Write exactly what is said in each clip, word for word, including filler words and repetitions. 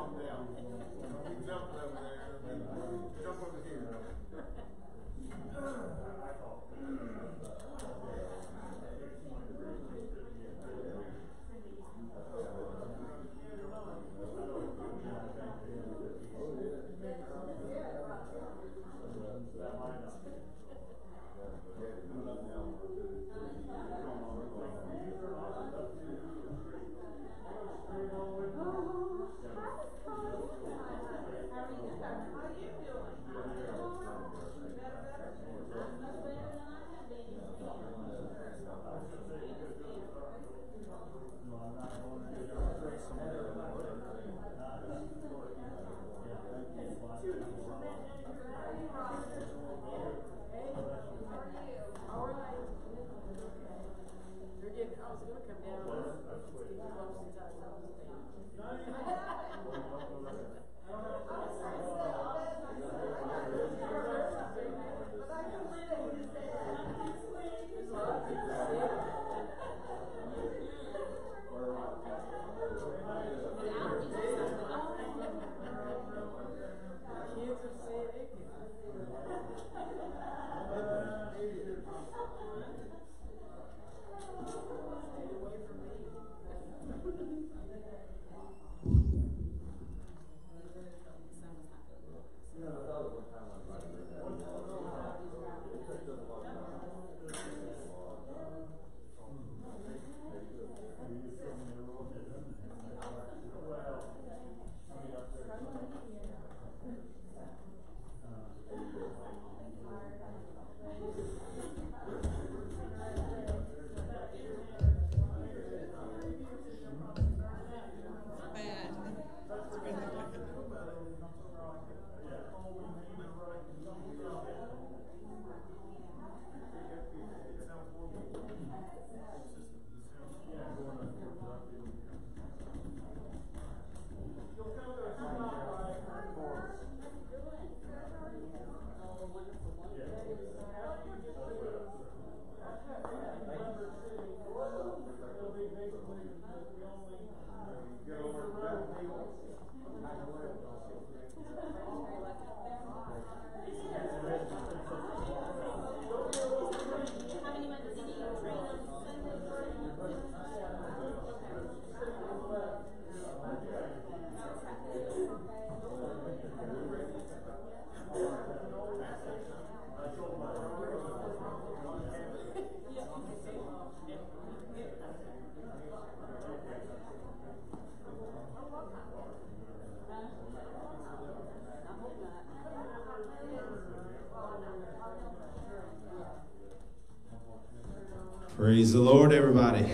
Praise the Lord, everybody.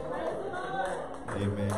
Amen.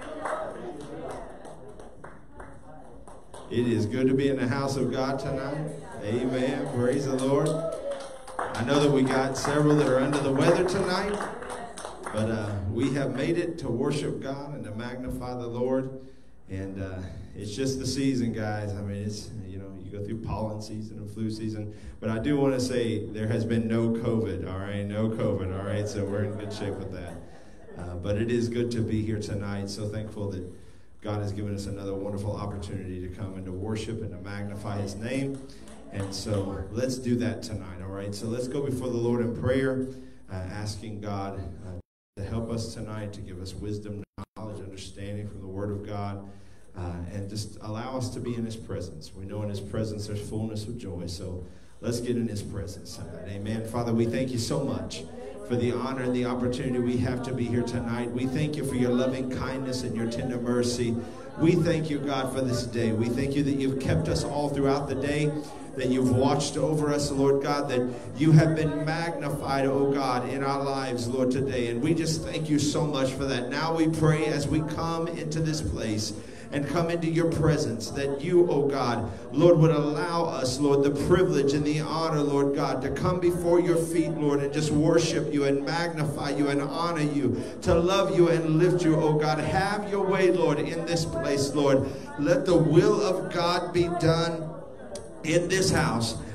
It is good to be in the house of God tonight. Amen. Praise the Lord. I know that we got several that are under the weather tonight, but uh, we have made it to worship God and to magnify the Lord. And uh, it's just the season, guys. I mean, it's, you know, you go through pollen season and flu season. But I do want to say there has been no COVID, all right? No COVID, all right? So we're in good shape with that. Uh, but it is good to be here tonight. So thankful that God has given us another wonderful opportunity to come and to worship and to magnify his name. And so let's do that tonight, all right? So let's go before the Lord in prayer, uh, asking God uh, to help us tonight, to give us wisdom, knowledge, understanding from the Word of God, uh, and just allow us to be in his presence. We know in his presence there's fullness of joy, so let's get in his presence tonight. Amen. Father, we thank you so much for the honor and the opportunity we have to be here tonight. We thank you for your loving kindness and your tender mercy. We thank you, God, for this day. We thank you that you've kept us all throughout the day, that you've watched over us, Lord God, that you have been magnified, oh God, in our lives, Lord, today. And we just thank you so much for that. Now we pray as we come into this place and come into your presence, that you, oh God, Lord, would allow us, Lord, the privilege and the honor, Lord God, to come before your feet, Lord, and just worship you and magnify you and honor you, to love you and lift you, oh God. Have your way, Lord, in this place, Lord. Let the will of God be done in this house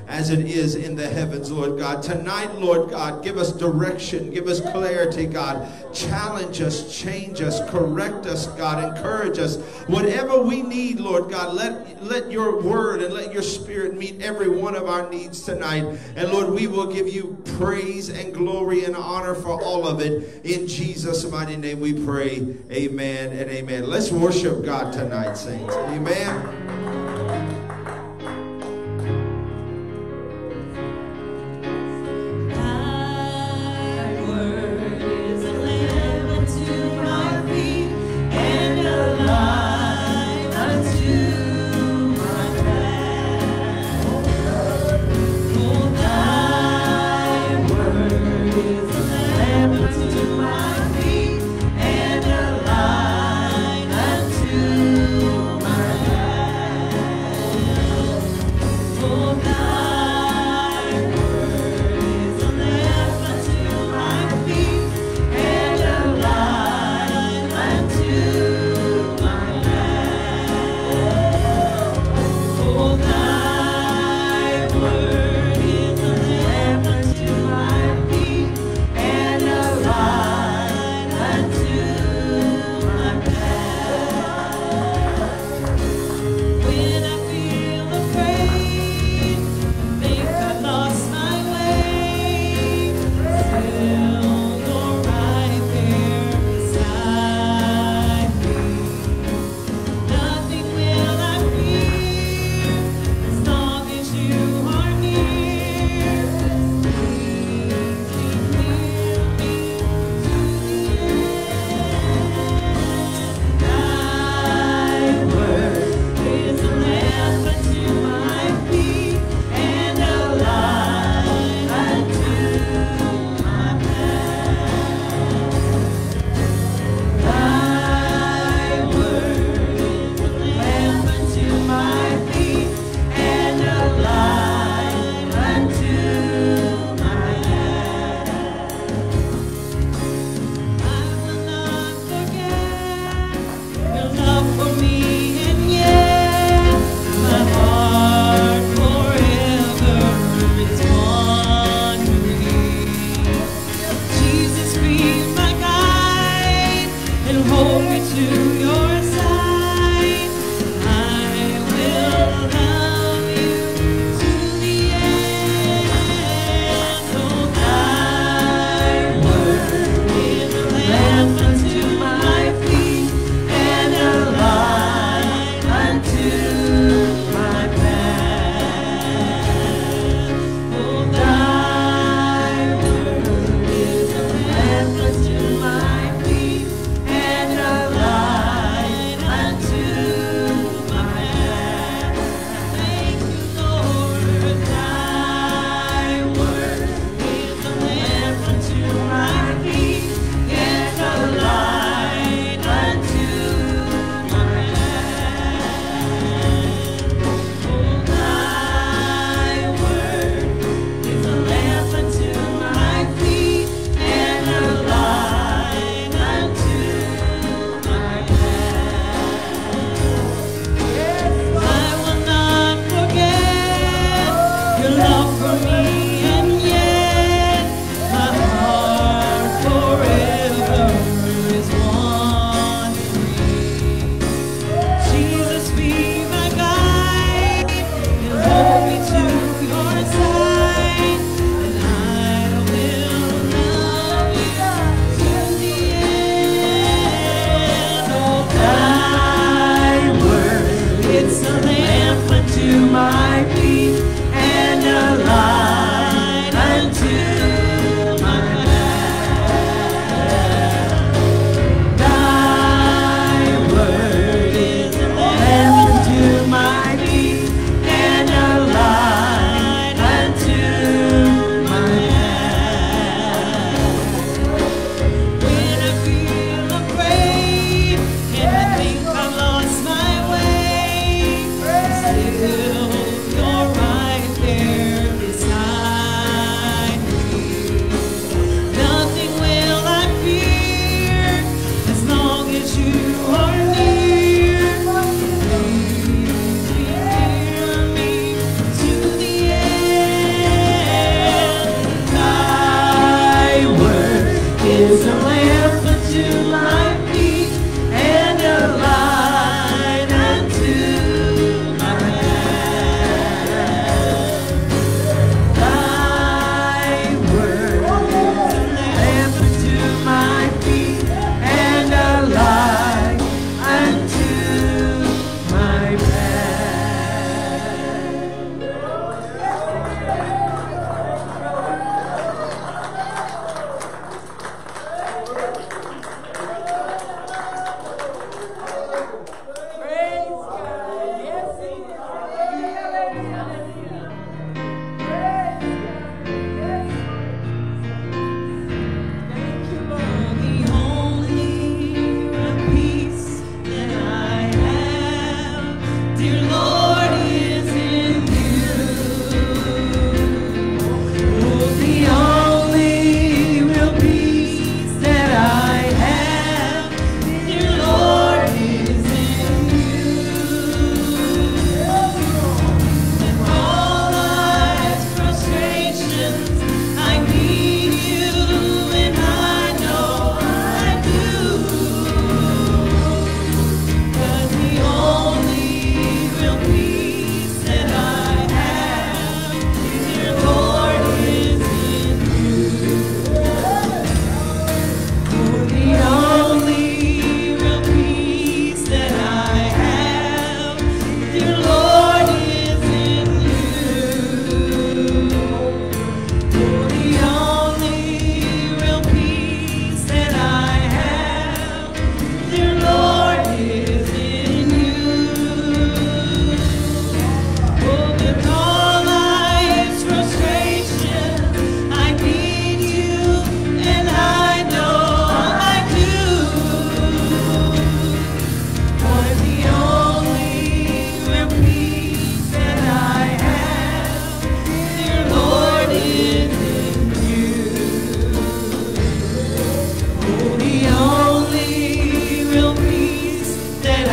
as it is in the heavens, Lord God. Tonight, Lord God, give us direction, give us clarity, God. Challenge us, change us, correct us, God. Encourage us. Whatever we need, Lord God, let, let your word and let your spirit meet every one of our needs tonight. And Lord, we will give you praise and glory and honor for all of it. In Jesus' mighty name we pray. Amen and amen. Let's worship God tonight, saints. Amen.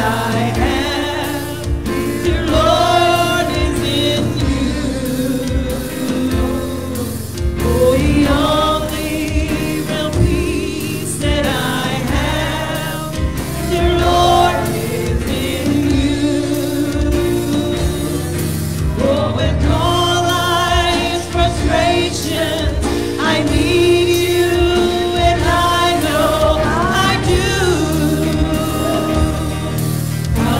I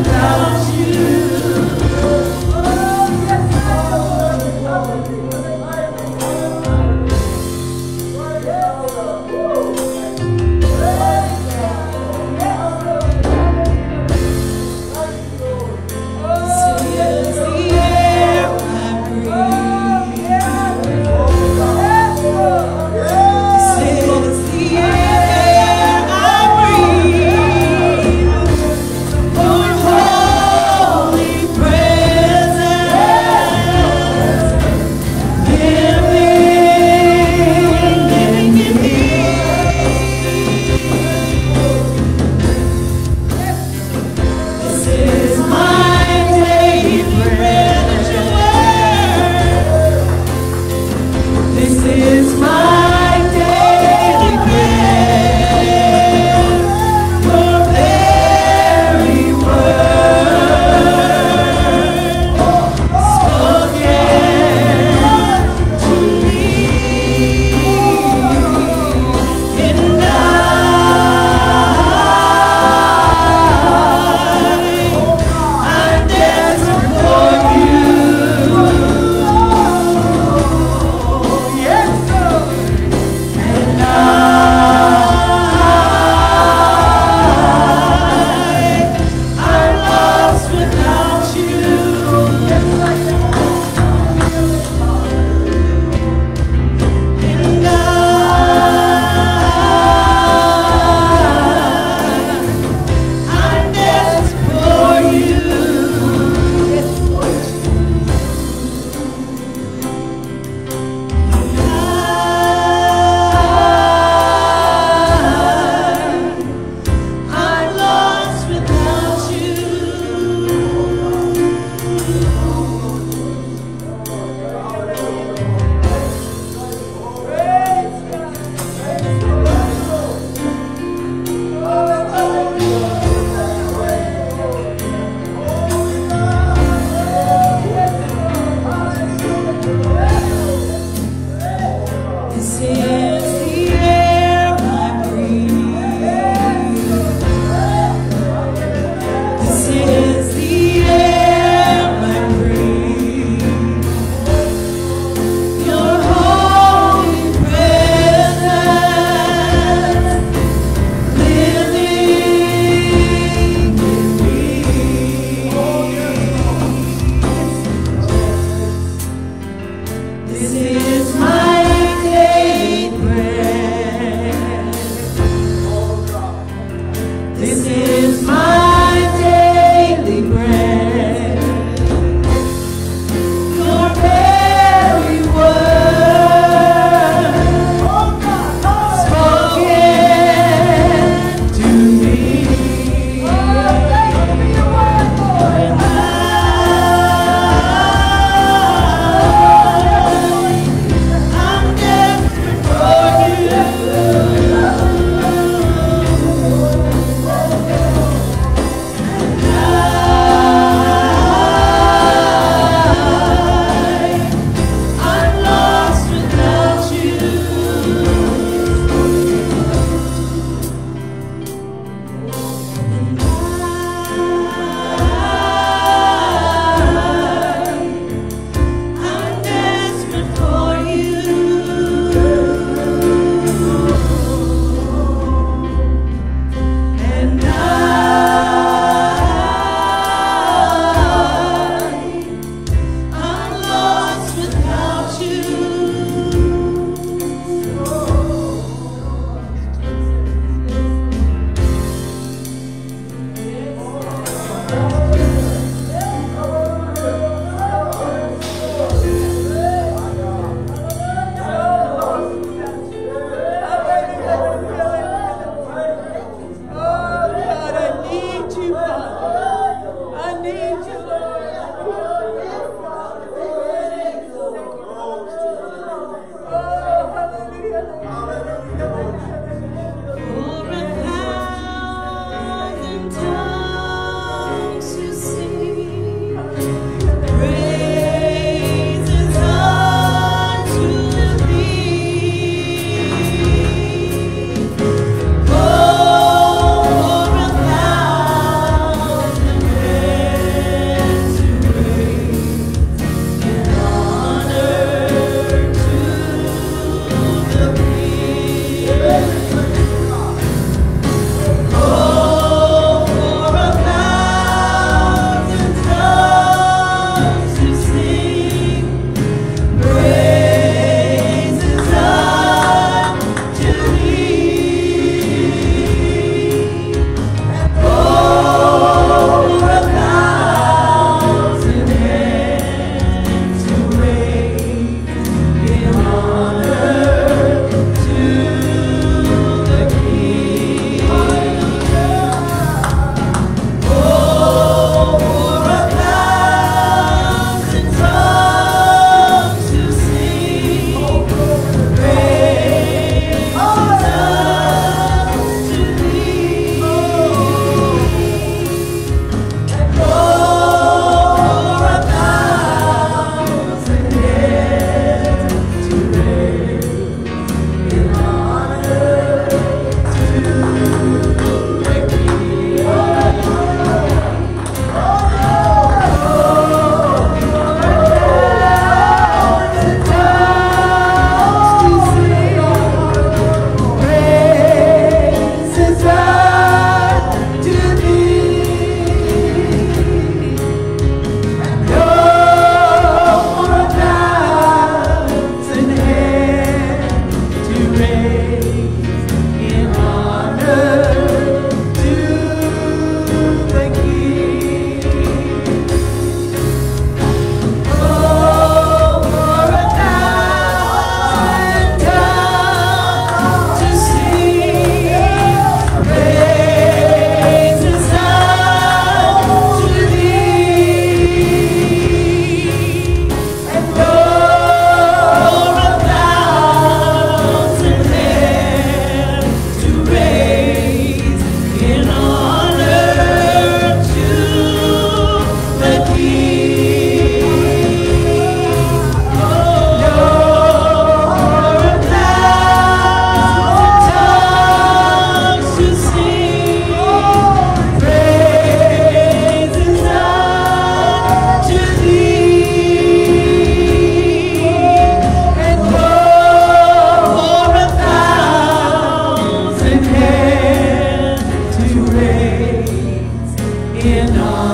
Holy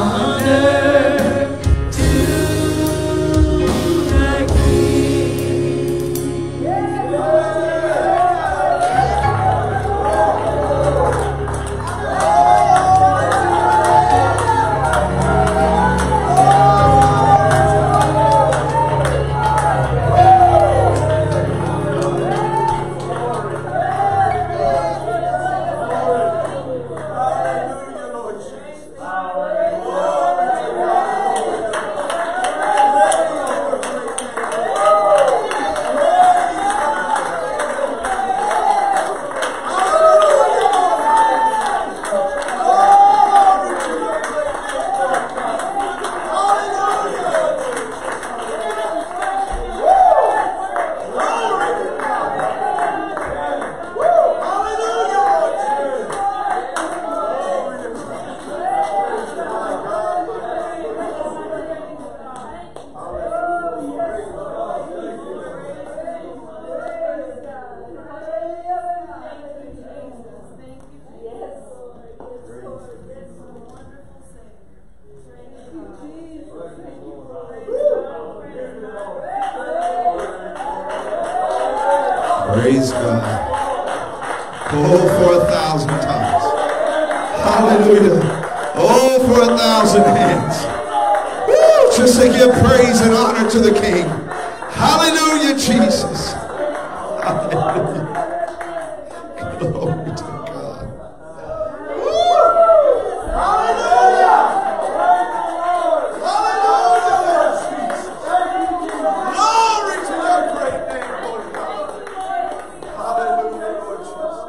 Praise God. Oh, for a thousand times. Hallelujah. Oh, for a thousand hands. Woo, just to give praise and honor to the King. Hallelujah, Jesus. Hallelujah. Glory to God. Woo. Hallelujah. Hallelujah, Lord Jesus. Glory to your great name, Lord God. Hallelujah, Lord Jesus.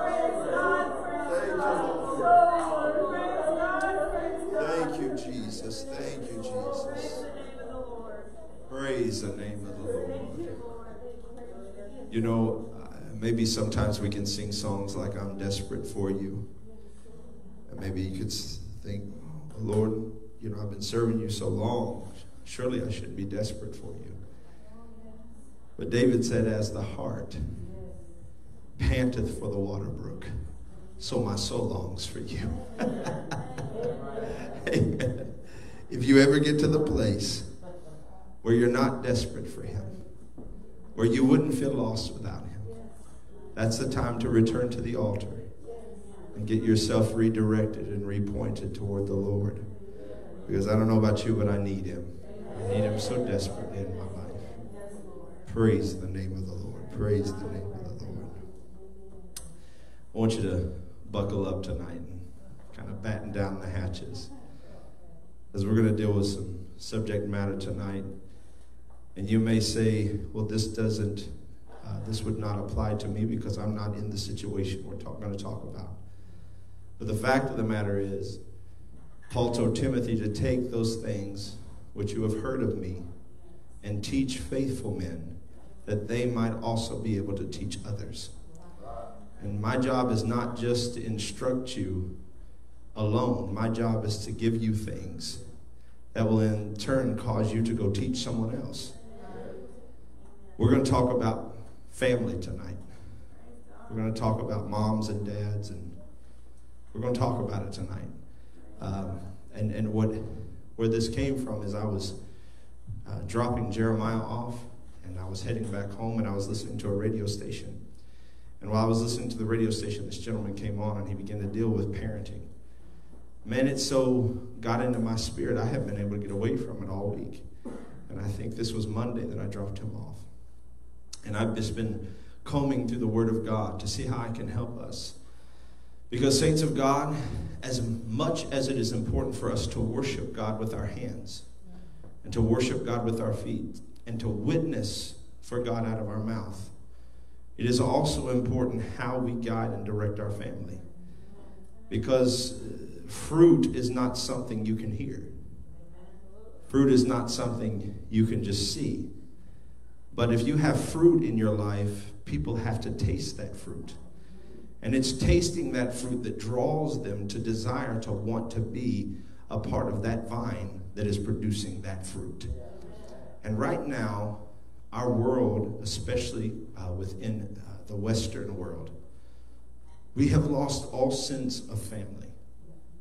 Thank you, Lord. Thank you, Jesus. Thank you, Jesus. Praise the name of the Lord. You know, maybe sometimes we can sing songs like I'm desperate for you. And maybe you could think, oh, Lord, you know, I've been serving you so long. Surely I shouldn't be desperate for you. But David said, as the hart panteth for the water brook, so my soul longs for you. Amen. If you ever get to the place where you're not desperate for him, where you wouldn't feel lost without him, that's the time to return to the altar and get yourself redirected and repointed toward the Lord. Because I don't know about you, but I need him. I need him so desperately in my life. Praise the name of the Lord. Praise the name of the Lord. I want you to buckle up tonight and kind of batten down the hatches, as we're going to deal with some subject matter tonight. And you may say, well, this doesn't, uh, this would not apply to me because I'm not in the situation we're talk, going to talk about. But the fact of the matter is, Paul told Timothy to take those things which you have heard of me and teach faithful men, that they might also be able to teach others. And my job is not just to instruct you alone. My job is to give you things that will in turn cause you to go teach someone else. We're going to talk about family tonight. We're going to talk about moms and dads, and we're going to talk about it tonight. Um, and and what where this came from is I was uh, dropping Jeremiah off, and I was heading back home, and I was listening to a radio station. And while I was listening to the radio station, this gentleman came on, and he began to deal with parenting. Man, it so got into my spirit, I haven't been able to get away from it all week. And I think this was Monday that I dropped him off. And I've just been combing through the Word of God to see how I can help us. Because, saints of God, as much as it is important for us to worship God with our hands, and to worship God with our feet, and to witness for God out of our mouth, it is also important how we guide and direct our family. Because fruit is not something you can hear. Fruit is not something you can just see. But if you have fruit in your life, people have to taste that fruit. And it's tasting that fruit that draws them to desire to want to be a part of that vine that is producing that fruit. And right now, our world, especially uh, within uh, the Western world, we have lost all sense of family.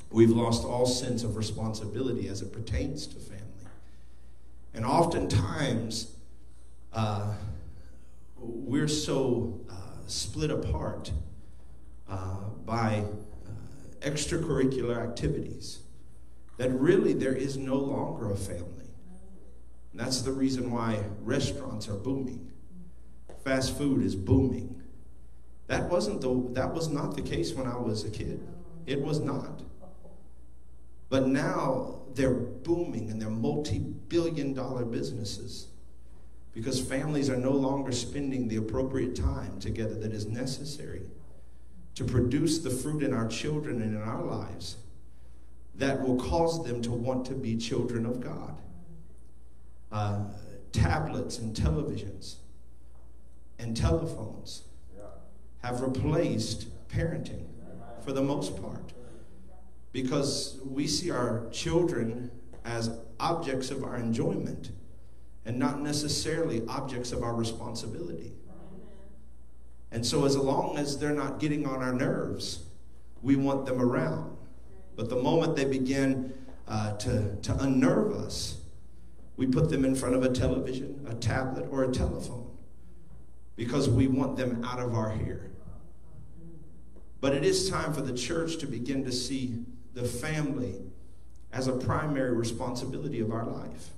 We've lost all sense of responsibility as it pertains to family. And oftentimes, uh, we're so uh, split apart uh, by uh, extracurricular activities that really there is no longer a family. And that's the reason why restaurants are booming. Fast food is booming. That wasn't the, that was not the case when I was a kid. It was not. But now they're booming and they're multi-billion dollar businesses because families are no longer spending the appropriate time together that is necessary to produce the fruit in our children and in our lives that will cause them to want to be children of God. Uh, tablets and televisions and telephones have replaced parenting for the most part, because we see our children as objects of our enjoyment and not necessarily objects of our responsibility. And so as long as they're not getting on our nerves, we want them around. But the moment they begin uh, to, to unnerve us, we put them in front of a television, a tablet, or a telephone because we want them out of our hair. But it is time for the church to begin to see the family as a primary responsibility of our life.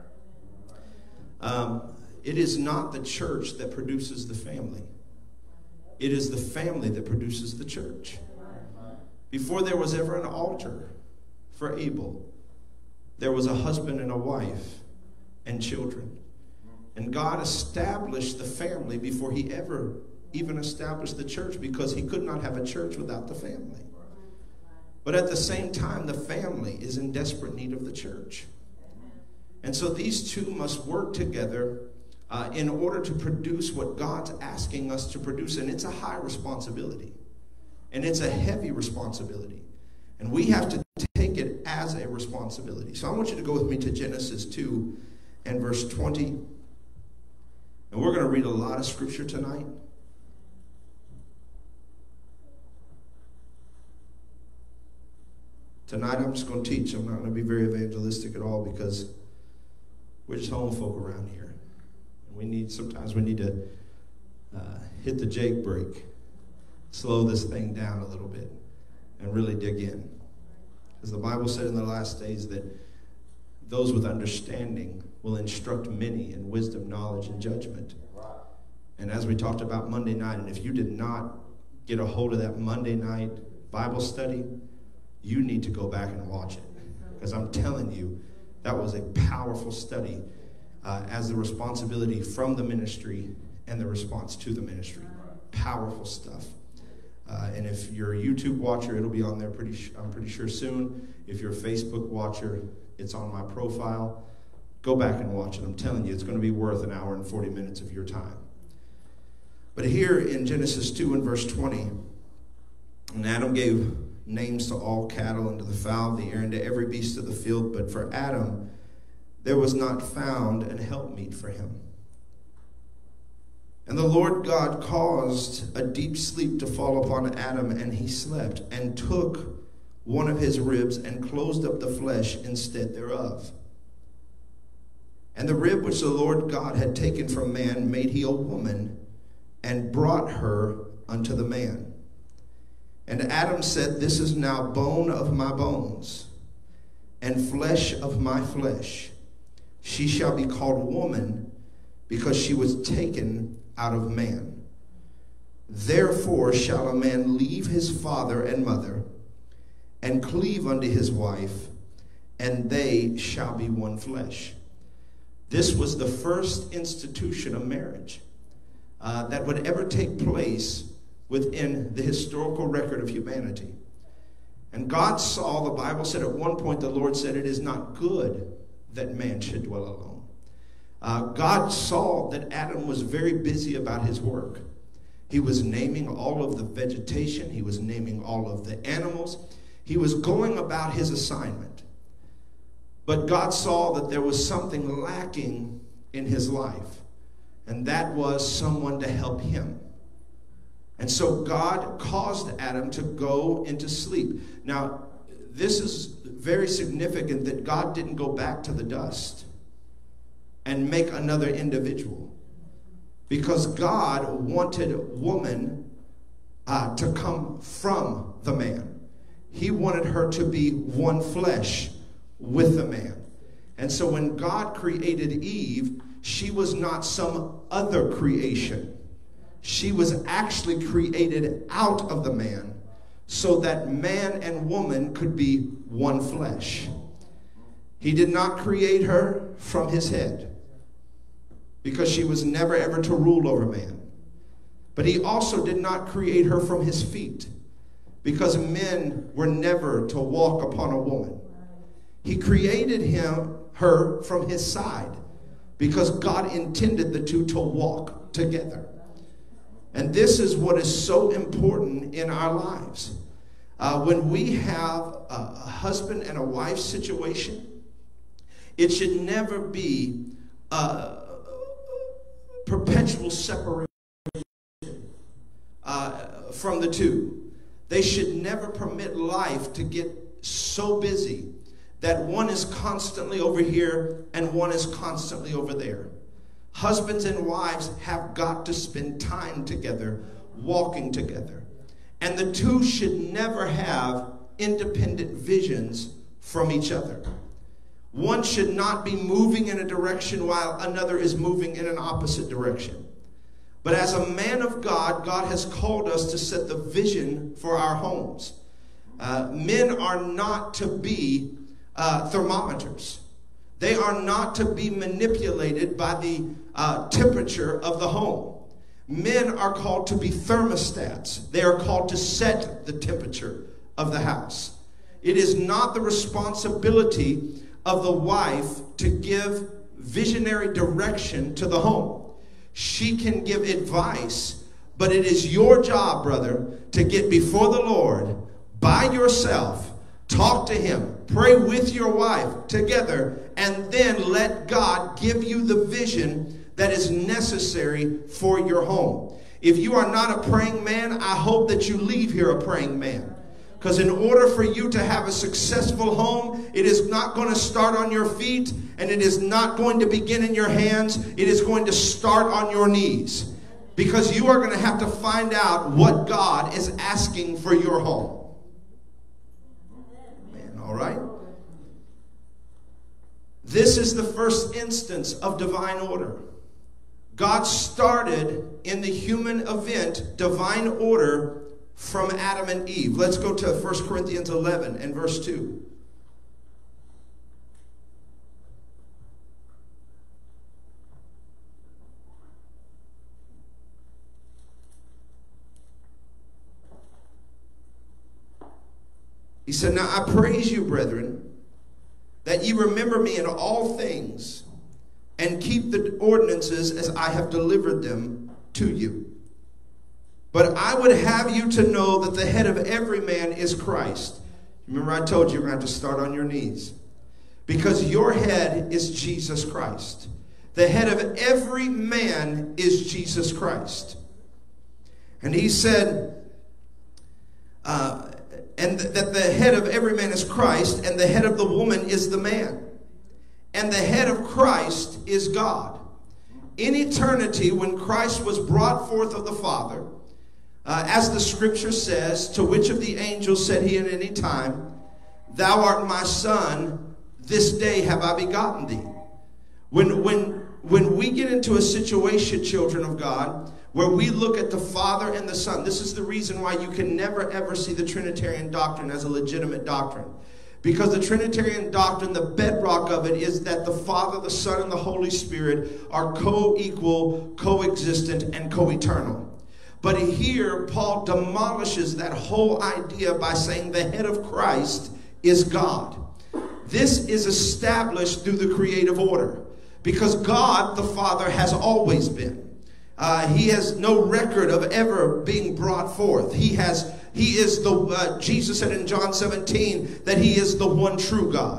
Um, it is not the church that produces the family. It is the family that produces the church. Before there was ever an altar for Abel, there was a husband and a wife and children. And God established the family before he ever even established the church, because he could not have a church without the family. But at the same time, the family is in desperate need of the church. And so these two must work together uh, in order to produce what God's asking us to produce. And it's a high responsibility. And it's a heavy responsibility. And we have to take it as a responsibility. So I want you to go with me to Genesis two and verse twenty. And we're going to read a lot of scripture tonight. Tonight I'm just going to teach. I'm not going to be very evangelistic at all because we're just home folk around here. And we need, sometimes we need to uh, hit the Jake brake, slow this thing down a little bit, and really dig in. Because the Bible said in the last days that those with understanding will instruct many in wisdom, knowledge, and judgment. And as we talked about Monday night, and if you did not get a hold of that Monday night Bible study, you need to go back and watch it. Because I'm telling you, that was a powerful study uh, as the responsibility from the ministry and the response to the ministry. Powerful stuff. Uh, and if you're a YouTube watcher, it'll be on there pretty, I'm pretty sure soon. If you're a Facebook watcher, it's on my profile. Go back and watch it. I'm telling you, it's going to be worth an hour and forty minutes of your time. But here in Genesis two and verse twenty, and Adam gave names to all cattle and to the fowl of the air and to every beast of the field, but for Adam there was not found an helpmeet for him. And the Lord God caused a deep sleep to fall upon Adam, and he slept, and took one of his ribs and closed up the flesh instead thereof. And the rib which the Lord God had taken from man made he a woman, and brought her unto the man. And Adam said, This is now bone of my bones, and flesh of my flesh. She shall be called woman, because she was taken out of man. Therefore shall a man leave his father and mother, and cleave unto his wife, and they shall be one flesh. This was the first institution of marriage uh, that would ever take place within the historical record of humanity. And God saw, the Bible said at one point, the Lord said, it is not good that man should dwell alone. Uh, God saw that Adam was very busy about his work. He was naming all of the vegetation. He was naming all of the animals. He was going about his assignment. But God saw that there was something lacking in his life, and that was someone to help him. And so God caused Adam to go into sleep. Now, this is very significant that God didn't go back to the dust and make another individual, because God wanted woman uh, to come from the man. He wanted her to be one flesh with the man. And so when God created Eve, she was not some other creation. She was actually created out of the man, so that man and woman could be one flesh. He did not create her from his head, because she was never ever to rule over man. But he also did not create her from his feet, because men were never to walk upon a woman. He created him, her from his side, because God intended the two to walk together. And this is what is so important in our lives. Uh, when we have a, a husband and a wife situation, it should never be a perpetual separation uh, from the two. They should never permit life to get so busy that one is constantly over here and one is constantly over there. Husbands and wives have got to spend time together, walking together. And the two should never have independent visions from each other. One should not be moving in a direction while another is moving in an opposite direction. But as a man of God, God has called us to set the vision for our homes. Uh, men are not to be uh, thermometers. They are not to be manipulated by the uh, temperature of the home. Men are called to be thermostats. They are called to set the temperature of the house. It is not the responsibility of the wife to give visionary direction to the home. She can give advice, but it is your job, brother, to get before the Lord by yourself, talk to him, pray with your wife together, and then let God give you the vision that is necessary for your home. If you are not a praying man, I hope that you leave here a praying man. Because in order for you to have a successful home, it is not going to start on your feet, and it is not going to begin in your hands. It is going to start on your knees. Because you are going to have to find out what God is asking for your home. Man, all right? This is the first instance of divine order. God started in the human event divine order from Adam and Eve. Let's go to First Corinthians eleven and verse two. He said, "Now I praise you, brethren, that ye remember me in all things, and keep the ordinances as I have delivered them to you. But I would have you to know that the head of every man is Christ." Remember, I told you you're going to have to start on your knees. Because your head is Jesus Christ. The head of every man is Jesus Christ. And he said, uh, and th- that the head of every man is Christ, and the head of the woman is the man. And the head of Christ is God. In eternity, when Christ was brought forth of the Father, uh, as the scripture says, to which of the angels said he at any time, "Thou art my son, this day have I begotten thee." When, when, when we get into a situation, children of God, where we look at the Father and the Son, this is the reason why you can never ever see the Trinitarian doctrine as a legitimate doctrine. Because the Trinitarian doctrine, the bedrock of it is that the Father, the Son, and the Holy Spirit are co-equal, co-existent, and co-eternal. But here, Paul demolishes that whole idea by saying the head of Christ is God. This is established through the creative order. Because God, the Father, has always been. Uh, he has no record of ever being brought forth. He has... He is the, uh, Jesus said in John seventeen that he is the one true God.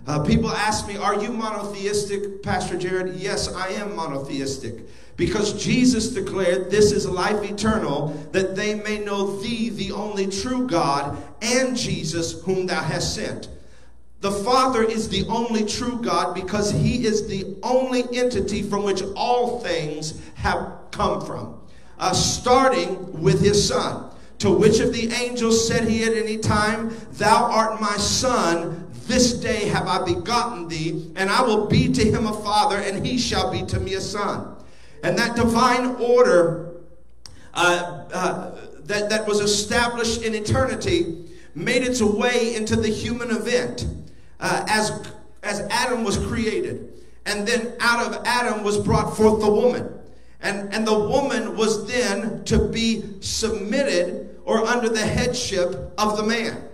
Uh, people ask me, are you monotheistic, Pastor Jared? Yes, I am monotheistic. Because Jesus declared, this is life eternal, that they may know thee, the only true God, and Jesus, whom thou hast sent. The Father is the only true God because he is the only entity from which all things have come from. Uh, starting with his Son. To which of the angels said he at any time, thou art my Son, this day have I begotten thee, and I will be to him a father, and he shall be to me a son. And that divine order uh, uh, that, that was established in eternity made its way into the human event uh, as, as Adam was created. And then out of Adam was brought forth the woman. And, and the woman was then to be submitted or under the headship of the man.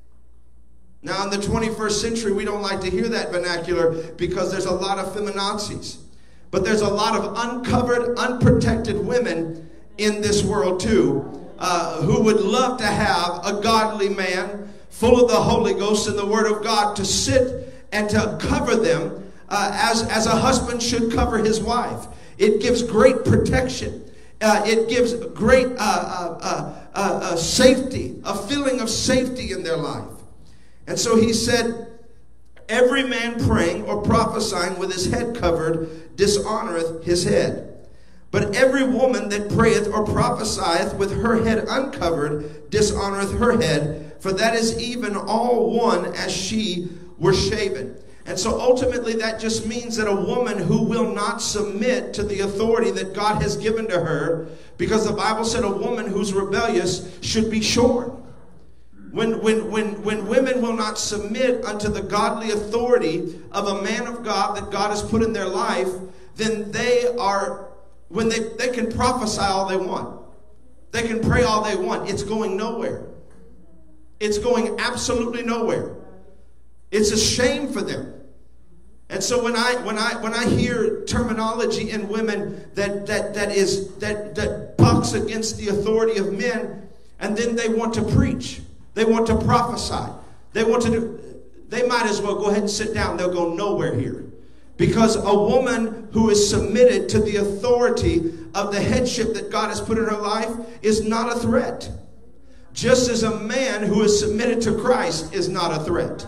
Now, in the twenty-first century, we don't like to hear that vernacular because there's a lot of feminazis. But there's a lot of uncovered, unprotected women in this world, too, uh, who would love to have a godly man full of the Holy Ghost and the Word of God to sit and to cover them uh, as, as a husband should cover his wife. It gives great protection. Uh, it gives great uh, uh, uh, uh, uh, safety, a feeling of safety in their life. And so he said, every man praying or prophesying with his head covered dishonoreth his head. But every woman that prayeth or prophesieth with her head uncovered dishonoreth her head, for that is even all one as she were shaven. And so ultimately that just means that a woman who will not submit to the authority that God has given to her, because the Bible said a woman who's rebellious should be shorn. When, when, when, when women will not submit unto the godly authority of a man of God that God has put in their life, then they are, when they, they can prophesy all they want. They can pray all they want. It's going nowhere. It's going absolutely nowhere. It's a shame for them. And so when I when I when I hear terminology in women that that that is that that bucks against the authority of men, and then they want to preach. They want to prophesy. They want to do, they might as well go ahead and sit down. They'll go nowhere here. Because a woman who is submitted to the authority of the headship that God has put in her life is not a threat. Just as a man who is submitted to Christ is not a threat.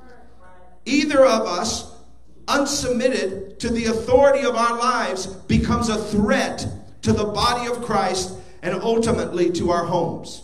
Either of us, unsubmitted to the authority of our lives, becomes a threat to the body of Christ and ultimately to our homes.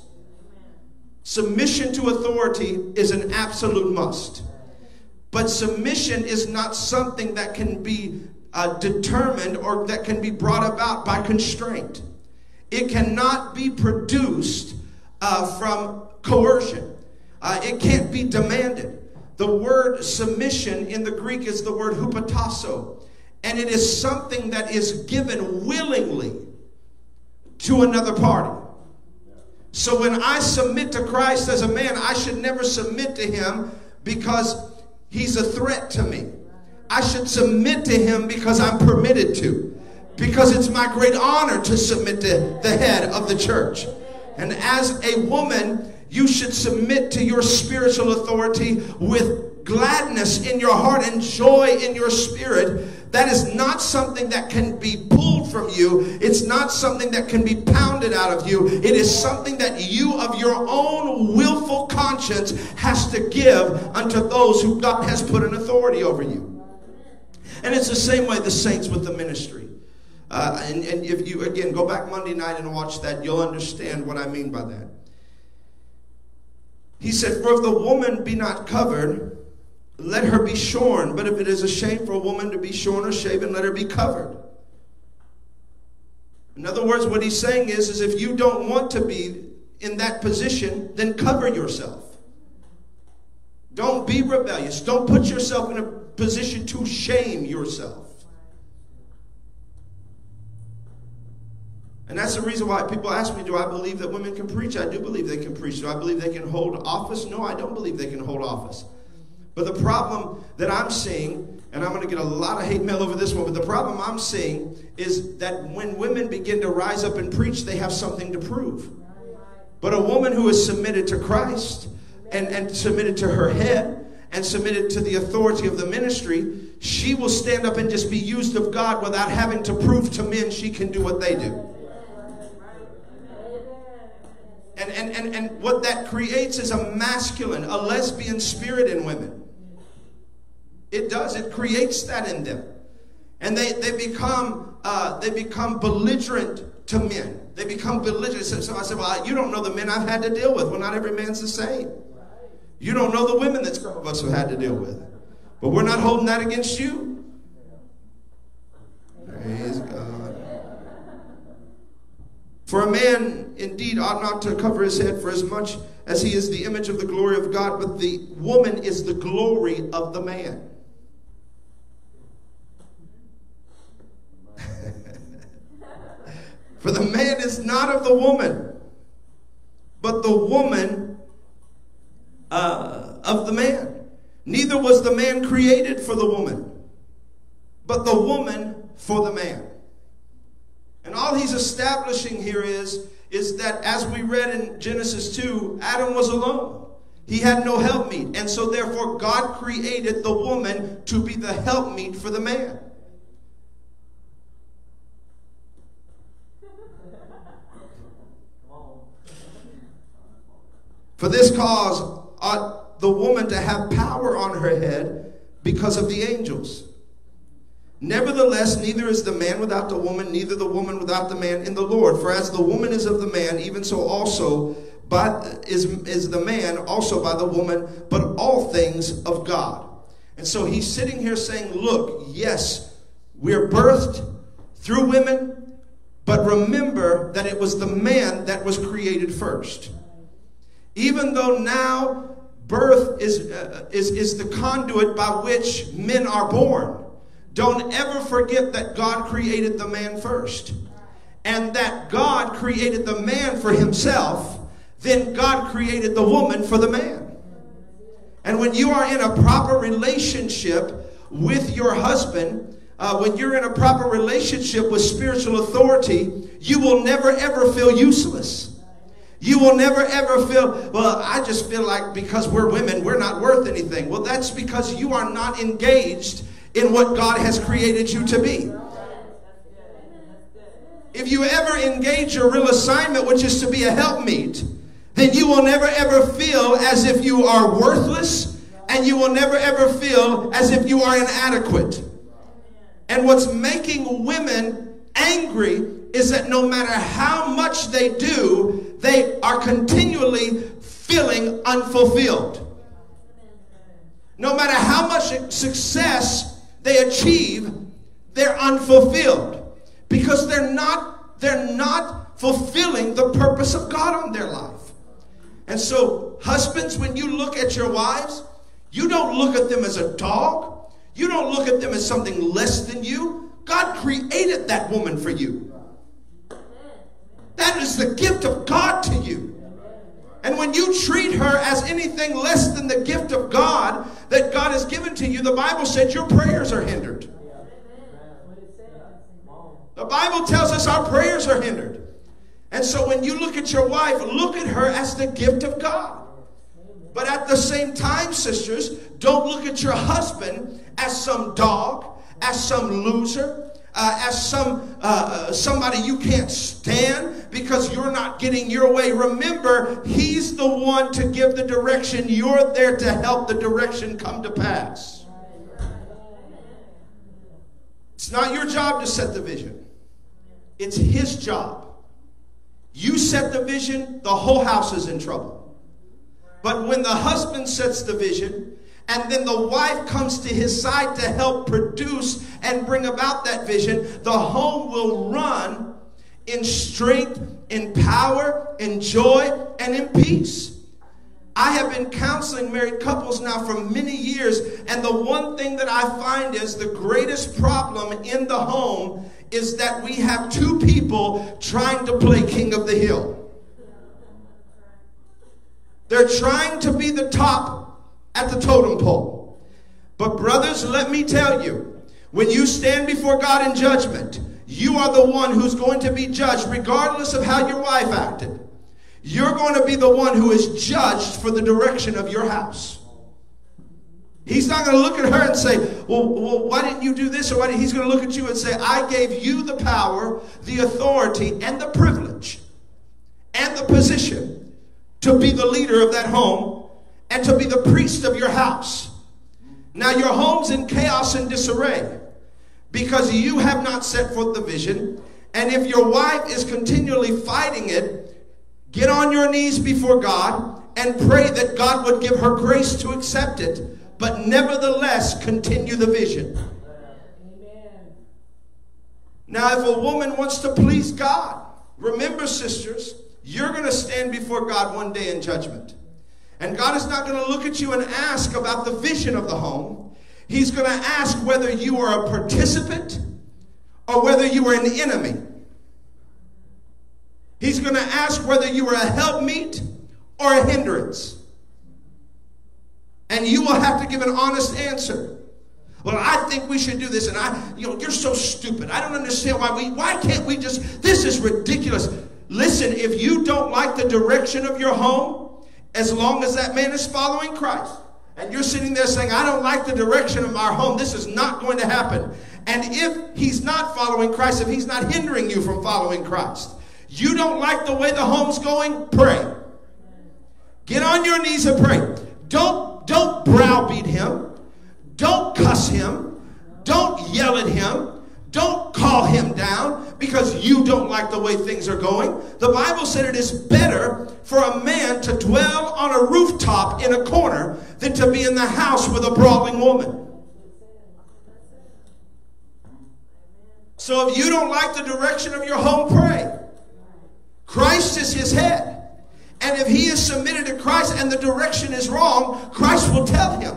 Submission to authority is an absolute must. But submission is not something that can be uh, determined or that can be brought about by constraint. It cannot be produced uh, from coercion. Uh, it can't be demanded. The word submission in the Greek is the word hupotasso. And it is something that is given willingly to another party. So when I submit to Christ as a man, I should never submit to him because he's a threat to me. I should submit to him because I'm permitted to. Because it's my great honor to submit to the head of the church. And as a woman, you should submit to your spiritual authority with gladness in your heart and joy in your spirit. That is not something that can be pulled from you. It's not something that can be pounded out of you. It is something that you of your own willful conscience has to give unto those who God has put in authority over you. And it's the same way the saints with the ministry. Uh, and, and if you, again, go back Monday night and watch that, you'll understand what I mean by that. He said, for if the woman be not covered, let her be shorn. But if it is a shame for a woman to be shorn or shaven, let her be covered. In other words, what he's saying is, is if you don't want to be in that position, then cover yourself. Don't be rebellious. Don't put yourself in a position to shame yourself. And that's the reason why people ask me, do I believe that women can preach? I do believe they can preach. Do I believe they can hold office? No, I don't believe they can hold office. But the problem that I'm seeing, and I'm going to get a lot of hate mail over this one, but the problem I'm seeing is that when women begin to rise up and preach, they have something to prove. But a woman who is submitted to Christ and, and submitted to her head and submitted to the authority of the ministry, she will stand up and just be used of God without having to prove to men she can do what they do. And, and, and, and what that creates is a masculine, a lesbian spirit in women. It does. It creates that in them. And they, they become uh, they become belligerent to men. They become belligerent. So, so I said, well, you don't know the men I've had to deal with. Well, not every man's the same. You don't know the women that some of us have had to deal with. But we're not holding that against you. Praise God. For a man indeed ought not to cover his head, for as much as he is the image of the glory of God, but the woman is the glory of the man. For the man is not of the woman, but the woman uh, of the man. Neither was the man created for the woman, but the woman for the man. And all he's establishing here is, is that as we read in Genesis two, Adam was alone. He had no helpmeet. And so therefore God created the woman to be the helpmeet for the man. For this cause ought the woman to have power on her head because of the angels. Nevertheless, neither is the man without the woman, neither the woman without the man in the Lord. For as the woman is of the man, even so also by, is, is the man also by the woman, but all things of God. And so he's sitting here saying, look, yes, we're birthed through women, but remember that it was the man that was created first. Even though now birth is, uh, is, is the conduit by which men are born, don't ever forget that God created the man first. And that God created the man for himself, then God created the woman for the man. And when you are in a proper relationship with your husband, uh, when you're in a proper relationship with spiritual authority, you will never ever feel useless. You will never ever feel, well, I just feel like because we're women, we're not worth anything. Well, that's because you are not engaged in what God has created you to be. If you ever engage your real assignment, which is to be a helpmeet, then you will never ever feel as if you are worthless, and you will never ever feel as if you are inadequate. And what's making women angry is that no matter how much they do, they are continually feeling unfulfilled. No matter how much success they achieve, they're unfulfilled because they're not, they're not fulfilling the purpose of God on their life. And so, husbands, when you look at your wives, you don't look at them as a dog. You don't look at them as something less than you. God created that woman for you. That is the gift of God to you. And when you treat her as anything less than the gift of God that God has given to you, the Bible said your prayers are hindered. The Bible tells us our prayers are hindered. And so when you look at your wife, look at her as the gift of God. But at the same time, sisters, don't look at your husband as some dog, as some loser, Uh, as some uh, somebody you can't stand because you're not getting your way. Remember, he's the one to give the direction. You're there to help the direction come to pass. It's not your job to set the vision. It's his job. You set the vision, the whole house is in trouble. But when the husband sets the vision, and then the wife comes to his side to help produce and bring about that vision, the home will run in strength, in power, in joy, and in peace. I have been counseling married couples now for many years, and the one thing that I find is the greatest problem in the home is that we have two people trying to play king of the hill. They're trying to be the top at the totem pole. But brothers, let me tell you, when you stand before God in judgment, you are the one who's going to be judged regardless of how your wife acted. You're going to be the one who is judged for the direction of your house. He's not going to look at her and say, well, well, why didn't you do this? Or why didn't, he's going to look at you and say, I gave you the power, the authority, and the privilege, and the position to be the leader of that home and to be the priest of your house. Now your home's in chaos and disarray because you have not set forth the vision. And if your wife is continually fighting it, get on your knees before God and pray that God would give her grace to accept it. But nevertheless, continue the vision. Amen. Now, if a woman wants to please God, remember, sisters, you're going to stand before God one day in judgment. And God is not going to look at you and ask about the vision of the home. He's going to ask whether you are a participant or whether you are an enemy. He's going to ask whether you are a helpmeet or a hindrance. And you will have to give an honest answer. Well, I think we should do this, and I, you know, you're so stupid. I don't understand why we, why can't we just, this is ridiculous. Listen, if you don't like the direction of your home, as long as that man is following Christ, and you're sitting there saying, I don't like the direction of our home, this is not going to happen. And if he's not following Christ, if he's not hindering you from following Christ, you don't like the way the home's going, pray. Get on your knees and pray. Don't Don't browbeat him. Don't cuss him. Don't yell at him. Don't call him down because you don't like the way things are going. The Bible said it is better for a man to dwell on a rooftop in a corner than to be in the house with a brawling woman. So if you don't like the direction of your home, pray. Christ is his head. And if he is submitted to Christ and the direction is wrong, Christ will tell him.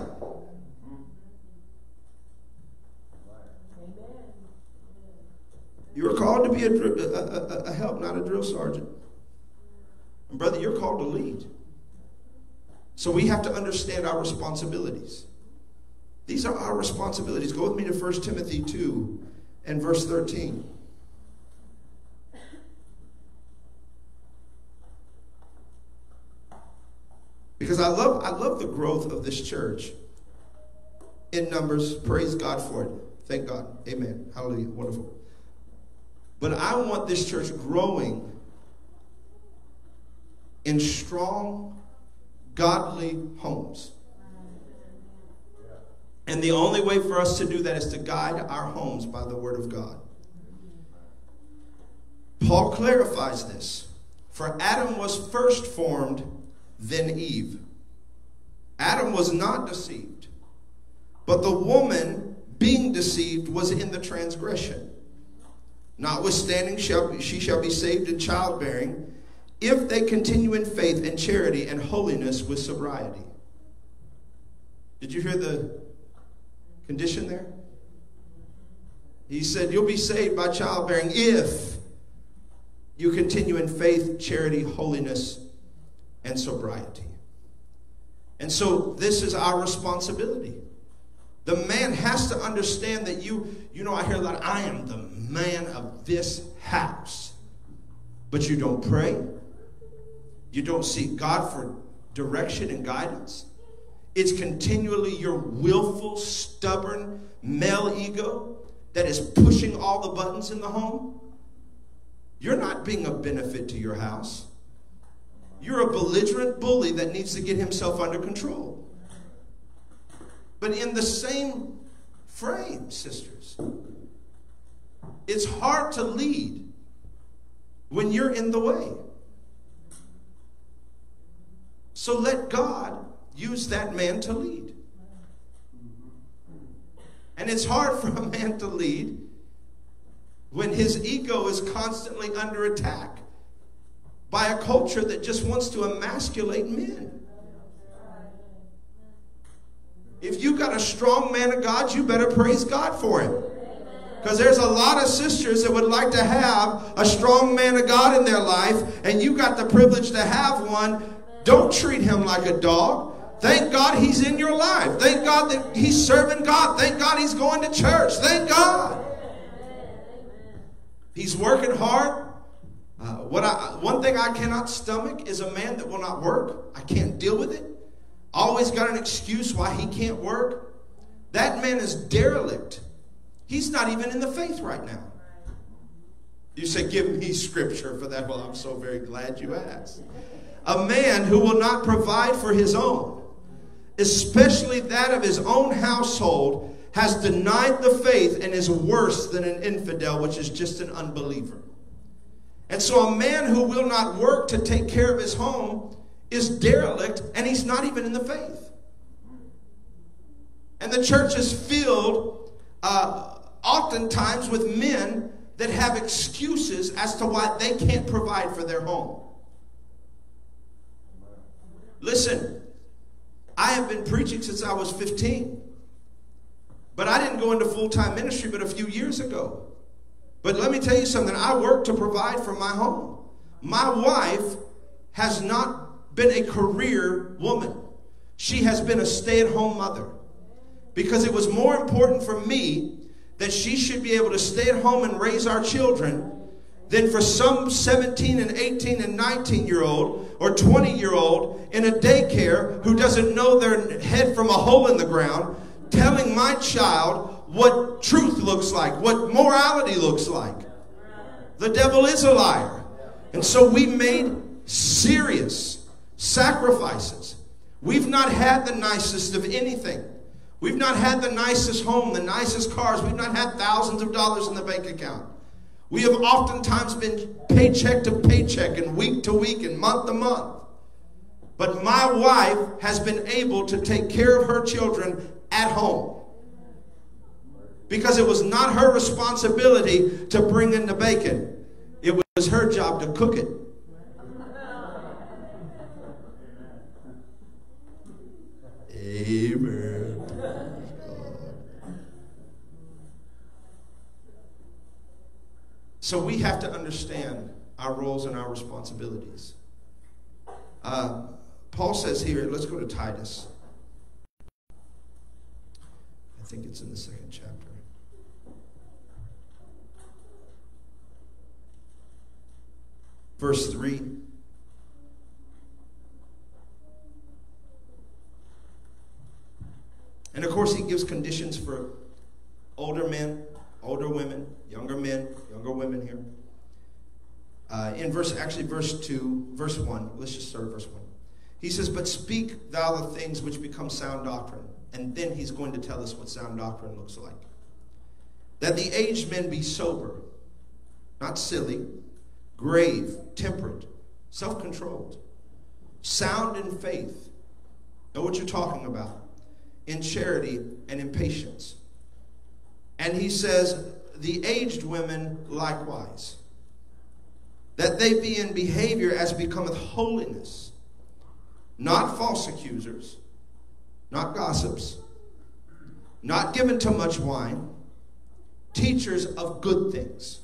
You are called to be a, a, a, a help, not a drill sergeant. And brother, you're called to lead. So we have to understand our responsibilities. These are our responsibilities. Go with me to First Timothy two and verse thirteen. Because I love, I love the growth of this church in numbers. Praise God for it. Thank God. Amen. Hallelujah. Wonderful. But I want this church growing in strong, godly homes. And the only way for us to do that is to guide our homes by the word of God. Paul clarifies this. For Adam was first formed, then Eve. Adam was not deceived, but the woman being deceived was in the transgression. Notwithstanding, shall be, she shall be saved in childbearing, if they continue in faith and charity and holiness with sobriety. Did you hear the condition there? He said, you'll be saved by childbearing if you continue in faith, charity, holiness, and sobriety. And so this is our responsibility. The man has to understand that you, you know, I hear a lot, I am the man of this house. But you don't pray. You don't seek God for direction and guidance. It's continually your willful, stubborn male ego that is pushing all the buttons in the home. You're not being a benefit to your house. You're a belligerent bully that needs to get himself under control. But in the same frame, sisters, it's hard to lead when you're in the way. So let God use that man to lead. And it's hard for a man to lead when his ego is constantly under attack by a culture that just wants to emasculate men. If you got a strong man of God, you better praise God for him. Because there's a lot of sisters that would like to have a strong man of God in their life, and you got the privilege to have one. Don't treat him like a dog. Thank God he's in your life. Thank God that he's serving God. Thank God he's going to church. Thank God. He's working hard. Uh, what I, one thing I cannot stomach is a man that will not work. I can't deal with it. always got an excuse why he can't work, that man is derelict. He's not even in the faith right now. You say, give me scripture for that. Well, I'm so very glad you asked. A man who will not provide for his own, especially that of his own household, has denied the faith and is worse than an infidel, which is just an unbeliever. And so a man who will not work to take care of his home is derelict, and he's not even in the faith. And the church is filled uh, oftentimes with men that have excuses as to why they can't provide for their home. Listen, I have been preaching since I was fifteen. But I didn't go into full-time ministry but a few years ago. But let me tell you something. I work to provide for my home. My wife has not been a career woman. She has been a stay-at-home mother. Because it was more important for me that she should be able to stay at home and raise our children than for some seventeen and eighteen and nineteen year old or twenty year old in a daycare who doesn't know their head from a hole in the ground, telling my child what truth looks like, what morality looks like. The devil is a liar. And so we made serious sacrifices. We've not had the nicest of anything. We've not had the nicest home, the nicest cars. We've not had thousands of dollars in the bank account. We have oftentimes been paycheck to paycheck and week to week and month to month. But my wife has been able to take care of her children at home. Because it was not her responsibility to bring in the bacon. It was her job to cook it. Amen. So we have to understand our roles and our responsibilities. Uh, Paul says here, let's go to Titus. I think it's in the second chapter. Verse three. And of course he gives conditions for older men, older women, younger men, younger women here. Uh, in verse, actually verse two, verse one, let's just start at verse one. He says, but speak thou the things which become sound doctrine. And then he's going to tell us what sound doctrine looks like. That the aged men be sober, not silly, grave, temperate, self-controlled, sound in faith. Know what you're talking about. In charity and in patience. And he says, the aged women likewise, that they be in behavior as becometh holiness, not false accusers, not gossips, not given to much wine, teachers of good things,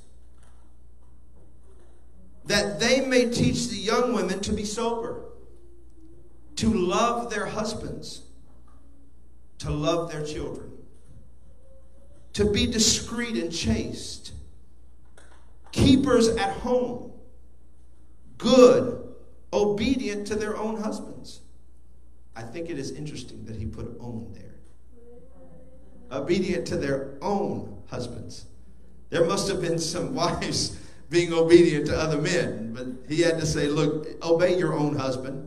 that they may teach the young women to be sober, to love their husbands, to love their children, to be discreet and chaste, keepers at home, good, obedient to their own husbands. I think it is interesting that he put own there. Obedient to their own husbands. There must have been some wives being obedient to other men, but he had to say, look, obey your own husband.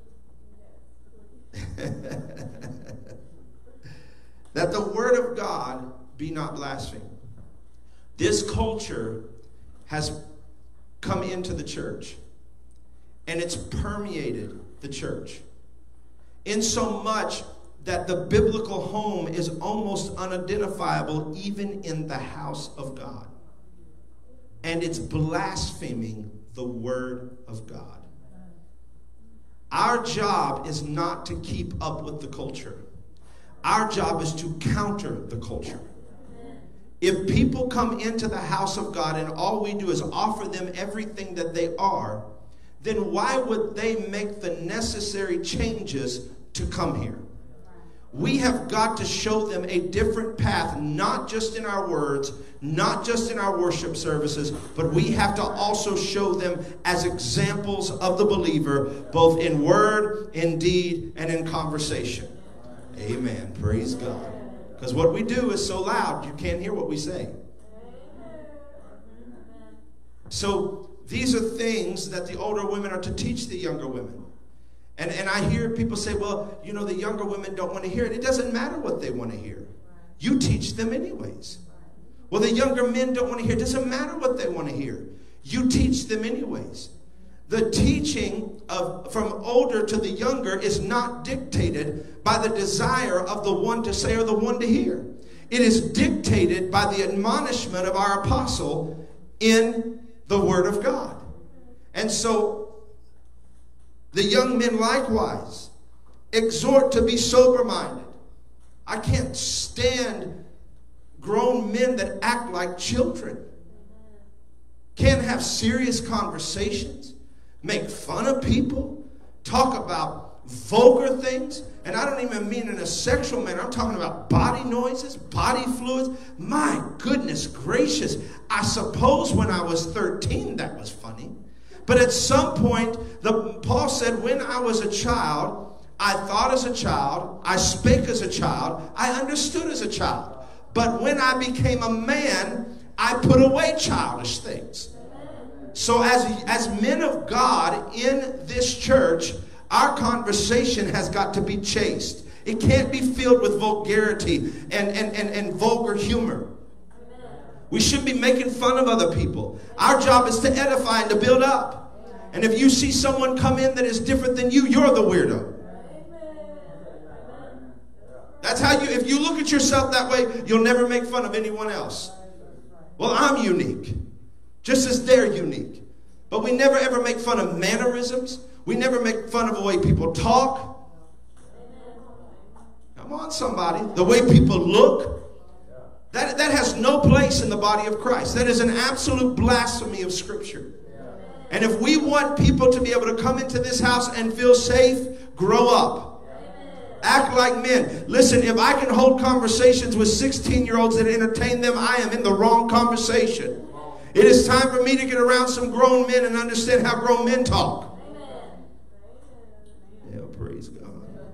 That the word of God be not blasphemed. This culture has come into the church, and it's permeated the church in so much that the biblical home is almost unidentifiable even in the house of God. And it's blaspheming the word of God. Our job is not to keep up with the culture. Our job is to counter the culture. If people come into the house of God and all we do is offer them everything that they are, then why would they make the necessary changes to come here? we have got to show them a different path, not just in our words, not just in our worship services, but we have to also show them as examples of the believer, both in word, in deed, and in conversation. Amen. Praise God. Because what we do is so loud, you can't hear what we say. So these are things that the older women are to teach the younger women. And, and I hear people say, well, you know, the younger women don't want to hear it. It doesn't matter what they want to hear. You teach them anyways. Well, the younger men don't want to hear. It doesn't matter what they want to hear. You teach them anyways. The teaching of from older to the younger is not dictated by the desire of the one to say or the one to hear. It is dictated by the admonishment of our apostle in the Word of God. And so the young men likewise exhort to be sober-minded. I can't stand grown men that act like children. Can't have serious conversations, make fun of people, talk about vulgar things. And I don't even mean in a sexual manner. I'm talking about body noises, body fluids. My goodness gracious. I suppose when I was thirteen that was funny. But at some point, the, Paul said, when I was a child, I thought as a child, I spake as a child, I understood as a child. But when I became a man, I put away childish things. So as, as men of God in this church, our conversation has got to be chaste. It can't be filled with vulgarity and, and, and, and vulgar humor. We shouldn't be making fun of other people. Our job is to edify and to build up. And if you see someone come in that is different than you, you're the weirdo. That's how you, if you look at yourself that way, you'll never make fun of anyone else. Well, I'm unique, just as they're unique. But we never ever make fun of mannerisms. We never make fun of the way people talk. Come on, somebody. The way people look. That, that has no place in the body of Christ. That is an absolute blasphemy of Scripture. And if we want people to be able to come into this house and feel safe, grow up. Act like men. Listen, if I can hold conversations with sixteen-year-olds that entertain them, I am in the wrong conversation. It is time for me to get around some grown men and understand how grown men talk. Yeah, praise God.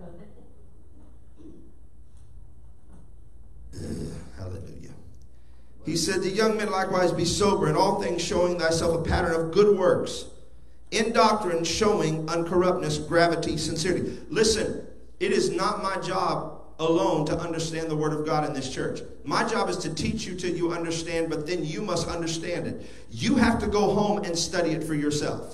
Hallelujah. He said, the young men likewise be sober, in all things showing thyself a pattern of good works, in doctrine showing uncorruptness, gravity, sincerity. Listen, it is not my job alone to understand the Word of God in this church. My job is to teach you till you understand, but then you must understand it. You have to go home and study it for yourself.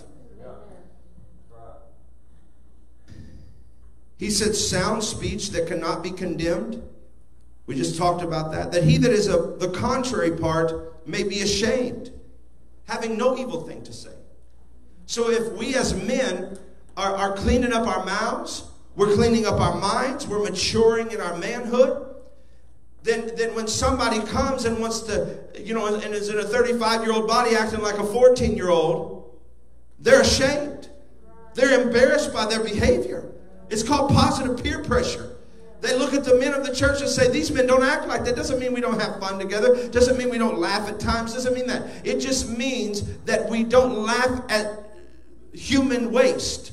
He said, sound speech that cannot be condemned. We just talked about that. That he that is of the contrary part may be ashamed, having no evil thing to say. So if we as men are, are cleaning up our mouths, we're cleaning up our minds, we're maturing in our manhood, then, then when somebody comes and wants to, you know, and is in a thirty-five-year-old body acting like a fourteen-year-old, they're ashamed. They're embarrassed by their behavior. It's called positive peer pressure. They look at the men of the church and say, these men don't act like that. Doesn't mean we don't have fun together. Doesn't mean we don't laugh at times. Doesn't mean that. It just means that we don't laugh at human waste.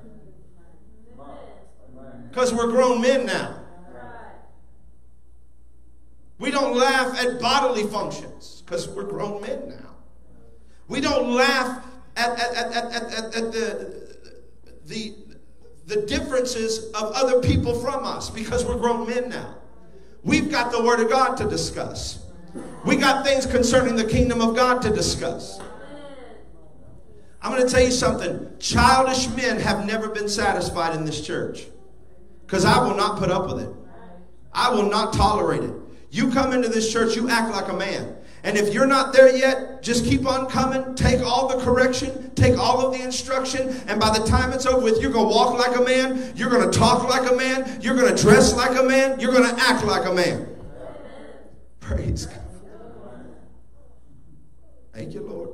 Because we're grown men now. We don't laugh at bodily functions because we're grown men now. We don't laugh at, at, at, at, at, at the, the, the differences of other people from us because we're grown men now. We've got the Word of God to discuss. We got things concerning the kingdom of God to discuss. I'm going to tell you something. Childish men have never been satisfied in this church. Because I will not put up with it. I will not tolerate it. You come into this church, you act like a man. And if you're not there yet, just keep on coming. Take all the correction. Take all of the instruction. And by the time it's over with, you're going to walk like a man. You're going to talk like a man. You're going to dress like a man. You're going to act like a man. Praise God. Thank you, Lord.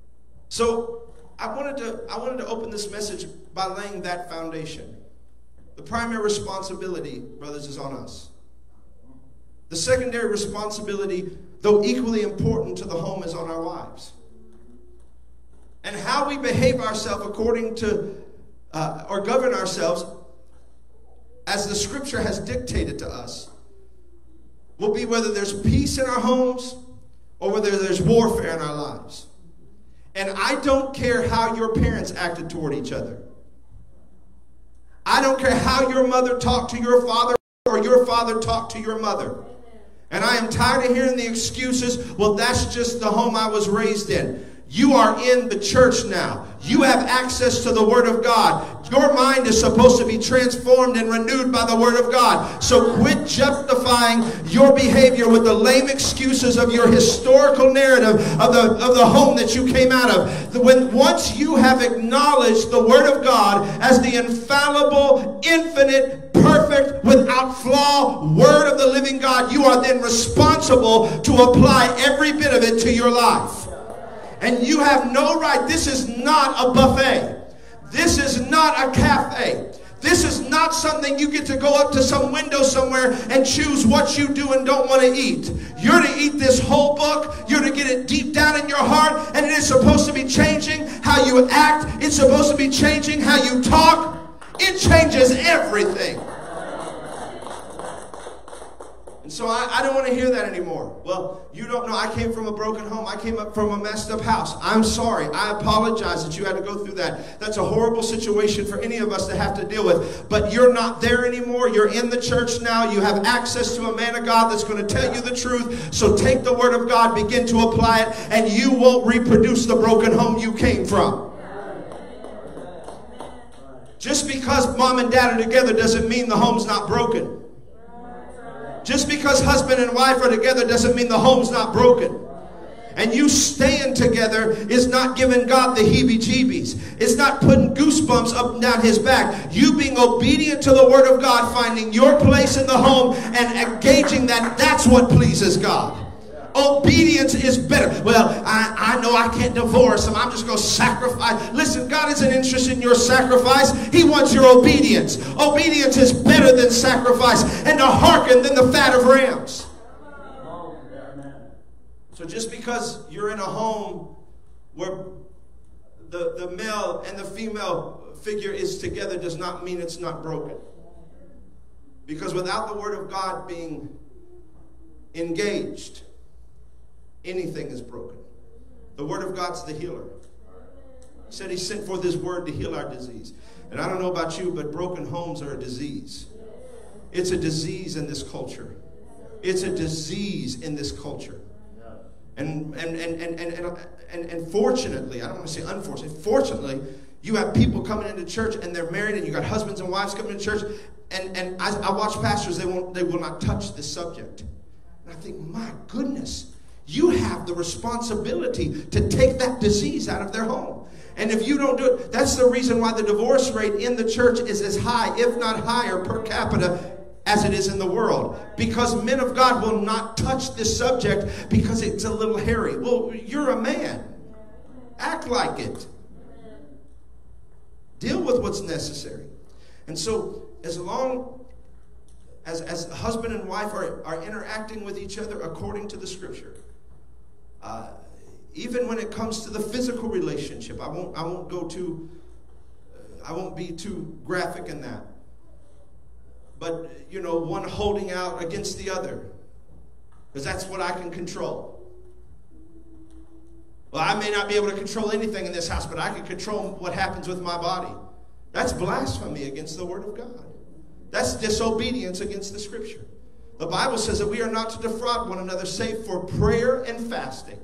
So I wanted to, I wanted to open this message by laying that foundation. The primary responsibility, brothers, is on us. The secondary responsibility, though equally important to the home, is on our wives. And how we behave ourselves according to, uh, or govern ourselves as the Scripture has dictated to us, will be whether there's peace in our homes or whether there's warfare in our lives. And I don't care how your parents acted toward each other. I don't care how your mother talked to your father or your father talked to your mother. And I am tired of hearing the excuses, well, that's just the home I was raised in. You are in the church now. You have access to the Word of God. Your mind is supposed to be transformed and renewed by the Word of God. So quit justifying your behavior with the lame excuses of your historical narrative of the, of the home that you came out of. When once you have acknowledged the Word of God as the infallible, infinite, perfect, without flaw Word of the living God, you are then responsible to apply every bit of it to your life. And you have no right. This is not a buffet. This is not a cafe. This is not something you get to go up to some window somewhere and choose what you do and don't want to eat. You're to eat this whole book. You're to get it deep down in your heart. And it is supposed to be changing how you act. It's supposed to be changing how you talk. It changes everything. So I, I don't want to hear that anymore. Well, you don't know. I came from a broken home. I came up from a messed up house. I'm sorry. I apologize that you had to go through that. That's a horrible situation for any of us to have to deal with. But you're not there anymore. You're in the church now. You have access to a man of God that's going to tell you the truth. So take the Word of God, begin to apply it, and you won't reproduce the broken home you came from. Just because mom and dad are together doesn't mean the home's not broken. Just because husband and wife are together doesn't mean the home's not broken. And you staying together is not giving God the heebie-jeebies. It's not putting goosebumps up and down his back. You being obedient to the Word of God, finding your place in the home and engaging that, that's what pleases God. Obedience is better. Well, I, I know I can't divorce him. I'm just going to sacrifice. Listen, God isn't interested in your sacrifice. He wants your obedience. Obedience is better than sacrifice, and to hearken than the fat of rams. So just because you're in a home where the, the male and the female figure is together does not mean it's not broken. Because without the Word of God being engaged, anything is broken. The Word of God's the healer. He said He sent forth His Word to heal our disease. And I don't know about you, but broken homes are a disease. It's a disease in this culture. It's a disease in this culture. And and and and and and, and, and fortunately, I don't want to say unfortunately, fortunately, you have people coming into church and they're married, and you got husbands and wives coming to church, and, and I, I watch pastors, they won't they will not touch this subject. And I think, my goodness, you have the responsibility to take that disease out of their home. And if you don't do it, that's the reason why the divorce rate in the church is as high, if not higher, per capita as it is in the world. Because men of God will not touch this subject because it's a little hairy. Well, you're a man. Act like it. Deal with what's necessary. And so, as long as, as husband and wife are, are interacting with each other according to the Scripture, Uh, even when it comes to the physical relationship, I won't. I won't go too. Uh, I won't be too graphic in that. But you know, one holding out against the other, because that's what I can control. Well, I may not be able to control anything in this house, but I can control what happens with my body. That's blasphemy against the Word of God. That's disobedience against the Scripture. The Bible says that we are not to defraud one another save for prayer and fasting.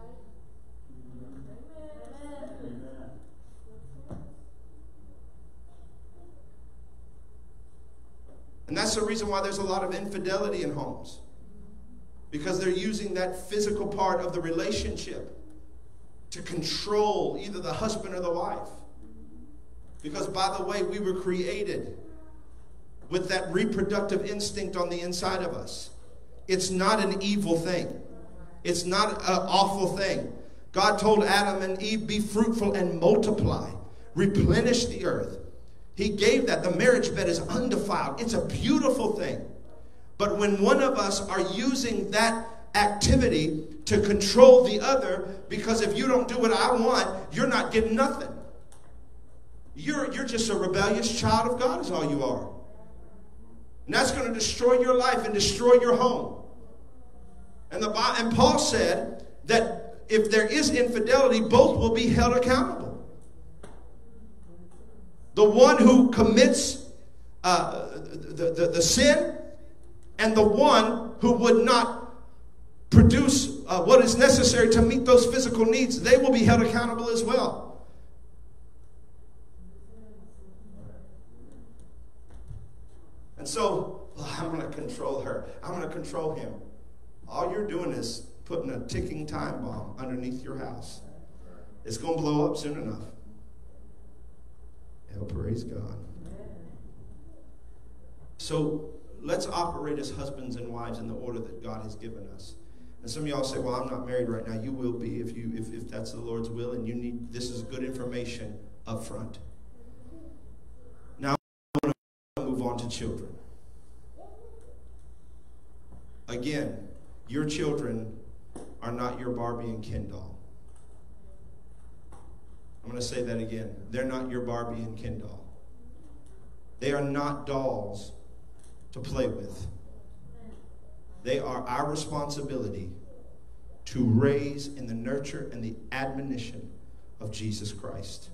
And that's the reason why there's a lot of infidelity in homes. Because they're using that physical part of the relationship to control either the husband or the wife. Because, by the way, we were created with that reproductive instinct on the inside of us. It's not an evil thing. It's not an awful thing. God told Adam and Eve, be fruitful and multiply. Replenish the earth. He gave that. The marriage bed is undefiled. It's a beautiful thing. But when one of us are using that activity to control the other, because if you don't do what I want, you're not getting nothing. You're, you're just a rebellious child of God is all you are. And that's going to destroy your life and destroy your home. And, the, and Paul said that if there is infidelity, both will be held accountable. The one who commits uh, the, the, the sin and the one who would not produce uh, what is necessary to meet those physical needs, they will be held accountable as well. And so, well, I'm going to control her. I'm going to control him. All you're doing is putting a ticking time bomb underneath your house. It's going to blow up soon enough. Oh, praise God. So let's operate as husbands and wives in the order that God has given us. And some of y'all say, well, I'm not married right now. You will be if, you, if, if that's the Lord's will, and you need, this is good information up front. Now, I want to move on to children. Again, your children are not your Barbie and Ken doll. I'm going to say that again. They're not your Barbie and Ken doll. They are not dolls to play with. They are our responsibility to raise in the nurture and the admonition of Jesus Christ.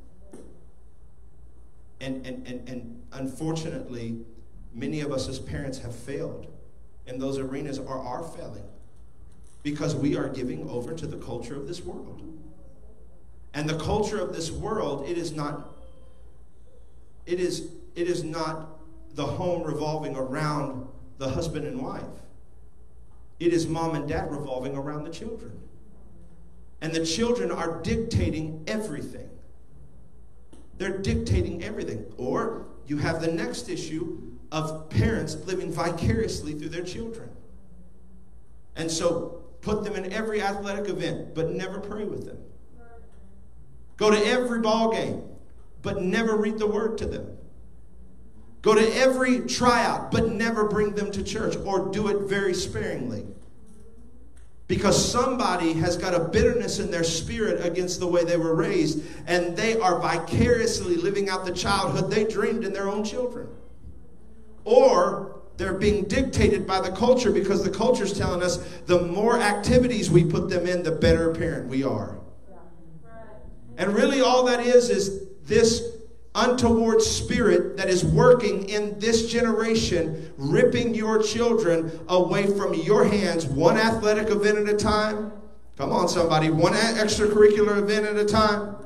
And, and, and, and unfortunately, many of us as parents have failed. And those arenas are our failing because we are giving over to the culture of this world. And the culture of this world, it is not, it is, it is not the home revolving around the husband and wife. It is mom and dad revolving around the children. And the children are dictating everything. They're dictating everything. Or you have the next issue of parents living vicariously through their children. And so put them in every athletic event, but never pray with them. Go to every ball game, but never read the word to them. Go to every tryout, but never bring them to church, or do it very sparingly. Because somebody has got a bitterness in their spirit against the way they were raised, and they are vicariously living out the childhood they dreamed in their own children. Or they're being dictated by the culture because the culture's telling us the more activities we put them in, the better parent we are. And really all that is is this untoward spirit that is working in this generation, ripping your children away from your hands, one athletic event at a time. Come on, somebody, one extracurricular event at a time.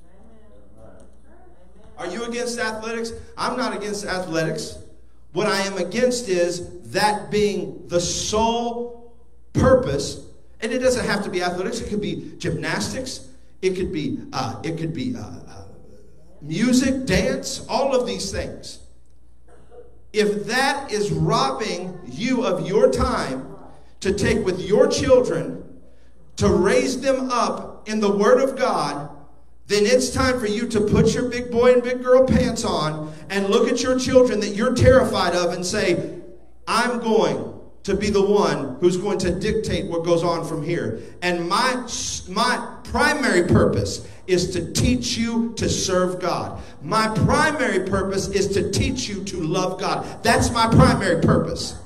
Are you against athletics? I'm not against athletics. What I am against is that being the sole purpose, and it doesn't have to be athletics. It could be gymnastics. It could be uh, it could be uh, uh, music, dance, all of these things. If that is robbing you of your time to take with your children to raise them up in the Word of God, then it's time for you to put your big boy and big girl pants on and look at your children that you're terrified of and say, I'm going to be the one who's going to dictate what goes on from here. And my, my primary purpose is to teach you to serve God. My primary purpose is to teach you to love God. That's my primary purpose.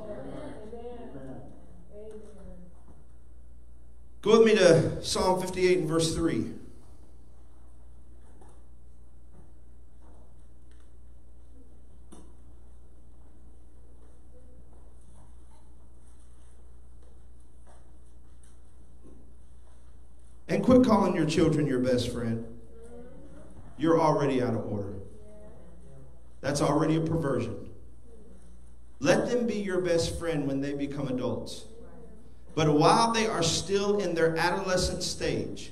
Go with me to Psalm fifty-eight and verse three. And quit calling your children your best friend. You're already out of order. That's already a perversion. Let them be your best friend when they become adults. But while they are still in their adolescent stage,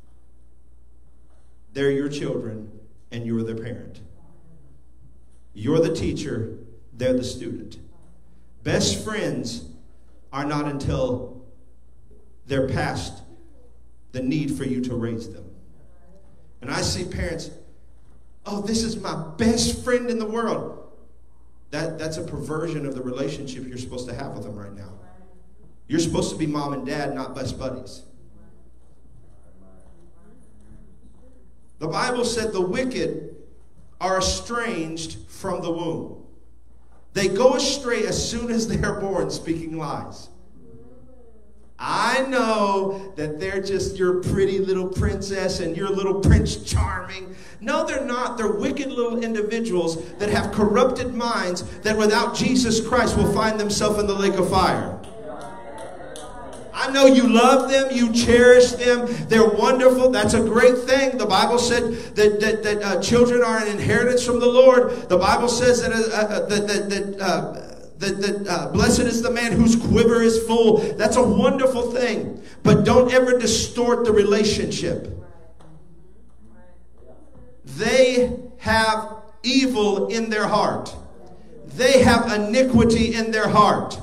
they're your children and you're their parent. You're the teacher, they're the student. Best friends are not until they're past the need for you to raise them. And I see parents, oh, this is my best friend in the world. That, that's a perversion of the relationship you're supposed to have with them right now. You're supposed to be mom and dad, not best buddies. The Bible said the wicked are estranged from the womb. They go astray as soon as they are born, speaking lies. I know that they're just your pretty little princess and your little Prince Charming. No, they're not. They're wicked little individuals that have corrupted minds that without Jesus Christ will find themselves in the lake of fire. I know you love them, you cherish them, they're wonderful. That's a great thing. The Bible said that, that, that uh, children are an inheritance from the Lord. The Bible says that, uh, uh, that, that, that uh, That, that uh, blessed is the man whose quiver is full. That's a wonderful thing. But don't ever distort the relationship. They have evil in their heart. They have iniquity in their heart.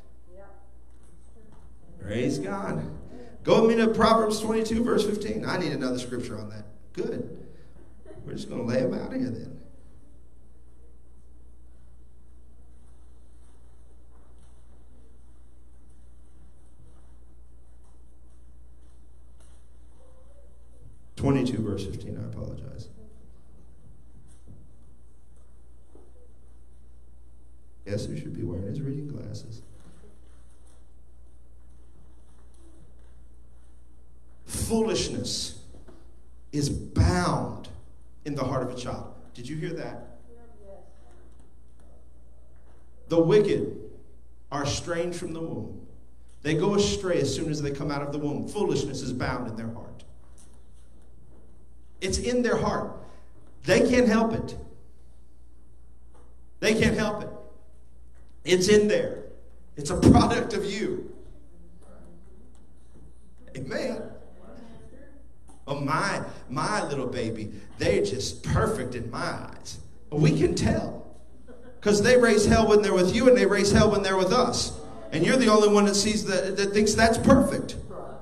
Praise God. Go with me to Proverbs twenty-two, verse fifteen. I need another scripture on that. Good. We're just going to lay them out here then. twenty-two, verse fifteen, I apologize. Yes, he should be wearing his reading glasses. Foolishness is bound in the heart of a child. Did you hear that? The wicked are estranged from the womb. They go astray as soon as they come out of the womb. Foolishness is bound in their heart. It's in their heart. They can't help it. They can't help it. It's in there. It's a product of you. Amen. Oh, my, my little baby, they're just perfect in my eyes. We can tell. Because they raise hell when they're with you, and they raise hell when they're with us. And you're the only one that sees that, that thinks that's perfect.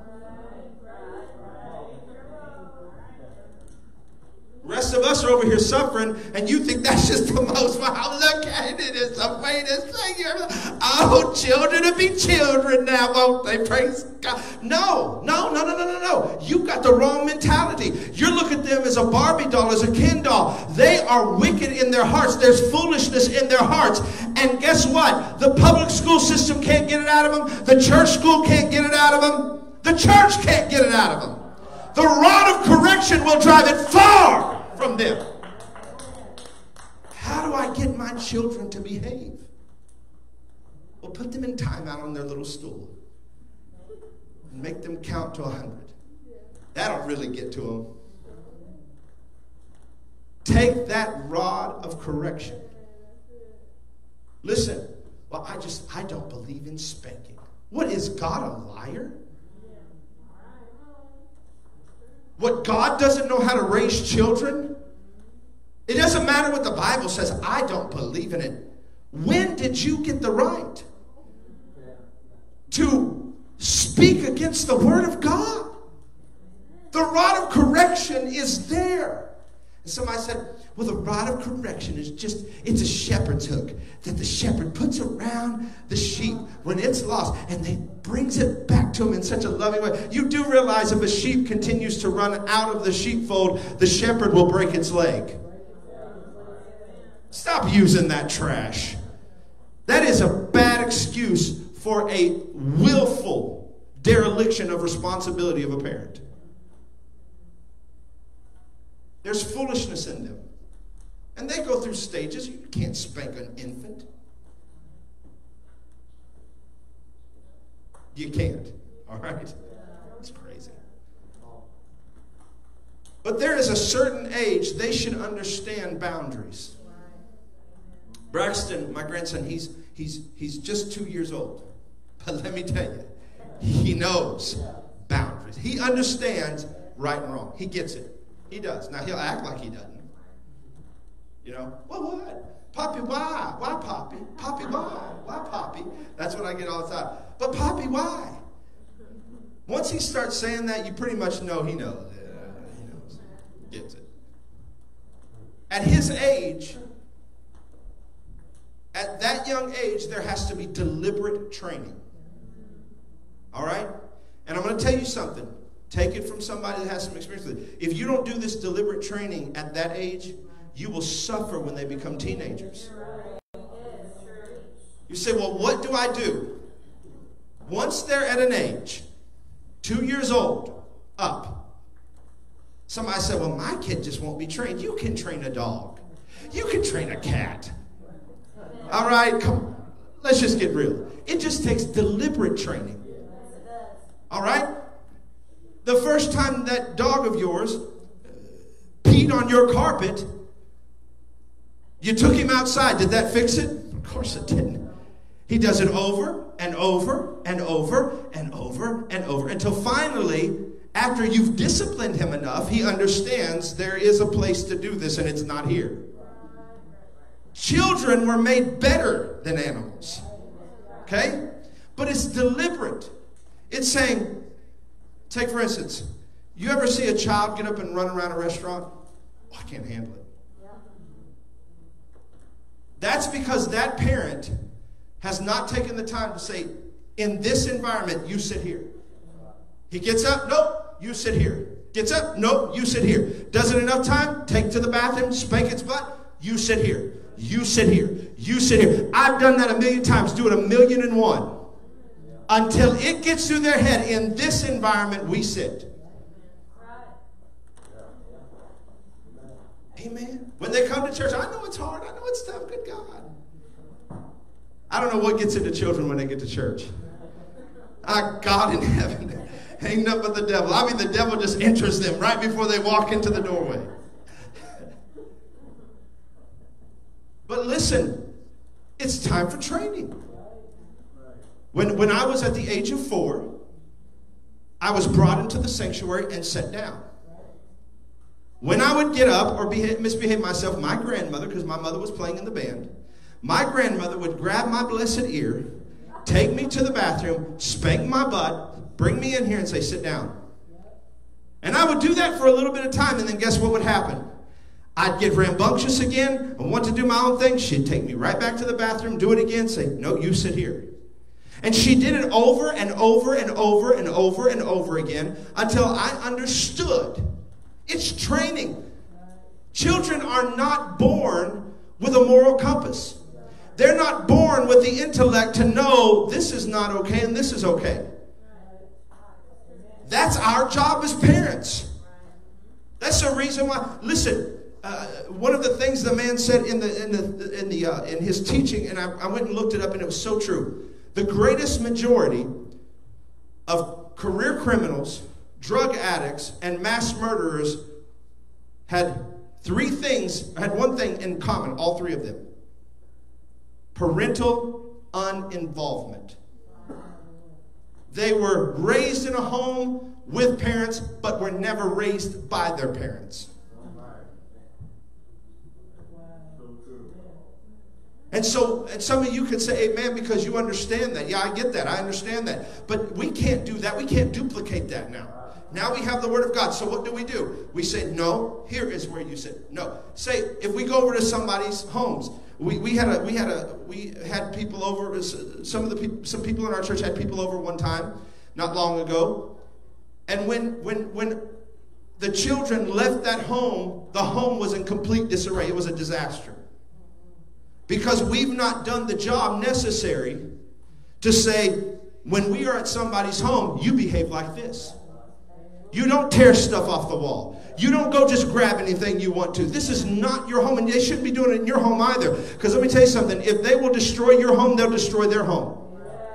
The rest of us are over here suffering, and you think that's just the most, wow, look at it, it's the greatest thing ever. Oh, children will be children now, won't they? Praise God. No, no, no, no, no, no, no. You've got the wrong mentality. You look at them as a Barbie doll, as a Ken doll. They are wicked in their hearts. There's foolishness in their hearts. And guess what? The public school system can't get it out of them. The church school can't get it out of them. The church can't get it out of them. The rod of correction will drive it far from them. How do I get my children to behave? Well, put them in timeout on their little stool and make them count to a hundred. That'll really get to them. Take that rod of correction. Listen, well, I just, I don't believe in spanking. What, is God a liar? What, God doesn't know how to raise children? It doesn't matter what the Bible says. I don't believe in it. When did you get the right to speak against the Word of God? The rod of correction is there. And somebody said, well, the rod of correction is just, it's a shepherd's hook that the shepherd puts around the sheep when it's lost, and they brings it back to him in such a loving way. You do realize if a sheep continues to run out of the sheepfold, the shepherd will break its leg. Stop using that trash. That is a bad excuse for a willful dereliction of responsibility of a parent. There's foolishness in them. And they go through stages. You can't spank an infant. You can't. All right? It's crazy. But there is a certain age they should understand boundaries. Braxton, my grandson, he's he's he's just two years old. But let me tell you, he knows boundaries. He understands right and wrong. He gets it. He does. Now, he'll act like he doesn't. You know, well, what? Poppy, why? Why, Poppy? Poppy, why? Why, Poppy? That's what I get all the time. But, Poppy, why? Once he starts saying that, you pretty much know he knows. Yeah, he knows. Gets it. at his age, at that young age, there has to be deliberate training. All right? And I'm going to tell you something. Take it from somebody that has some experience with it. If you don't do this deliberate training at that age, you will suffer when they become teenagers. You say, well, what do I do? Once they're at an age, two years old, up, somebody said, well, my kid just won't be trained. You can train a dog. You can train a cat. All right, come, let's just get real. It just takes deliberate training. All right? The first time that dog of yours peed on your carpet, you took him outside. Did that fix it? Of course it didn't. He does it over and over and over and over and over until finally, after you've disciplined him enough, he understands there is a place to do this and it's not here. Children were made better than animals. Okay? But it's deliberate. It's saying, take for instance, you ever see a child get up and run around a restaurant? Oh, I can't handle it. That's because that parent has not taken the time to say, in this environment, you sit here. He gets up, nope, you sit here. Gets up, nope, you sit here. Does it enough time? Take to the bathroom, spank its butt, you sit here. You sit here. You sit here. I've done that a million times. Do it a million and one. Until it gets through their head, in this environment, we sit. Amen. When they come to church, I know it's hard. I know it's tough. Good God. I don't know what gets into children when they get to church. Ah, God in heaven. Ain't nothing but the devil. I mean, the devil just enters them right before they walk into the doorway. But listen, it's time for training. When, when I was at the age of four, I was brought into the sanctuary and set down. When I would get up or behave, misbehave myself, my grandmother, because my mother was playing in the band, my grandmother would grab my blessed ear, take me to the bathroom, spank my butt, bring me in here and say, sit down. And I would do that for a little bit of time, and then guess what would happen? I'd get rambunctious again and want to do my own thing. She'd take me right back to the bathroom, do it again, say, no, you sit here. And she did it over and over and over and over and over again until I understood. It's training. Children are not born with a moral compass. They're not born with the intellect to know this is not okay and this is okay. That's our job as parents. That's the reason why. Listen. Uh, one of the things the man said in the in the in the uh, in his teaching, and I, I went and looked it up, and it was so true. The greatest majority of career criminals, drug addicts, and mass murderers had three things, had one thing in common, all three of them: parental uninvolvement. They were raised in a home with parents, but were never raised by their parents. And so, and some of you could say, amen, because you understand that. Yeah, I get that. I understand that. But we can't do that. We can't duplicate that now. Now we have the Word of God. So what do we do? We say, no, here is where you sit. No. Say, if we go over to somebody's homes, we, we had a we had a we had people over. Some of the people, some people in our church had people over one time, not long ago. And when when when the children left that home, the home was in complete disarray. It was a disaster. Because we've not done the job necessary to say, when we are at somebody's home, you behave like this. You don't tear stuff off the wall. You don't go just grab anything you want to. This is not your home, and they shouldn't be doing it in your home either. Because let me tell you something. If they will destroy your home, they'll destroy their home.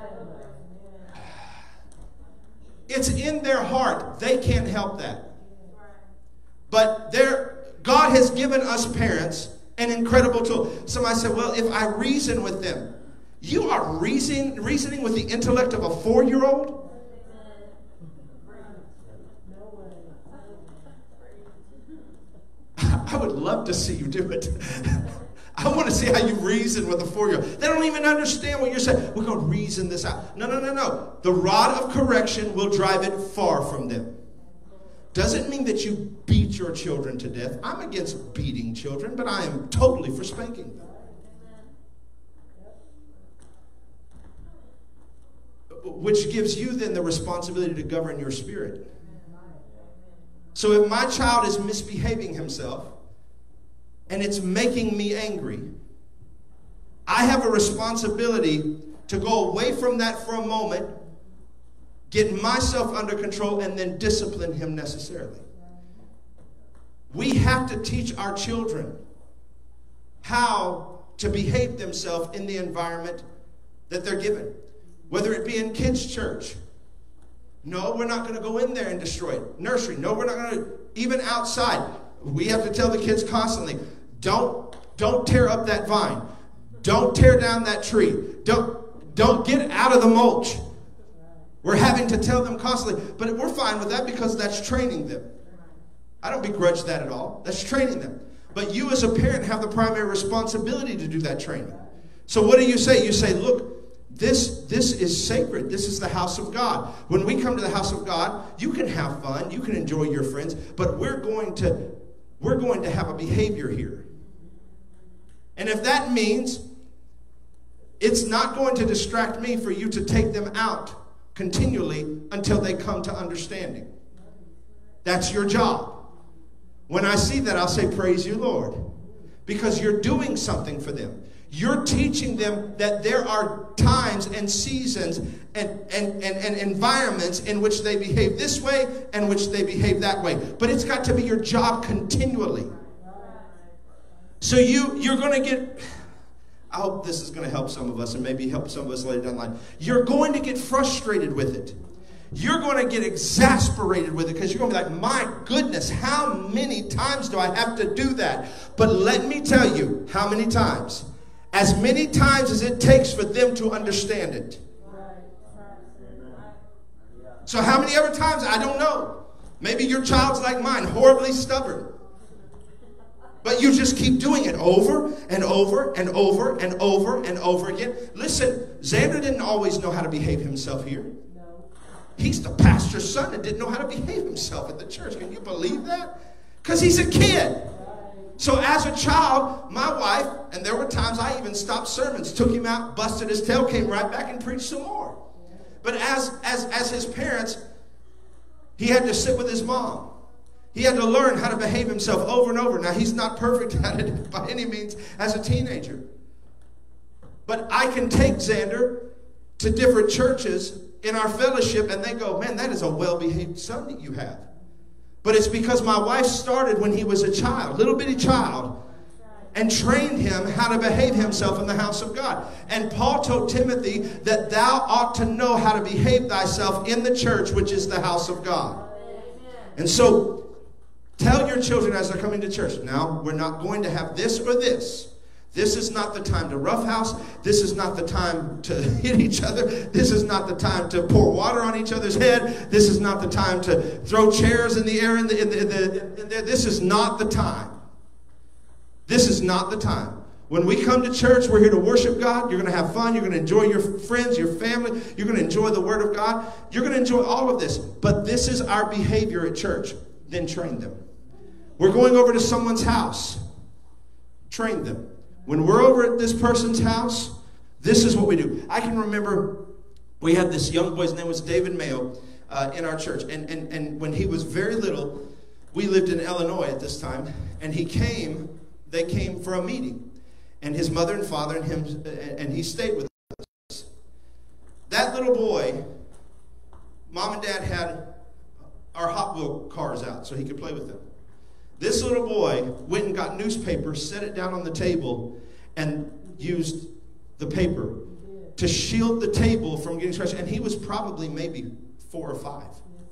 It's in their heart. They can't help that. But God has given us parents an incredible tool. Somebody said, well, if I reason with them. You are reason, reasoning with the intellect of a four-year-old? I would love to see you do it. I want to see how you reason with a four-year-old. They don't even understand what you're saying. We're going to reason this out. No, no, no, no. The rod of correction will drive it far from them. doesn't mean that you beat your children to death. I'm against beating children, but I am totally for spanking them. Which gives you then the responsibility to govern your spirit. So if my child is misbehaving himself and it's making me angry, I have a responsibility to go away from that for a moment, get myself under control, and then discipline him necessarily. We have to teach our children how to behave themselves in the environment that they're given. Whether it be in kids' church. No, we're not going to go in there and destroy it. Nursery. No, we're not going to. Even outside. We have to tell the kids constantly, don't, don't tear up that vine. Don't tear down that tree. Don't, don't get out of the mulch. We're having to tell them constantly. But we're fine with that because that's training them. I don't begrudge that at all. That's training them. But you as a parent have the primary responsibility to do that training. So what do you say? You say, look, This, this is sacred. This is the house of God. When we come to the house of God, you can have fun. You can enjoy your friends. But we're going to, we're going to have a behavior here. And if that means it's not going to distract me for you to take them out continually until they come to understanding. That's your job. When I see that, I'll say, praise you, Lord. Because you're doing something for them. You're teaching them that there are times and seasons and, and, and, and environments in which they behave this way and which they behave that way. But it's got to be your job continually. So you, you're going to get, I hope this is going to help some of us and maybe help some of us later down the line. You're going to get frustrated with it. You're going to get exasperated with it because you're going to be like, my goodness, how many times do I have to do that? But let me tell you, how many times? As many times as it takes for them to understand it. So how many other times? I don't know. Maybe your child's like mine, horribly stubborn. But you just keep doing it over and over and over and over and over again. Listen, Xander didn't always know how to behave himself here. He's the pastor's son that didn't know how to behave himself at the church. Can you believe that? Because he's a kid. So as a child, my wife, and there were times I even stopped sermons, took him out, busted his tail, came right back and preached some more. But as, as, as his parents, he had to sit with his mom. He had to learn how to behave himself over and over. Now, he's not perfect at it by any means as a teenager. But I can take Xander to different churches in our fellowship, and they go, man, that is a well-behaved son that you have. But it's because my wife started when he was a child, little bitty child, and trained him how to behave himself in the house of God. And Paul told Timothy that thou ought to know how to behave thyself in the church, which is the house of God. And so tell your children as they're coming to church, now we're not going to have this or this. This is not the time to roughhouse. This is not the time to hit each other. This is not the time to pour water on each other's head. This is not the time to throw chairs in the air. In the, in the, in the, in the, this is not the time. This is not the time. When we come to church, we're here to worship God. You're going to have fun. You're going to enjoy your friends, your family. You're going to enjoy the Word of God. You're going to enjoy all of this. But this is our behavior at church. Then train them. We're going over to someone's house. Train them. When we're over at this person's house, this is what we do. I can remember we had this young boy, his name was David Mayo, uh, in our church. And, and, and when he was very little, we lived in Illinois at this time, and he came, they came for a meeting. And his mother and father and him, and he stayed with us. That little boy, mom and dad had our Hot Wheel cars out so he could play with them. This little boy went and got newspaper, set it down on the table, and used the paper to shield the table from getting scratched. And he was probably maybe four or five.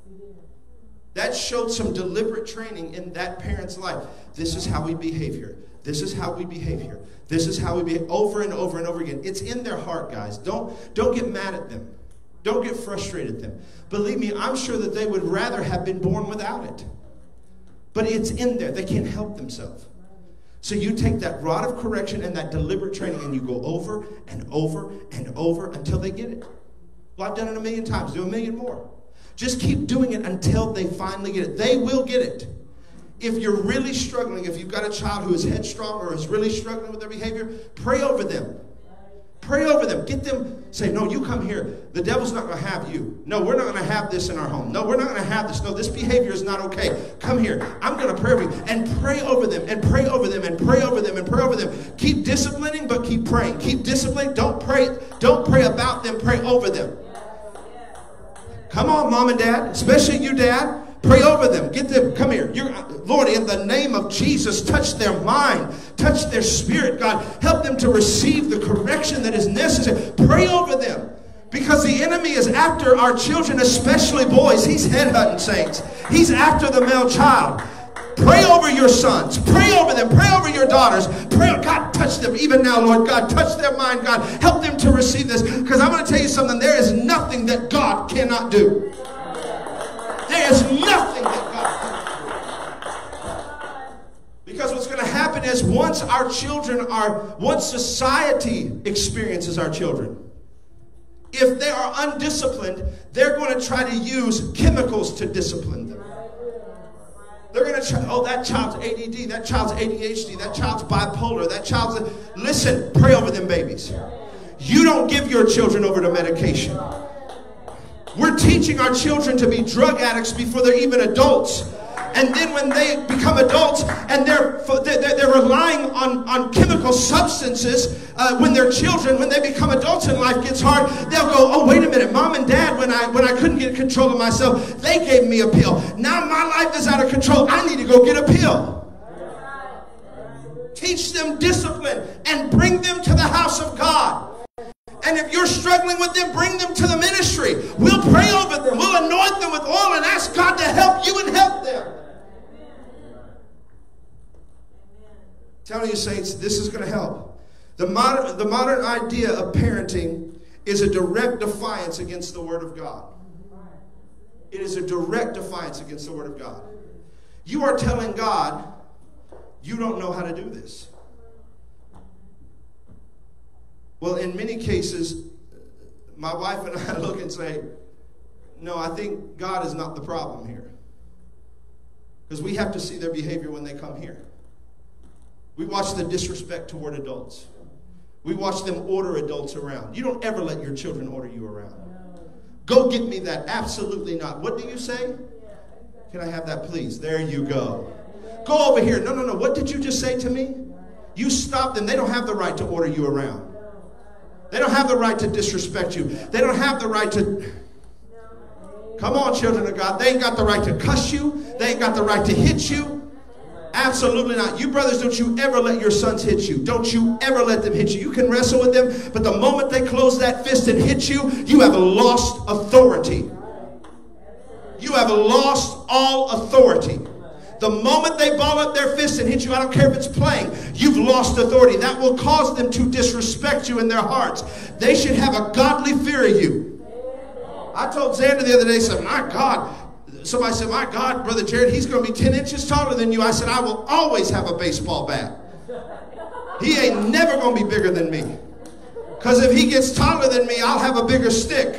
That showed some deliberate training in that parent's life. This is how we behave here. This is how we behave here. This is how we behave over and over and over again. It's in their heart, guys. Don't, don't get mad at them. Don't get frustrated at them. Believe me, I'm sure that they would rather have been born without it. But it's in there. They can't help themselves. So you take that rod of correction and that deliberate training and you go over and over and over until they get it. Well, I've done it a million times. Do a million more. Just keep doing it until they finally get it. They will get it. If you're really struggling, if you've got a child who is headstrong or is really struggling with their behavior, pray over them. Pray over them. Get them, say, no, you come here. The devil's not going to have you. No, we're not going to have this in our home. No, we're not going to have this. No, this behavior is not okay. Come here. I'm going to pray over you. And pray over them, and pray over them, and pray over them, and pray over them. Keep disciplining, but keep praying. Keep disciplining. Don't pray, don't pray about them. Pray over them. Come on, mom and dad, especially you, dad. Pray over them. Get them. Come here. You're, Lord, in the name of Jesus, touch their mind. Touch their spirit, God. Help them to receive the correction that is necessary. Pray over them. Because the enemy is after our children, especially boys. He's headhunting, saints. He's after the male child. Pray over your sons. Pray over them. Pray over your daughters. Pray, God, touch them even now, Lord. God, touch their mind, God. Help them to receive this. Because I'm going to tell you something. There is nothing that God cannot do. There is nothing that God can do. Because what's going to happen is once our children are, once society experiences our children, if they are undisciplined, they're going to try to use chemicals to discipline them. They're going to try, oh, that child's A D D, that child's A D H D, that child's bipolar, that child's... Listen, pray over them babies. You don't give your children over to medication. We're teaching our children to be drug addicts before they're even adults. And then when they become adults and they're, they're, they're relying on, on chemical substances uh, when they're children, when they become adults and life gets hard, they'll go, oh, wait a minute, mom and dad, when I, when I couldn't get control of myself, they gave me a pill. Now my life is out of control. I need to go get a pill. Teach them discipline and bring them to the house of God. And if you're struggling with them, bring them to the ministry. We'll pray over them. We'll anoint them with oil and ask God to help you and help them. Telling you, saints, this is going to help. The modern, the modern idea of parenting is a direct defiance against the Word of God. It is a direct defiance against the Word of God. You are telling God, you don't know how to do this. Well, in many cases, my wife and I look and say, no, I think God is not the problem here. Because we have to see their behavior when they come here. We watch the disrespect toward adults. We watch them order adults around. You don't ever let your children order you around. Go get me that. Absolutely not. What do you say? Can I have that, please? There you go. Go over here. No, no, no. What did you just say to me? You stop them. They don't have the right to order you around. They don't have the right to disrespect you. They don't have the right to... Come on, children of God. They ain't got the right to cuss you. They ain't got the right to hit you. Absolutely not. You brothers, don't you ever let your sons hit you. Don't you ever let them hit you. You can wrestle with them, but the moment they close that fist and hit you, you have lost authority. You have lost all authority. The moment they ball up their fist and hit you, I don't care if it's playing, you've lost authority. That will cause them to disrespect you in their hearts. They should have a godly fear of you. I told Xander the other day, said, my God, somebody said, my God, Brother Jared, he's going to be ten inches taller than you. I said, I will always have a baseball bat. He ain't never going to be bigger than me. Because if he gets taller than me, I'll have a bigger stick.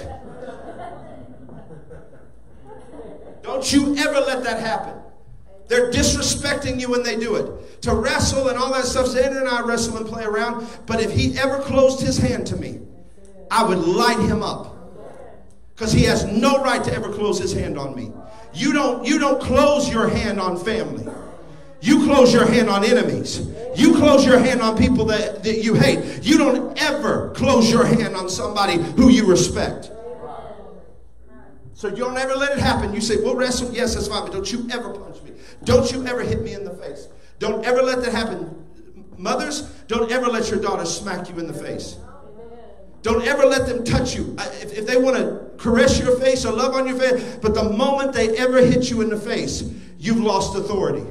Don't you ever let that happen. They're disrespecting you when they do it. To wrestle and all that stuff, Xander and I wrestle and play around. But if he ever closed his hand to me, I would light him up. Because he has no right to ever close his hand on me. You don't, you don't close your hand on family. You close your hand on enemies. You close your hand on people that, that you hate. You don't ever close your hand on somebody who you respect. So you don't ever let it happen. You say, we'll wrestle. Yes, that's fine. But don't you ever punch me. Don't you ever hit me in the face. Don't ever let that happen. Mothers, don't ever let your daughters smack you in the face. Don't ever let them touch you. If, if they want to caress your face or love on your face, but the moment they ever hit you in the face, you've lost authority.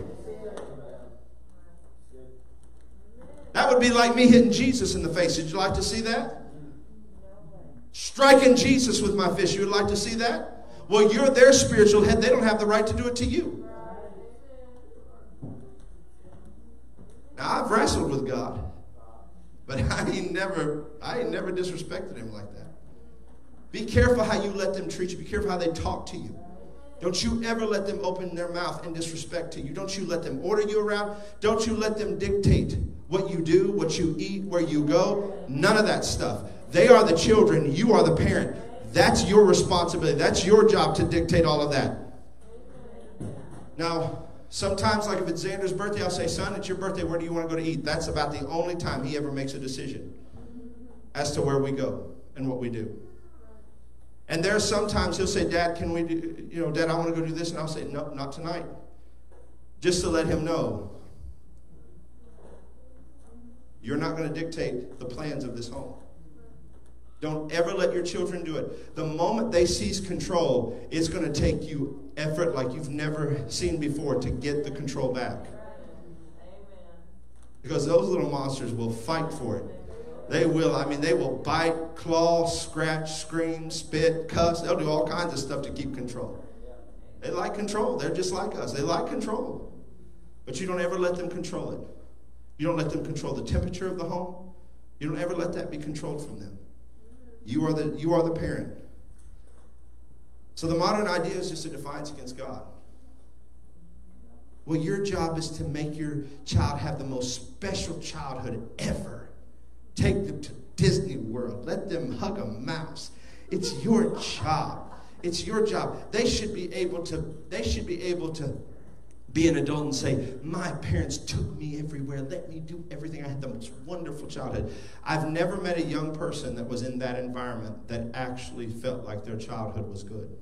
That would be like me hitting Jesus in the face. Would you like to see that? Striking Jesus with my fist. You would like to see that? Well, you're their spiritual head. They don't have the right to do it to you. Now, I've wrestled with God. But I ain't never, I ain't never disrespected him like that. Be careful how you let them treat you. Be careful how they talk to you. Don't you ever let them open their mouth in disrespect to you. Don't you let them order you around. Don't you let them dictate what you do, what you eat, where you go. None of that stuff. They are the children. You are the parent. That's your responsibility. That's your job to dictate all of that. Now, sometimes, like if it's Xander's birthday, I'll say, son, it's your birthday. Where do you want to go to eat? That's about the only time he ever makes a decision as to where we go and what we do. And there are sometimes he'll say, Dad, can we do, you know, Dad, I want to go do this. And I'll say, no, not tonight. Just to let him know, you're not going to dictate the plans of this home. Don't ever let your children do it. The moment they seize control, it's going to take you effort like you've never seen before to get the control back. Because those little monsters will fight for it. They will, I mean, they will bite, claw, scratch, scream, spit, cuss. They'll do all kinds of stuff to keep control. They like control. They're just like us. They like control. But you don't ever let them control it. You don't let them control the temperature of the home. You don't ever let that be controlled from them. You are the, you are the parent. So the modern idea is just a defiance against God. Well, your job is to make your child have the most special childhood ever. Take them to Disney World. Let them hug a mouse. It's your job. It's your job. They should be able to, they should be able to be an adult and say, my parents took me everywhere. Let me do everything. I had the most wonderful childhood. I've never met a young person that was in that environment that actually felt like their childhood was good.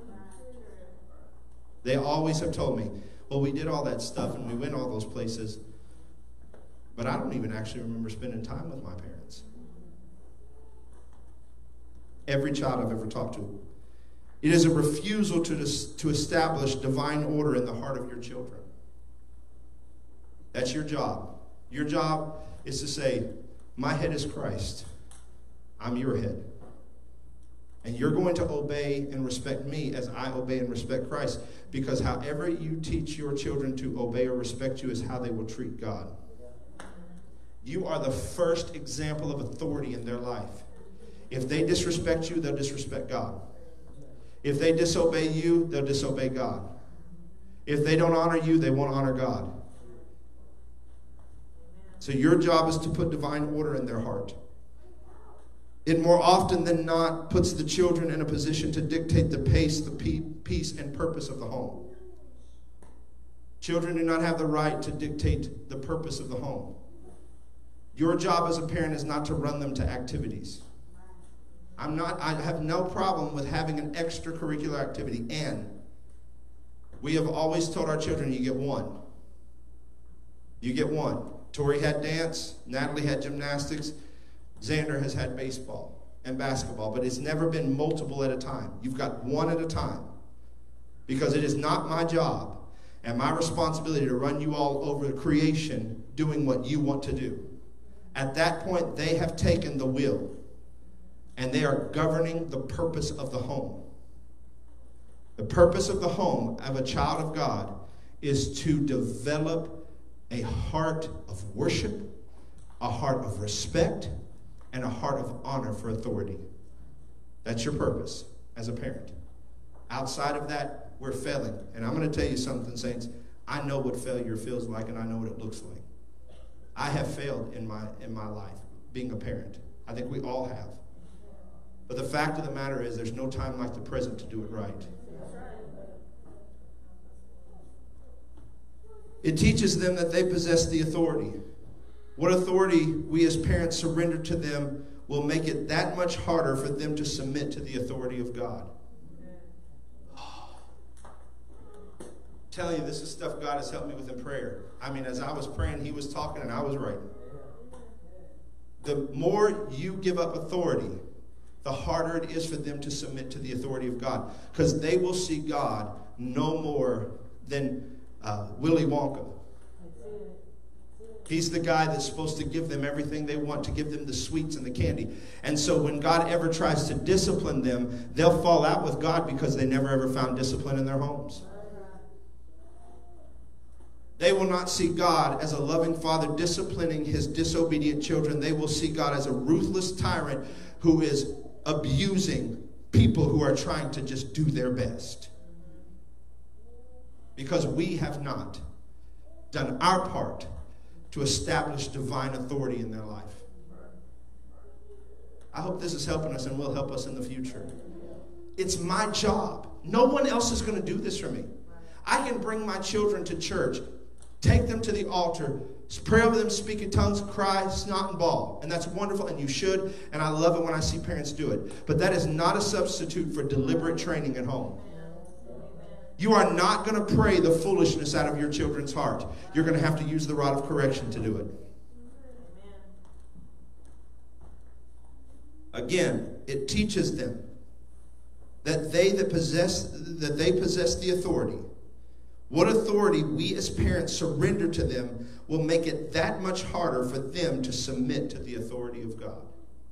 They always have told me, well, we did all that stuff and we went all those places, but I don't even actually remember spending time with my parents. Every child I've ever talked to. It is a refusal to, to establish divine order in the heart of your children. That's your job. Your job is to say, my head is Christ. I'm your head. And you're going to obey and respect me as I obey and respect Christ. Because however you teach your children to obey or respect you is how they will treat God. You are the first example of authority in their life. If they disrespect you, they'll disrespect God. If they disobey you, they'll disobey God. If they don't honor you, they won't honor God. So your job is to put divine order in their heart. It more often than not puts the children in a position to dictate the pace, the peace, and purpose of the home. Children do not have the right to dictate the purpose of the home. Your job as a parent is not to run them to activities. I'm not, I have no problem with having an extracurricular activity, and we have always told our children, you get one. You get one. Tori had dance, Natalie had gymnastics, Xander has had baseball and basketball, but it's never been multiple at a time. You've got one at a time, because it is not my job and my responsibility to run you all over the creation doing what you want to do. At that point, they have taken the wheel. And they are governing the purpose of the home. The purpose of the home of a child of God is to develop a heart of worship, a heart of respect, and a heart of honor for authority. That's your purpose as a parent. Outside of that, we're failing. And I'm going to tell you something, saints. I know what failure feels like, and I know what it looks like. I have failed in my, in my life being a parent. I think we all have. But the fact of the matter is there's no time like the present to do it right. It teaches them that they possess the authority. What authority we as parents surrender to them will make it that much harder for them to submit to the authority of God. Oh. Telling you, this is stuff God has helped me with in prayer. I mean, as I was praying, he was talking and I was writing. The more you give up authority, the harder it is for them to submit to the authority of God. Because they will see God no more than uh, Willy Wonka. He's the guy that's supposed to give them everything they want, to give them the sweets and the candy. And so when God ever tries to discipline them, they'll fall out with God because they never ever found discipline in their homes. They will not see God as a loving father disciplining his disobedient children. They will see God as a ruthless tyrant who is abusing people who are trying to just do their best. Because we have not done our part to establish divine authority in their life. I hope this is helping us and will help us in the future. It's my job. No one else is going to do this for me. I can bring my children to church, take them to the altar, pray over them, speak in tongues, cry, snot, and bawl. And that's wonderful, and you should, and I love it when I see parents do it. But that is not a substitute for deliberate training at home. You are not going to pray the foolishness out of your children's heart. You're going to have to use the rod of correction to do it. Again, it teaches them that they that possess that they possess the authority. What authority we as parents surrender to them will make it that much harder for them to submit to the authority of God.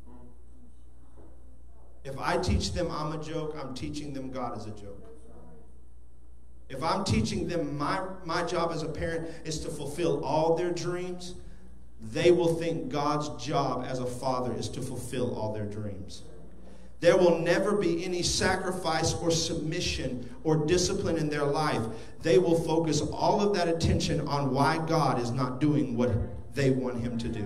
If I teach them I'm a joke, I'm teaching them God is a joke. If I'm teaching them my, my job as a parent is to fulfill all their dreams, they will think God's job as a father is to fulfill all their dreams. There will never be any sacrifice or submission or discipline in their life. They will focus all of that attention on why God is not doing what they want him to do.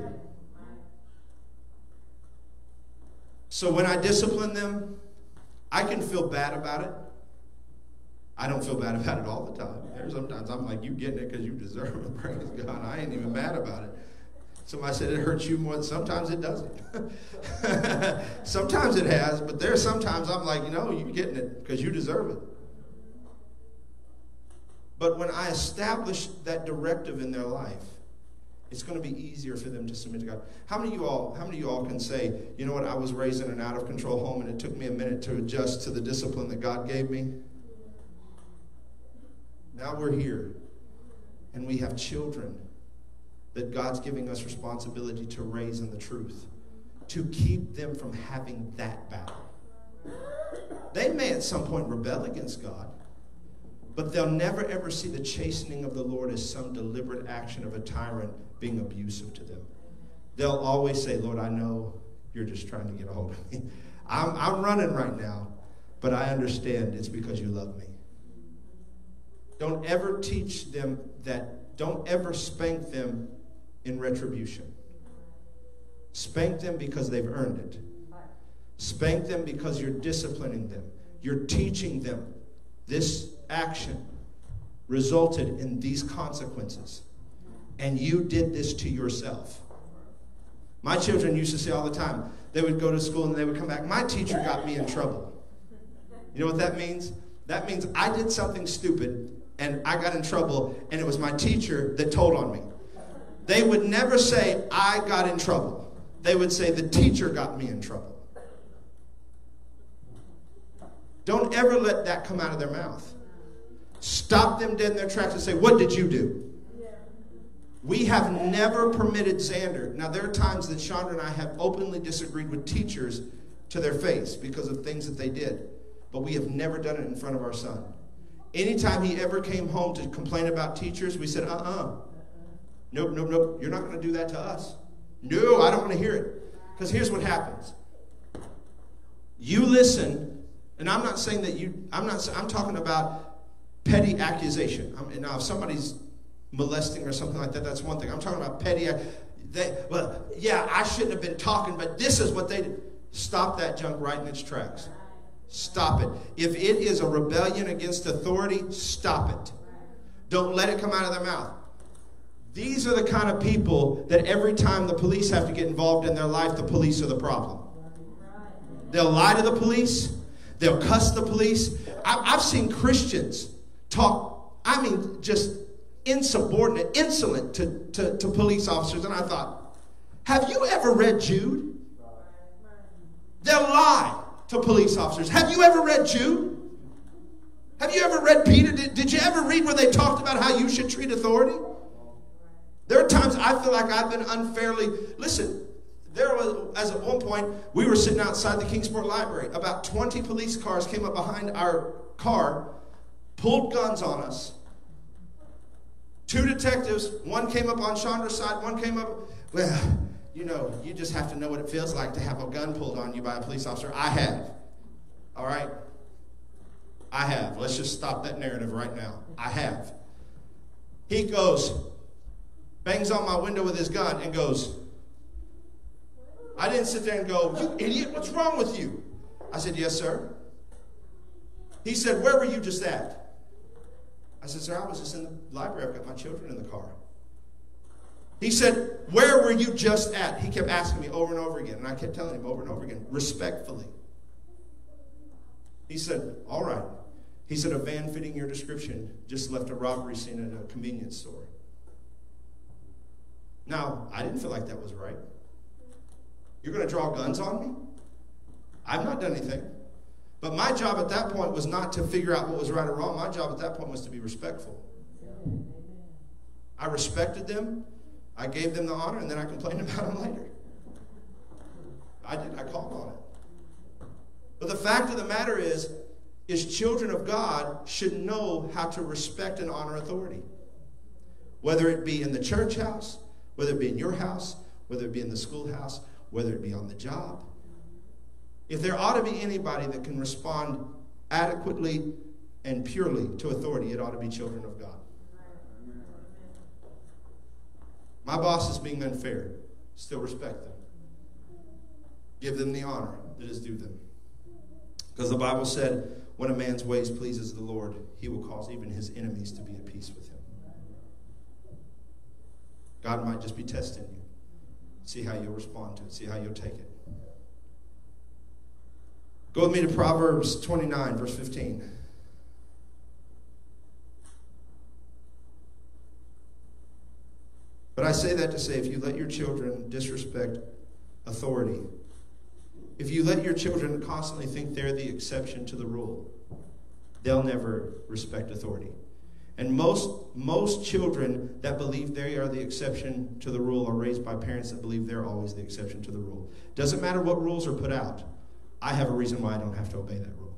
So when I discipline them, I can feel bad about it. I don't feel bad about it all the time. There's sometimes I'm like, you getting it because you deserve it. Praise God. I ain't even mad about it. Somebody said it hurts you more. Sometimes it doesn't. Sometimes it has, but there's sometimes I'm like, you know, you're getting it because you deserve it. But when I establish that directive in their life, it's going to be easier for them to submit to God. How many of you all, how many of you all can say, you know what, I was raised in an out-of-control home and it took me a minute to adjust to the discipline that God gave me? Now we're here and we have children that God's giving us responsibility to raise in the truth, to keep them from having that battle. They may at some point rebel against God, but they'll never ever see the chastening of the Lord as some deliberate action of a tyrant being abusive to them. They'll always say, Lord, I know you're just trying to get a hold of me. I'm, I'm running right now, but I understand it's because you love me. Don't ever teach them that, don't ever spank them in retribution. Spank them because they've earned it. Spank them because you're disciplining them. You're teaching them this action resulted in these consequences. And you did this to yourself. My children used to say all the time, they would go to school and they would come back, my teacher got me in trouble. You know what that means? That means I did something stupid and I got in trouble and it was my teacher that told on me. They would never say, I got in trouble. They would say, the teacher got me in trouble. Don't ever let that come out of their mouth. Stop them dead in their tracks and say, what did you do? We have never permitted Xander. Now, there are times that Chandra and I have openly disagreed with teachers to their face because of things that they did. But we have never done it in front of our son. Anytime he ever came home to complain about teachers, we said, uh-uh. Nope, nope, nope. You're not going to do that to us. No, I don't want to hear it. Because here's what happens. You listen, and I'm not saying that you, I'm not, I'm talking about petty accusation. I'm, now, if somebody's molesting or something like that, that's one thing. I'm talking about petty, they, well, yeah, I shouldn't have been talking, but this is what they did. Stop that junk right in its tracks. Stop it. If it is a rebellion against authority, stop it. Don't let it come out of their mouth. These are the kind of people that every time the police have to get involved in their life, the police are the problem. They'll lie to the police. They'll cuss the police. I've seen Christians talk, I mean, just insubordinate, insolent to, to, to police officers. And I thought, have you ever read Jude? They'll lie to police officers. Have you ever read Jude? Have you ever read Peter? Did, did you ever read where they talked about how you should treat authority? There are times I feel like I've been unfairly, listen, there was, as at one point, we were sitting outside the Kingsport Library. About twenty police cars came up behind our car, pulled guns on us. Two detectives, one came up on Chandra's side, one came up, well, you know, you just have to know what it feels like to have a gun pulled on you by a police officer. I have. All right? I have. Let's just stop that narrative right now. I have. He goes, bangs on my window with his gun and goes, I didn't sit there and go, you idiot, what's wrong with you? I said, yes, sir. He said, where were you just at? I said, sir, I was just in the library. I've got my children in the car. He said, where were you just at? He kept asking me over and over again, and I kept telling him over and over again, respectfully. He said, all right. He said, a van fitting your description just left a robbery scene at a convenience store. Now, I didn't feel like that was right. You're going to draw guns on me? I've not done anything. But my job at that point was not to figure out what was right or wrong. My job at that point was to be respectful. I respected them. I gave them the honor, and then I complained about them later. I did. I called on it. But the fact of the matter is, is children of God should know how to respect and honor authority. Whether it be in the church house, whether it be in your house, whether it be in the schoolhouse, whether it be on the job. If there ought to be anybody that can respond adequately and purely to authority, it ought to be children of God. My boss is being unfair. Still respect them. Give them the honor that is due them. Because the Bible said, when a man's ways pleases the Lord, he will cause even his enemies to be at peace with him. God might just be testing you. See how you'll respond to it. See how you'll take it. Go with me to Proverbs twenty-nine, verse fifteen. But I say that to say, if you let your children disrespect authority, if you let your children constantly think they're the exception to the rule, they'll never respect authority. And most, most children that believe they are the exception to the rule are raised by parents that believe they're always the exception to the rule. Doesn't matter what rules are put out. I have a reason why I don't have to obey that rule.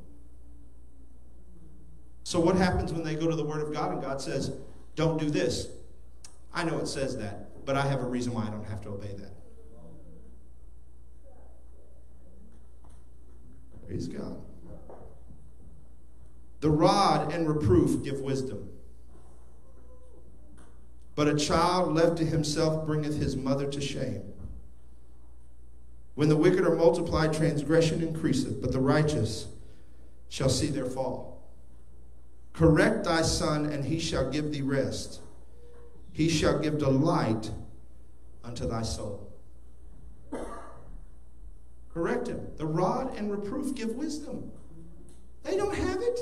So what happens when they go to the Word of God and God says, don't do this? I know it says that, but I have a reason why I don't have to obey that. Praise God. The rod and reproof give wisdom, but a child left to himself bringeth his mother to shame. When the wicked are multiplied, transgression increaseth, but the righteous shall see their fall. Correct thy son, and he shall give thee rest. He shall give delight unto thy soul. Correct him. The rod and reproof give wisdom. They don't have it.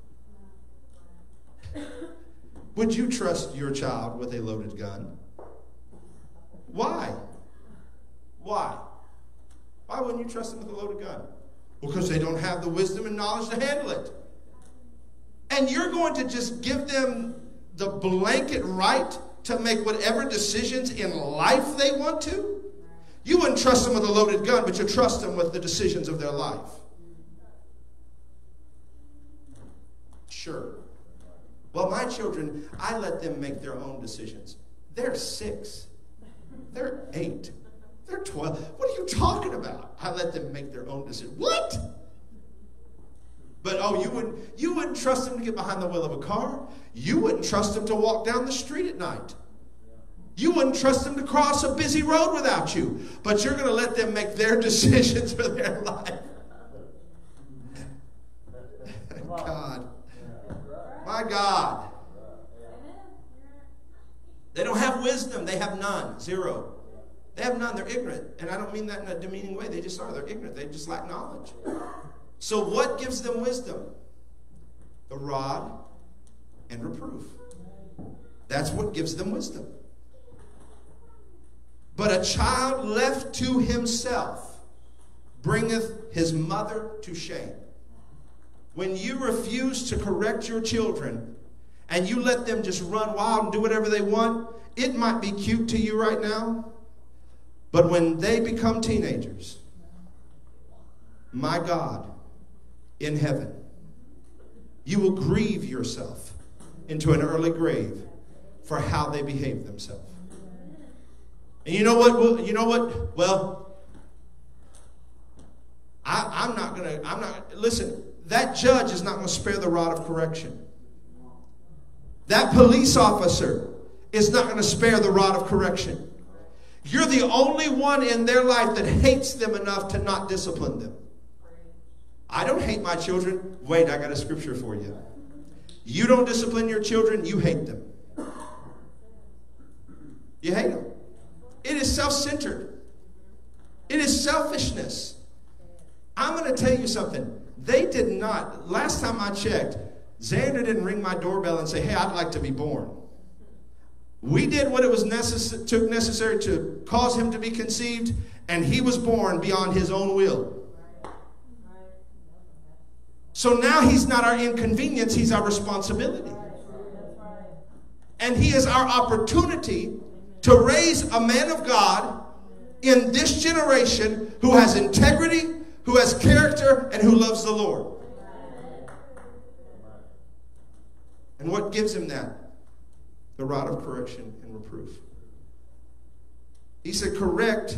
Would you trust your child with a loaded gun? Why? Why? Why wouldn't you trust them with a loaded gun? Because they don't have the wisdom and knowledge to handle it. And you're going to just give them the blanket right to make whatever decisions in life they want to? You wouldn't trust them with a loaded gun, but you trust them with the decisions of their life. Sure. Well, my children, I let them make their own decisions. They're six. They're eight. They're twelve. What are you talking about? I let them make their own decisions. What? But, oh, you wouldn't, you wouldn't trust them to get behind the wheel of a car. You wouldn't trust them to walk down the street at night. You wouldn't trust them to cross a busy road without you. But you're going to let them make their decisions for their life. God. My God. They don't have wisdom. They have none. Zero. They have none. They're ignorant. And I don't mean that in a demeaning way. They just are. They're ignorant. They just lack knowledge. So what gives them wisdom? The rod and reproof. That's what gives them wisdom. But a child left to himself bringeth his mother to shame. When you refuse to correct your children and you let them just run wild and do whatever they want, it might be cute to you right now, but when they become teenagers, my God, in heaven, you will grieve yourself into an early grave for how they behave themselves. And you know what? You know what? Well, I, I'm not going to, I'm not, listen, that judge is not going to spare the rod of correction. That police officer is not going to spare the rod of correction. You're the only one in their life that hates them enough to not discipline them. I don't hate my children. Wait, I got a scripture for you. You don't discipline your children, you hate them. You hate them. It is self-centered. It is selfishness. I'm going to tell you something. They did not, last time I checked, Xander didn't ring my doorbell and say, hey, I'd like to be born. We did what it was necess- took necessary to cause him to be conceived, and he was born beyond his own will. So now he's not our inconvenience, he's our responsibility. And he is our opportunity to raise a man of God in this generation who has integrity, who has character, and who loves the Lord. And what gives him that? The rod of correction and reproof. He said, correct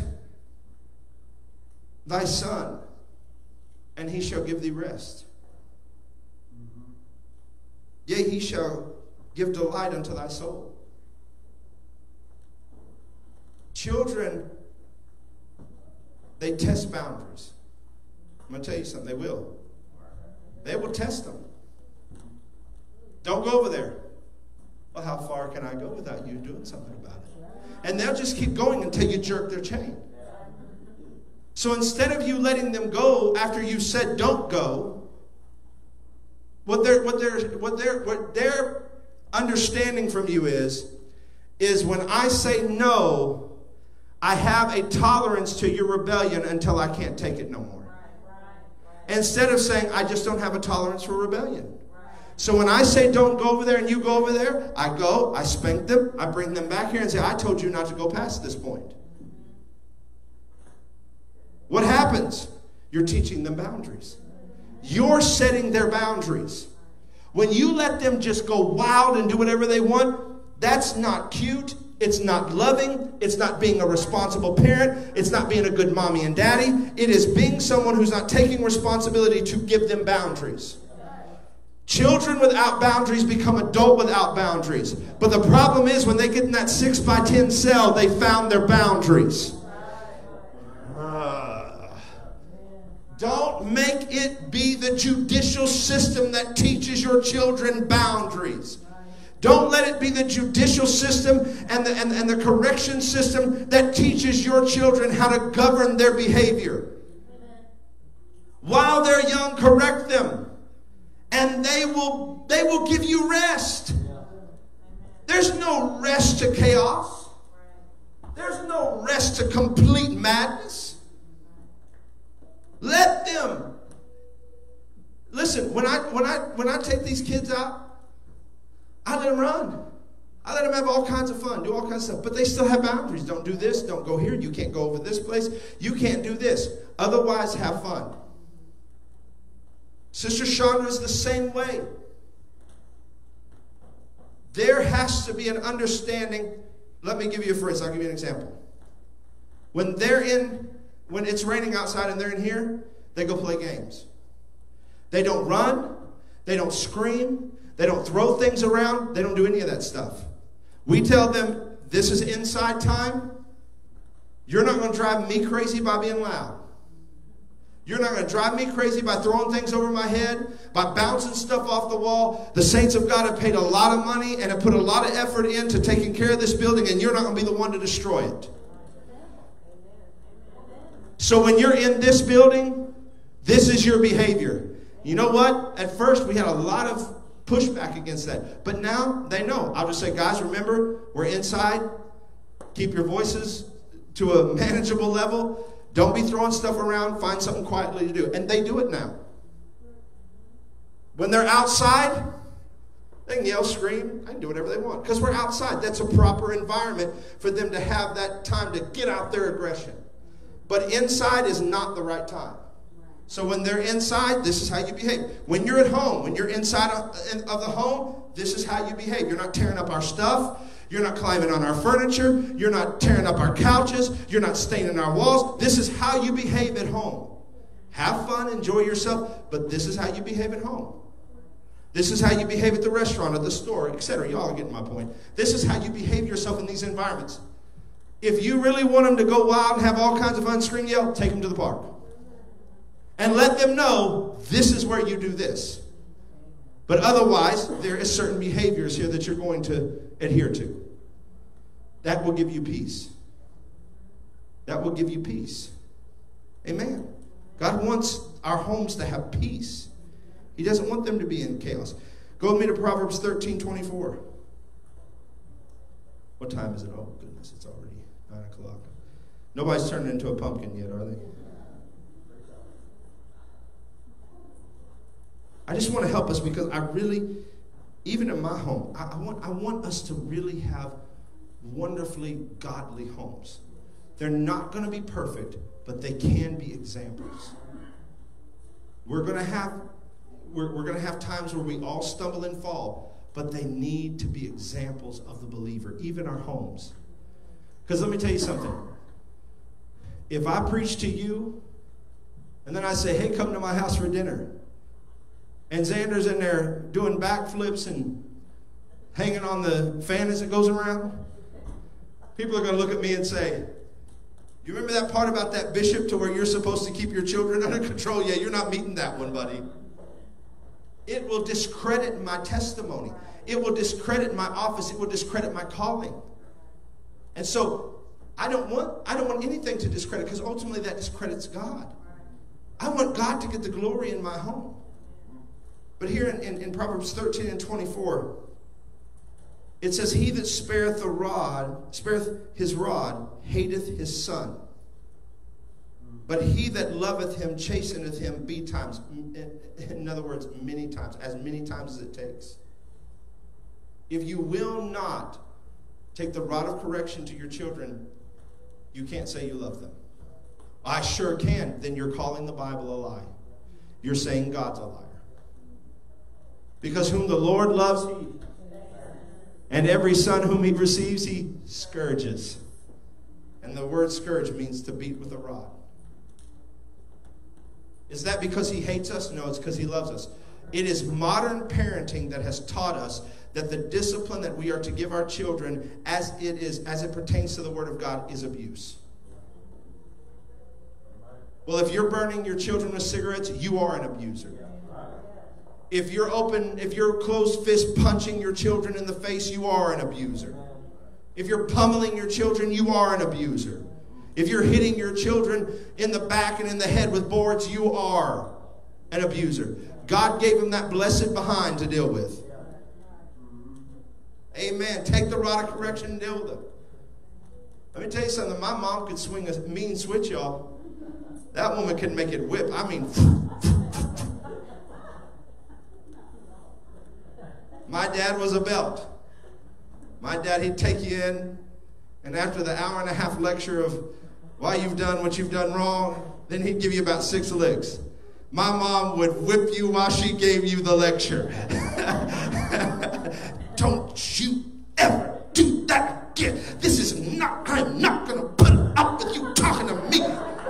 thy son, and he shall give thee rest. Mm-hmm. Yea, he shall give delight unto thy soul. Children, they test boundaries. I'm going to tell you something, they will. They will test them. Don't go over there. Well, how far can I go without you doing something about it? And they'll just keep going until you jerk their chain. So instead of you letting them go after you said don't go, what they're what they're what they're what they're understanding from you is, is when I say no, I have a tolerance to your rebellion until I can't take it no more. Instead of saying I just don't have a tolerance for rebellion. So when I say don't go over there and you go over there, I go, I spank them, I bring them back here and say, I told you not to go past this point. What happens? You're teaching them boundaries. You're setting their boundaries. When you let them just go wild and do whatever they want, that's not cute. It's not loving. It's not being a responsible parent. It's not being a good mommy and daddy. It is being someone who's not taking responsibility to give them boundaries. Children without boundaries become adult without boundaries. But the problem is when they get in that six by ten cell, they found their boundaries. Uh, don't make it be the judicial system that teaches your children boundaries. Don't let it be the judicial system and the, and, and the correction system that teaches your children how to govern their behavior. While they're young, correct them. And they will, they will give you rest. There's no rest to chaos. There's no rest to complete madness. Let them. Listen, when I when I when I take these kids out, I let them run. I let them have all kinds of fun, do all kinds of stuff. But they still have boundaries. Don't do this. Don't go here. You can't go over this place. You can't do this. Otherwise, have fun. Sister Chandra is the same way. There has to be an understanding. Let me give you a phrase. I'll give you an example. When they're in, when it's raining outside and they're in here, they go play games. They don't run. They don't scream. They don't throw things around. They don't do any of that stuff. We tell them, this is inside time. You're not going to drive me crazy by being loud. You're not going to drive me crazy by throwing things over my head, by bouncing stuff off the wall. The saints of God have paid a lot of money and have put a lot of effort into taking care of this building, and you're not going to be the one to destroy it. So when you're in this building, this is your behavior. You know what? At first, we had a lot of pushback against that. But now they know. I'll just say, guys, remember, we're inside. Keep your voices to a manageable level. Don't be throwing stuff around. Find something quietly to do. And they do it now. When they're outside, they can yell, scream, they can do whatever they want. Because we're outside. That's a proper environment for them to have that time to get out their aggression. But inside is not the right time. So when they're inside, this is how you behave. When you're at home, when you're inside of the home, this is how you behave. You're not tearing up our stuff. You're not climbing on our furniture. You're not tearing up our couches. You're not staining our walls. This is how you behave at home. Have fun, enjoy yourself, but this is how you behave at home. This is how you behave at the restaurant, at the store, et cetera. Y'all are getting my point. This is how you behave yourself in these environments. If you really want them to go wild and have all kinds of fun, scream, yell, take them to the park. And let them know this is where you do this. But otherwise, there is certain behaviors here that you're going to adhere to. That will give you peace. That will give you peace. Amen. God wants our homes to have peace. He doesn't want them to be in chaos. Go with me to Proverbs thirteen twenty-four. What time is it? Oh, goodness, it's already nine o'clock. Nobody's turned into a pumpkin yet, are they? I just want to help us because I really, even in my home, I, I want I want us to really have wonderfully godly homes. They're not going to be perfect, but they can be examples. We're going to have we're, we're going to have times where we all stumble and fall, but they need to be examples of the believer, even our homes. Because let me tell you something. If I preach to you, and then I say, hey, come to my house for dinner, and Xander's in there doing backflips and hanging on the fan as it goes around, people are going to look at me and say, you remember that part about that bishop to where you're supposed to keep your children under control? Yeah, you're not meeting that one, buddy. It will discredit my testimony. It will discredit my office. It will discredit my calling. And so I don't want, I don't want anything to discredit, because ultimately that discredits God. I want God to get the glory in my home. But here in, in, in Proverbs thirteen and twenty-four, it says, he that spareth the rod, spareth his rod, hateth his son. But he that loveth him chasteneth him betimes. In other words, many times, as many times as it takes. If you will not take the rod of correction to your children, you can't say you love them. I sure can. Then you're calling the Bible a lie. You're saying God's a liar. Because whom the Lord loves, he, and every son whom he receives, he scourges. And the word scourge means to beat with a rod. Is that because he hates us? No, it's because he loves us. It is modern parenting that has taught us that the discipline that we are to give our children, as it is, as it pertains to the Word of God, is abuse. Well, if you're burning your children with cigarettes, you are an abuser. If you're open, if you're closed fist punching your children in the face, you are an abuser. If you're pummeling your children, you are an abuser. If you're hitting your children in the back and in the head with boards, you are an abuser. God gave them that blessed behind to deal with. Amen. Take the rod of correction and deal with them. Let me tell you something. My mom could swing a mean switch, y'all. That woman could make it whip. I mean, my dad was a belt. My dad, he'd take you in, and after the hour and a half lecture of why you've done what you've done wrong, then he'd give you about six licks. My mom would whip you while she gave you the lecture. Don't you ever do that again. This is not, I'm not going to put up with you talking to me.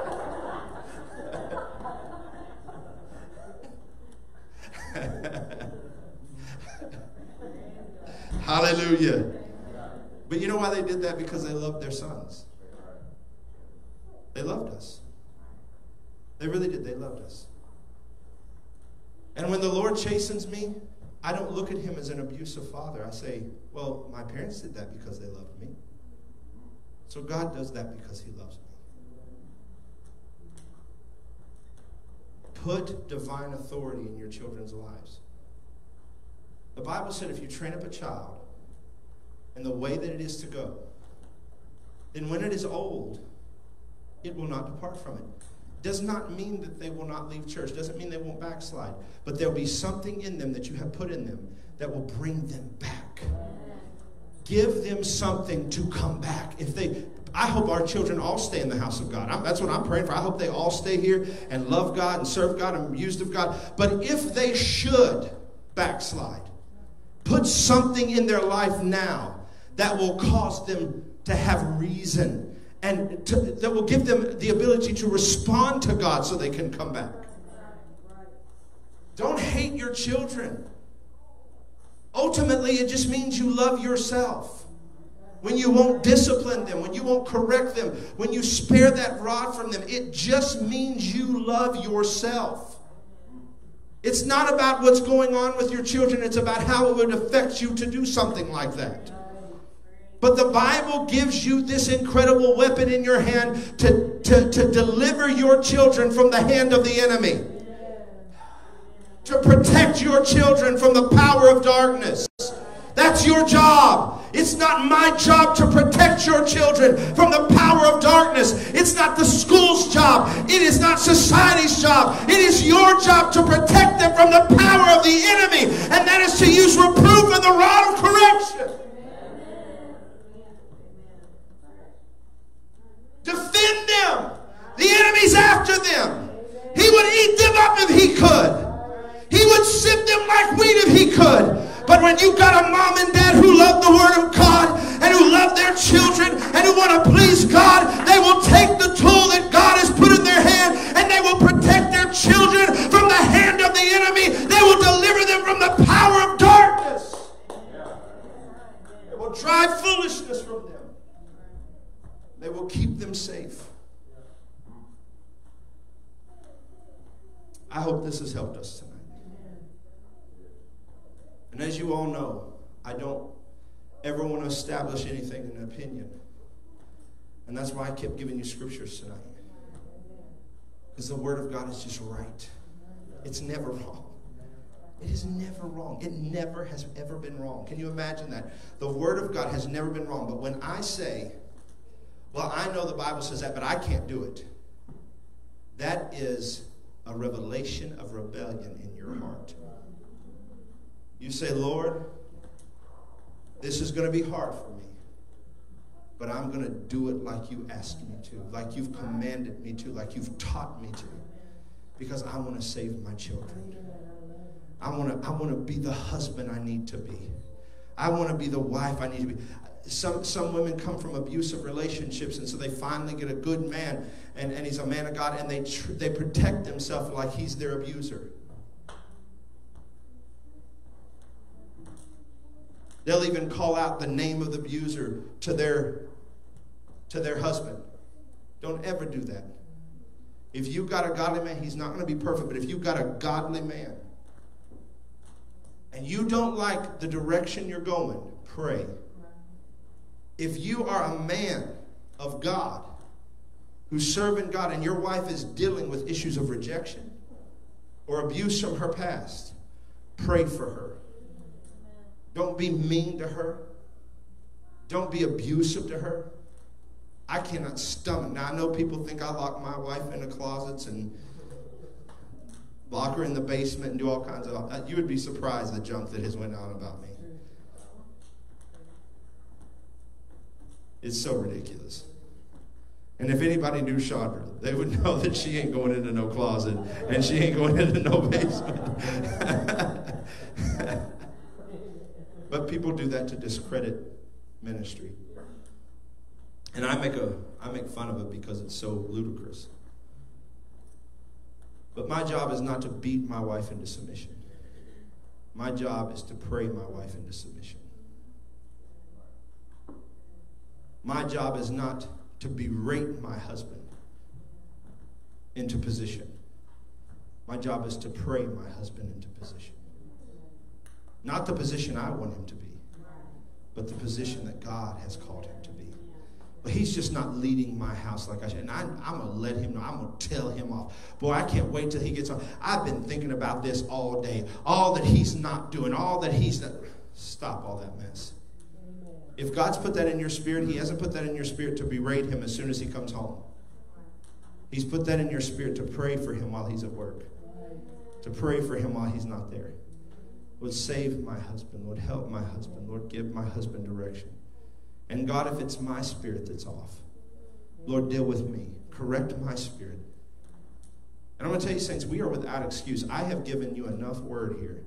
Hallelujah. But you know why they did that? Because they loved their sons. They loved us. They really did. They loved us. And when the Lord chastens me, I don't look at him as an abusive father. I say, well, my parents did that because they loved me. So God does that because he loves me. Put divine authority in your children's lives. The Bible said if you train up a child in the way that it is to go, then when it is old, it will not depart from it. Does not mean that they will not leave church. Doesn't mean they won't backslide. But there'll be something in them that you have put in them that will bring them back. Give them something to come back. If they, I hope our children all stay in the house of God. I'm, that's what I'm praying for. I hope they all stay here and love God and serve God and be used of God. But if they should backslide, put something in their life now that will cause them to have reason and to, that will give them the ability to respond to God so they can come back. Don't hate your children. Ultimately, it just means you love yourself. When you won't discipline them, when you won't correct them, when you spare that rod from them, it just means you love yourself. It's not about what's going on with your children. It's about how it would affect you to do something like that. But the Bible gives you this incredible weapon in your hand to, to, to deliver your children from the hand of the enemy. To protect your children from the power of darkness. That's your job. It's not my job to protect your children from the power of darkness. It's not the school's job. It is not society's job. It is your job to protect them from the power of the enemy. And that is to use reproof and the rod of correction. Defend them. The enemy's after them. He would eat them up if he could. He would sift them like wheat if he could. But when you got a mom and dad who love the Word of God and who love their children and who want to please God, they will take the tool that God has put in their hand and they will protect their children from the hand of the enemy. They will deliver them from the power of darkness. They will drive foolishness from them. They will keep them safe. I hope this has helped us tonight. And as you all know, I don't ever want to establish anything in an opinion. And that's why I kept giving you scriptures tonight. Because the Word of God is just right. It's never wrong. It is never wrong. It never has ever been wrong. Can you imagine that? The Word of God has never been wrong. But when I say, well, I know the Bible says that, but I can't do it. That is a revelation of rebellion in your heart. You say, Lord, this is going to be hard for me, but I'm going to do it like you asked me to, like you've commanded me to, like you've taught me to, because I want to save my children. I want to, I want to be the husband I need to be. I want to be the wife I need to be. Some, some women come from abusive relationships, and so they finally get a good man, and, and he's a man of God, and they, tr- they protect themselves like he's their abuser. They'll even call out the name of the abuser to their, to their husband. Don't ever do that. If you've got a godly man, he's not going to be perfect, but if you've got a godly man, and you don't like the direction you're going, pray. If you are a man of God who's serving God and your wife is dealing with issues of rejection or abuse from her past, pray for her. Don't be mean to her. Don't be abusive to her. I cannot stomach. Now, I know people think I lock my wife in the closets and lock her in the basement and do all kinds of... You would be surprised the junk that has went on about me. It's so ridiculous. And if anybody knew Chandra, they would know that she ain't going into no closet and she ain't going into no basement. But people do that to discredit ministry. And I make a I make fun of it because it's so ludicrous. But my job is not to beat my wife into submission. My job is to pray my wife into submission. My job is not to berate my husband into position. My job is to pray my husband into position. Not the position I want him to be, but the position that God has called him to be. But he's just not leading my house like I should. And I, I'm going to let him know. I'm going to tell him off. Boy, I can't wait till he gets on. I've been thinking about this all day. All that he's not doing. All that he's not. Stop all that mess. If God's put that in your spirit, he hasn't put that in your spirit to berate him as soon as he comes home. He's put that in your spirit to pray for him while he's at work. To pray for him while he's not there. Lord, save my husband. Lord, help my husband. Lord, give my husband direction. And God, if it's my spirit that's off, Lord, deal with me. Correct my spirit. And I'm going to tell you, saints, we are without excuse. I have given you enough word here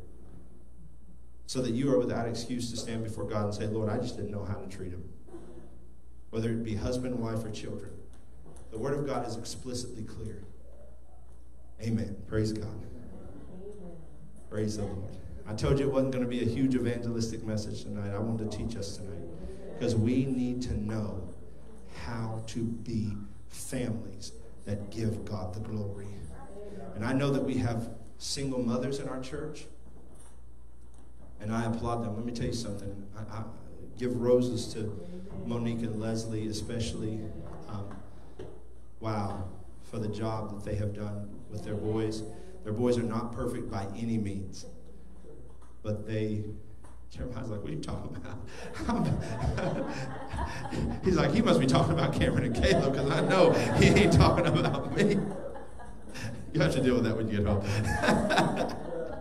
so that you are without excuse to stand before God and say, Lord, I just didn't know how to treat him. whether it be husband, wife, or children. The Word of God is explicitly clear. Amen. Praise God. Praise the Lord. I told you it wasn't going to be a huge evangelistic message tonight. I wanted to teach us tonight because we need to know how to be families that give God the glory. And I know that we have single mothers in our church, and I applaud them. Let me tell you something. I, I give roses to Monique and Leslie, especially. Um, wow, for the job that they have done with their boys. Their boys are not perfect by any means, but they, Jeremiah's like, what are you talking about? He's like, he must be talking about Cameron and Caleb, because I know he ain't talking about me. You have to deal with that when you get home.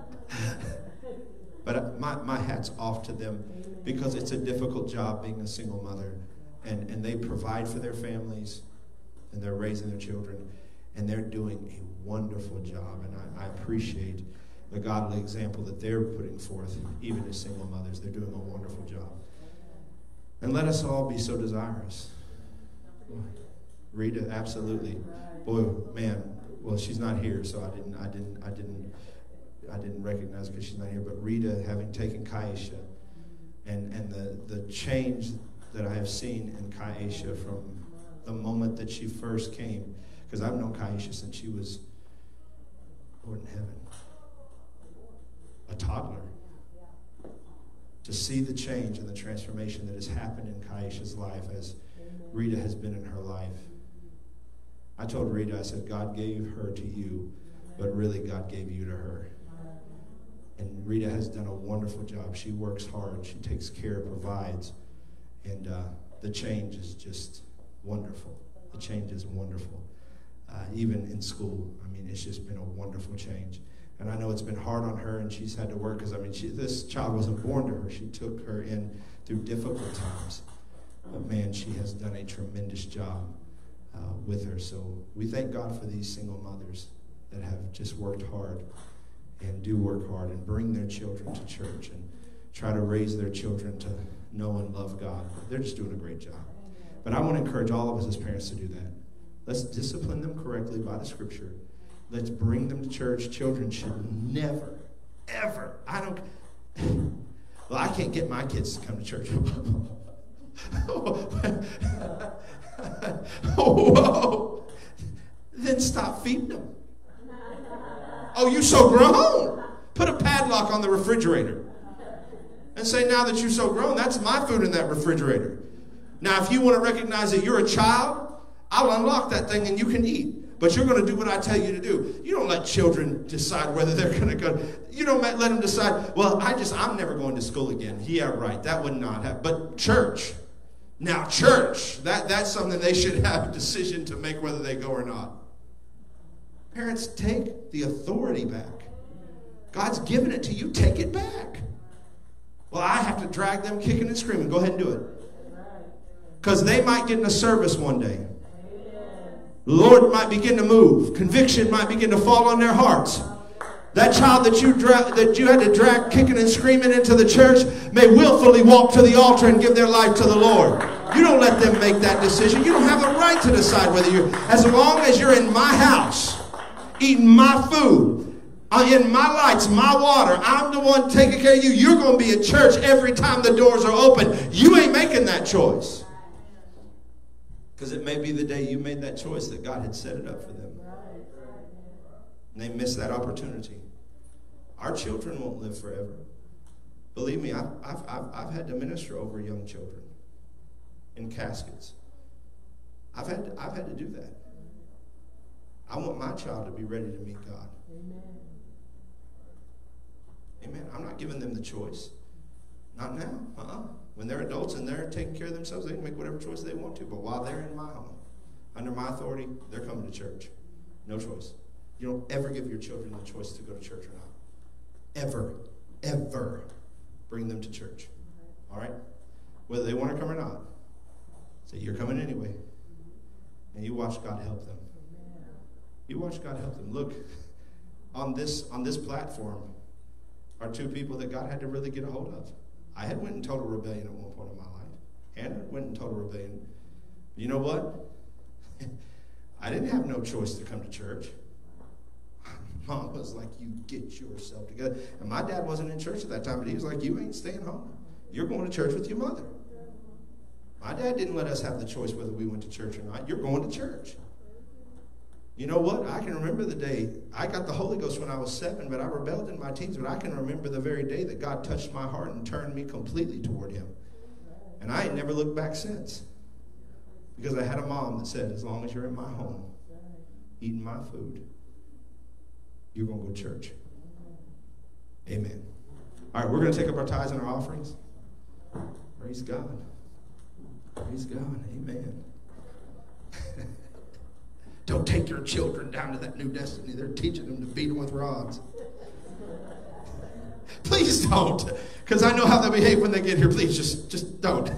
But my, my hat's off to them, because it's a difficult job being a single mother, and, and they provide for their families, and they're raising their children, and they're doing a wonderful job, and I, I appreciate the godly example that they're putting forth, even as single mothers. They're doing a wonderful job. And let us all be so desirous. Rita, absolutely. Boy, man, well, she's not here, so I didn't, I didn't, I didn't, I didn't recognize because she's not here. But Rita, having taken Kaisha, and and the the change that I have seen in Kaisha from the moment that she first came, because I've known Kaisha since she was, Lord in heaven, a toddler. To see the change and the transformation that has happened in Kaisha's life as Rita has been in her life. I told Rita, I said, God gave her to you, but really God gave you to her. And Rita has done a wonderful job. She works hard. She takes care, provides. And uh, the change is just wonderful. The change is wonderful. Uh, even in school, I mean, it's just been a wonderful change. And I know it's been hard on her, and she's had to work, because, I mean, she, this child wasn't born to her. She took her in through difficult times. But, man, she has done a tremendous job uh, with her. So we thank God for these single mothers that have just worked hard and do work hard and bring their children to church and try to raise their children to know and love God. They're just doing a great job. But I want to encourage all of us as parents to do that. Let's discipline them correctly by the Scripture. Let's bring them to church. Children should never, ever, I don't, well, I can't get my kids to come to church. Whoa. Then stop feeding them. Oh, you so grown. Put a padlock on the refrigerator and say, now that you're so grown, that's my food in that refrigerator. Now, if you want to recognize that you're a child, I'll unlock that thing and you can eat. But you're going to do what I tell you to do. You don't let children decide whether they're going to go. You don't let them decide, well, I just, I'm never going to school again. Yeah, right. That would not happen. But church. Now, church. That, that's something they should have a decision to make whether they go or not. Parents, take the authority back. God's given it to you. Take it back. Well, I have to drag them kicking and screaming. Go ahead and do it. Because they might get in a service one day. The Lord might begin to move. Conviction might begin to fall on their hearts. That child that you dra- that you had to drag kicking and screaming into the church may willfully walk to the altar and give their life to the Lord. You don't let them make that decision. You don't have a right to decide whether you're, as long as you're in my house, eating my food, in my lights, my water, I'm the one taking care of you. You're going to be at church every time the doors are open. You ain't making that choice. Because it may be the day you made that choice that God had set it up for them. And they missed that opportunity. Our children won't live forever. Believe me, I've, I've, I've, I've had to minister over young children in caskets. I've had to, I've had to do that. I want my child to be ready to meet God. Amen. Amen. I'm not giving them the choice. Not now. Uh-uh. When they're adults and they're taking care of themselves, they can make whatever choice they want to. But while they're in my home, under my authority, they're coming to church. No choice. You don't ever give your children the choice to go to church or not. Ever, ever bring them to church. All right? Whether they want to come or not. Say, you're coming anyway. And you watch God help them. You watch God help them. Look, on this, on this platform are two people that God had to really get a hold of. I had went in total rebellion at one point in my life. Hannah went in total rebellion. You know what? I didn't have no choice to come to church. Mom was like, you get yourself together. And my dad wasn't in church at that time, but he was like, you ain't staying home. You're going to church with your mother. My dad didn't let us have the choice whether we went to church or not. You're going to church. You know what? I can remember the day. I got the Holy Ghost when I was seven, but I rebelled in my teens. But I can remember the very day that God touched my heart and turned me completely toward him. And I ain't never looked back since. Because I had a mom that said, as long as you're in my home, eating my food, you're going to go to church. Amen. All right, we're going to take up our tithes and our offerings. Praise God. Praise God. Amen. Don't take your children down to that new destiny. They're teaching them to beat them with rods. Please don't. Because I know how they behave when they get here. Please just, just don't.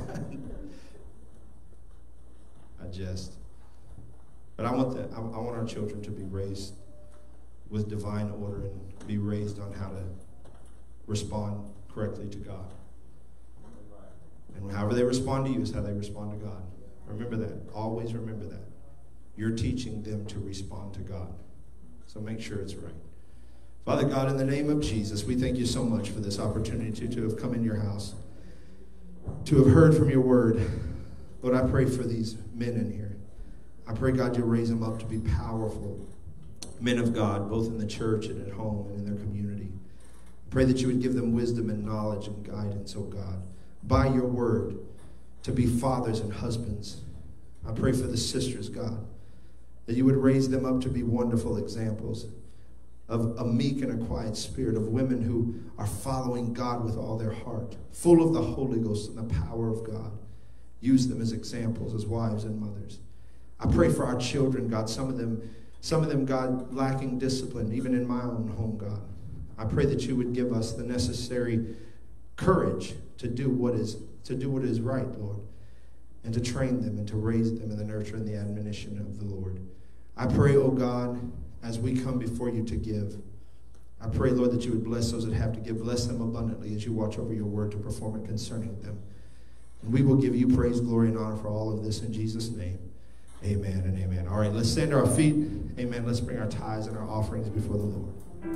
I jest. But I want that. I, I want our children to be raised with divine order and be raised on how to respond correctly to God. And however they respond to you is how they respond to God. Remember that. Always remember that. You're teaching them to respond to God. So make sure it's right. Father God, in the name of Jesus, we thank you so much for this opportunity to have come in your house, to have heard from your word. Lord, I pray for these men in here. I pray, God, you'll raise them up to be powerful men of God, both in the church and at home and in their community. I pray that you would give them wisdom and knowledge and guidance, oh God, by your word, to be fathers and husbands. I pray for the sisters, God, that you would raise them up to be wonderful examples of a meek and a quiet spirit, of women who are following God with all their heart, full of the Holy Ghost and the power of God. Use them as examples, as wives and mothers. I pray for our children, God, some of them, some of them, God, lacking discipline, even in my own home, God. I pray that you would give us the necessary courage to do what is, to do what is right, Lord, and to train them and to raise them in the nurture and the admonition of the Lord. I pray, oh God, as we come before you to give, I pray, Lord, that you would bless those that have to give. Bless them abundantly as you watch over your word to perform it concerning them. And we will give you praise, glory, and honor for all of this in Jesus' name. Amen and amen. All right, let's stand to our feet. Amen. Let's bring our tithes and our offerings before the Lord.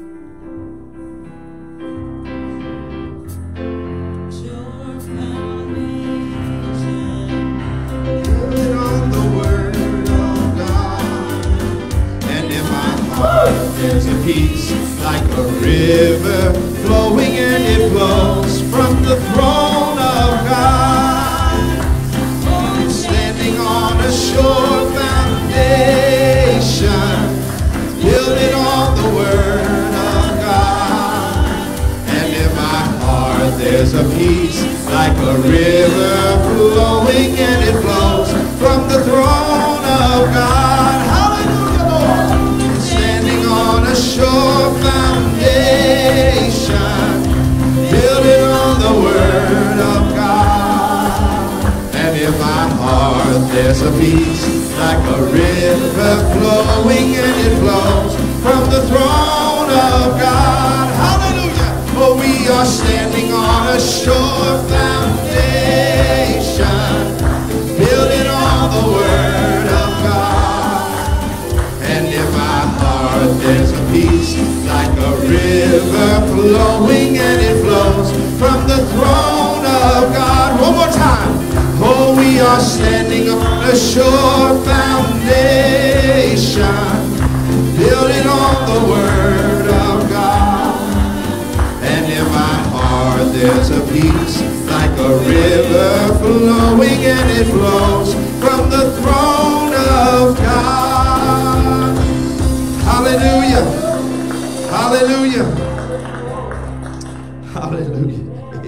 Build on the word of God, and in my heart there's a peace like a river flowing, and it flows from the throne of God. Standing on a sure foundation, building on the word of God. And in my heart there's a peace like a river flowing, and it flows from the throne of God. Hallelujah, Lord. Standing on a sure foundation, building on the word of God. And in my heart there's a peace like a river flowing, and it flows from the throne of God. Hallelujah. For we are standing on a sure foundation, building on the word of God. And in my heart there's a peace like a river flowing, and it flows from the throne of God. One more time. Oh, we are standing on a sure foundation, building on the word of God. And in my heart there's a peace like a river flowing, and it flows from the throne of God. Hallelujah. Hallelujah. Hallelujah.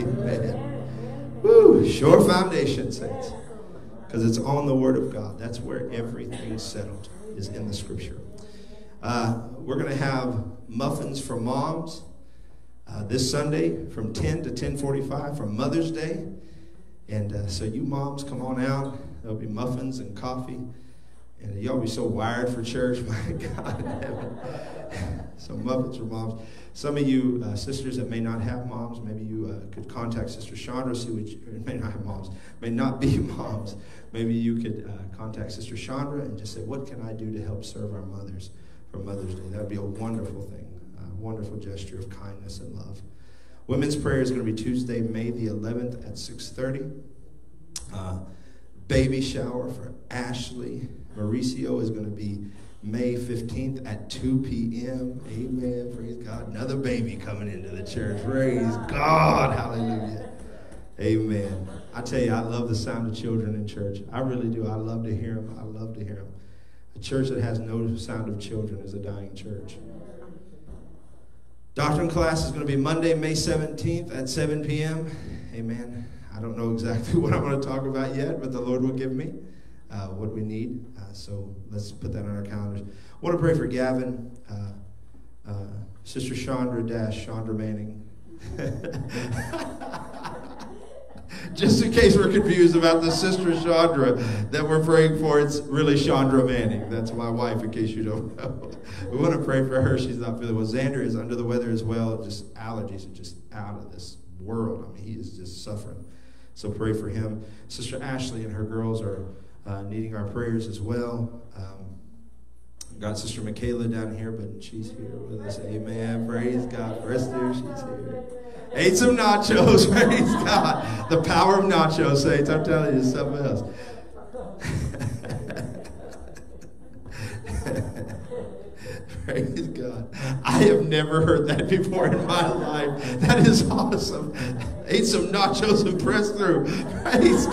Woo, sure foundation, saints. Because it's on the word of God. That's where everything's settled, is in the scripture. Uh, we're going to have muffins for moms uh, this Sunday from ten to ten forty-five for Mother's Day. And uh, so you moms, come on out. There'll be muffins and coffee. And y'all be so wired for church. My God in heaven. So Muppets for moms. Some of you uh, sisters that may not have moms, maybe you uh, could contact Sister Chandra, see what you, may not have moms, may not be moms. Maybe you could uh, contact Sister Chandra and just say, what can I do to help serve our mothers for Mother's Day? That would be a wonderful thing, a wonderful gesture of kindness and love. Women's prayer is going to be Tuesday, May the eleventh at six thirty. Uh, baby shower for Ashley Mauricio is going to be May fifteenth at two p.m. Amen. Praise God. Another baby coming into the church. Praise God. Hallelujah. Amen. I tell you, I love the sound of children in church. I really do. I love to hear them. I love to hear them. A church that has no sound of children is a dying church. Doctrine class is going to be Monday, May seventeenth at seven p.m. Amen. I don't know exactly what I'm going to talk about yet, but the Lord will give me uh, what we need. Uh, so let's put that on our calendars. I want to pray for Gavin, uh, uh, Sister Chandra dash Chandra Manning. Just in case we're confused about the Sister Chandra that we're praying for, it's really Chandra Manning. That's my wife, in case you don't know. We want to pray for her. She's not feeling well. Xander is under the weather as well. Just allergies are just out of this world. I mean, he is just suffering. So pray for him. Sister Ashley and her girls are uh, needing our prayers as well. Um, got Sister Michaela down here, but she's here with us. Amen. Praise God. Rest there, she's here. Ate some nachos. Praise God. The power of nachos, saints. I'm telling you, something else. Praise God. I have never heard that before in my life. That is awesome. Ate some nachos and pressed through. Praise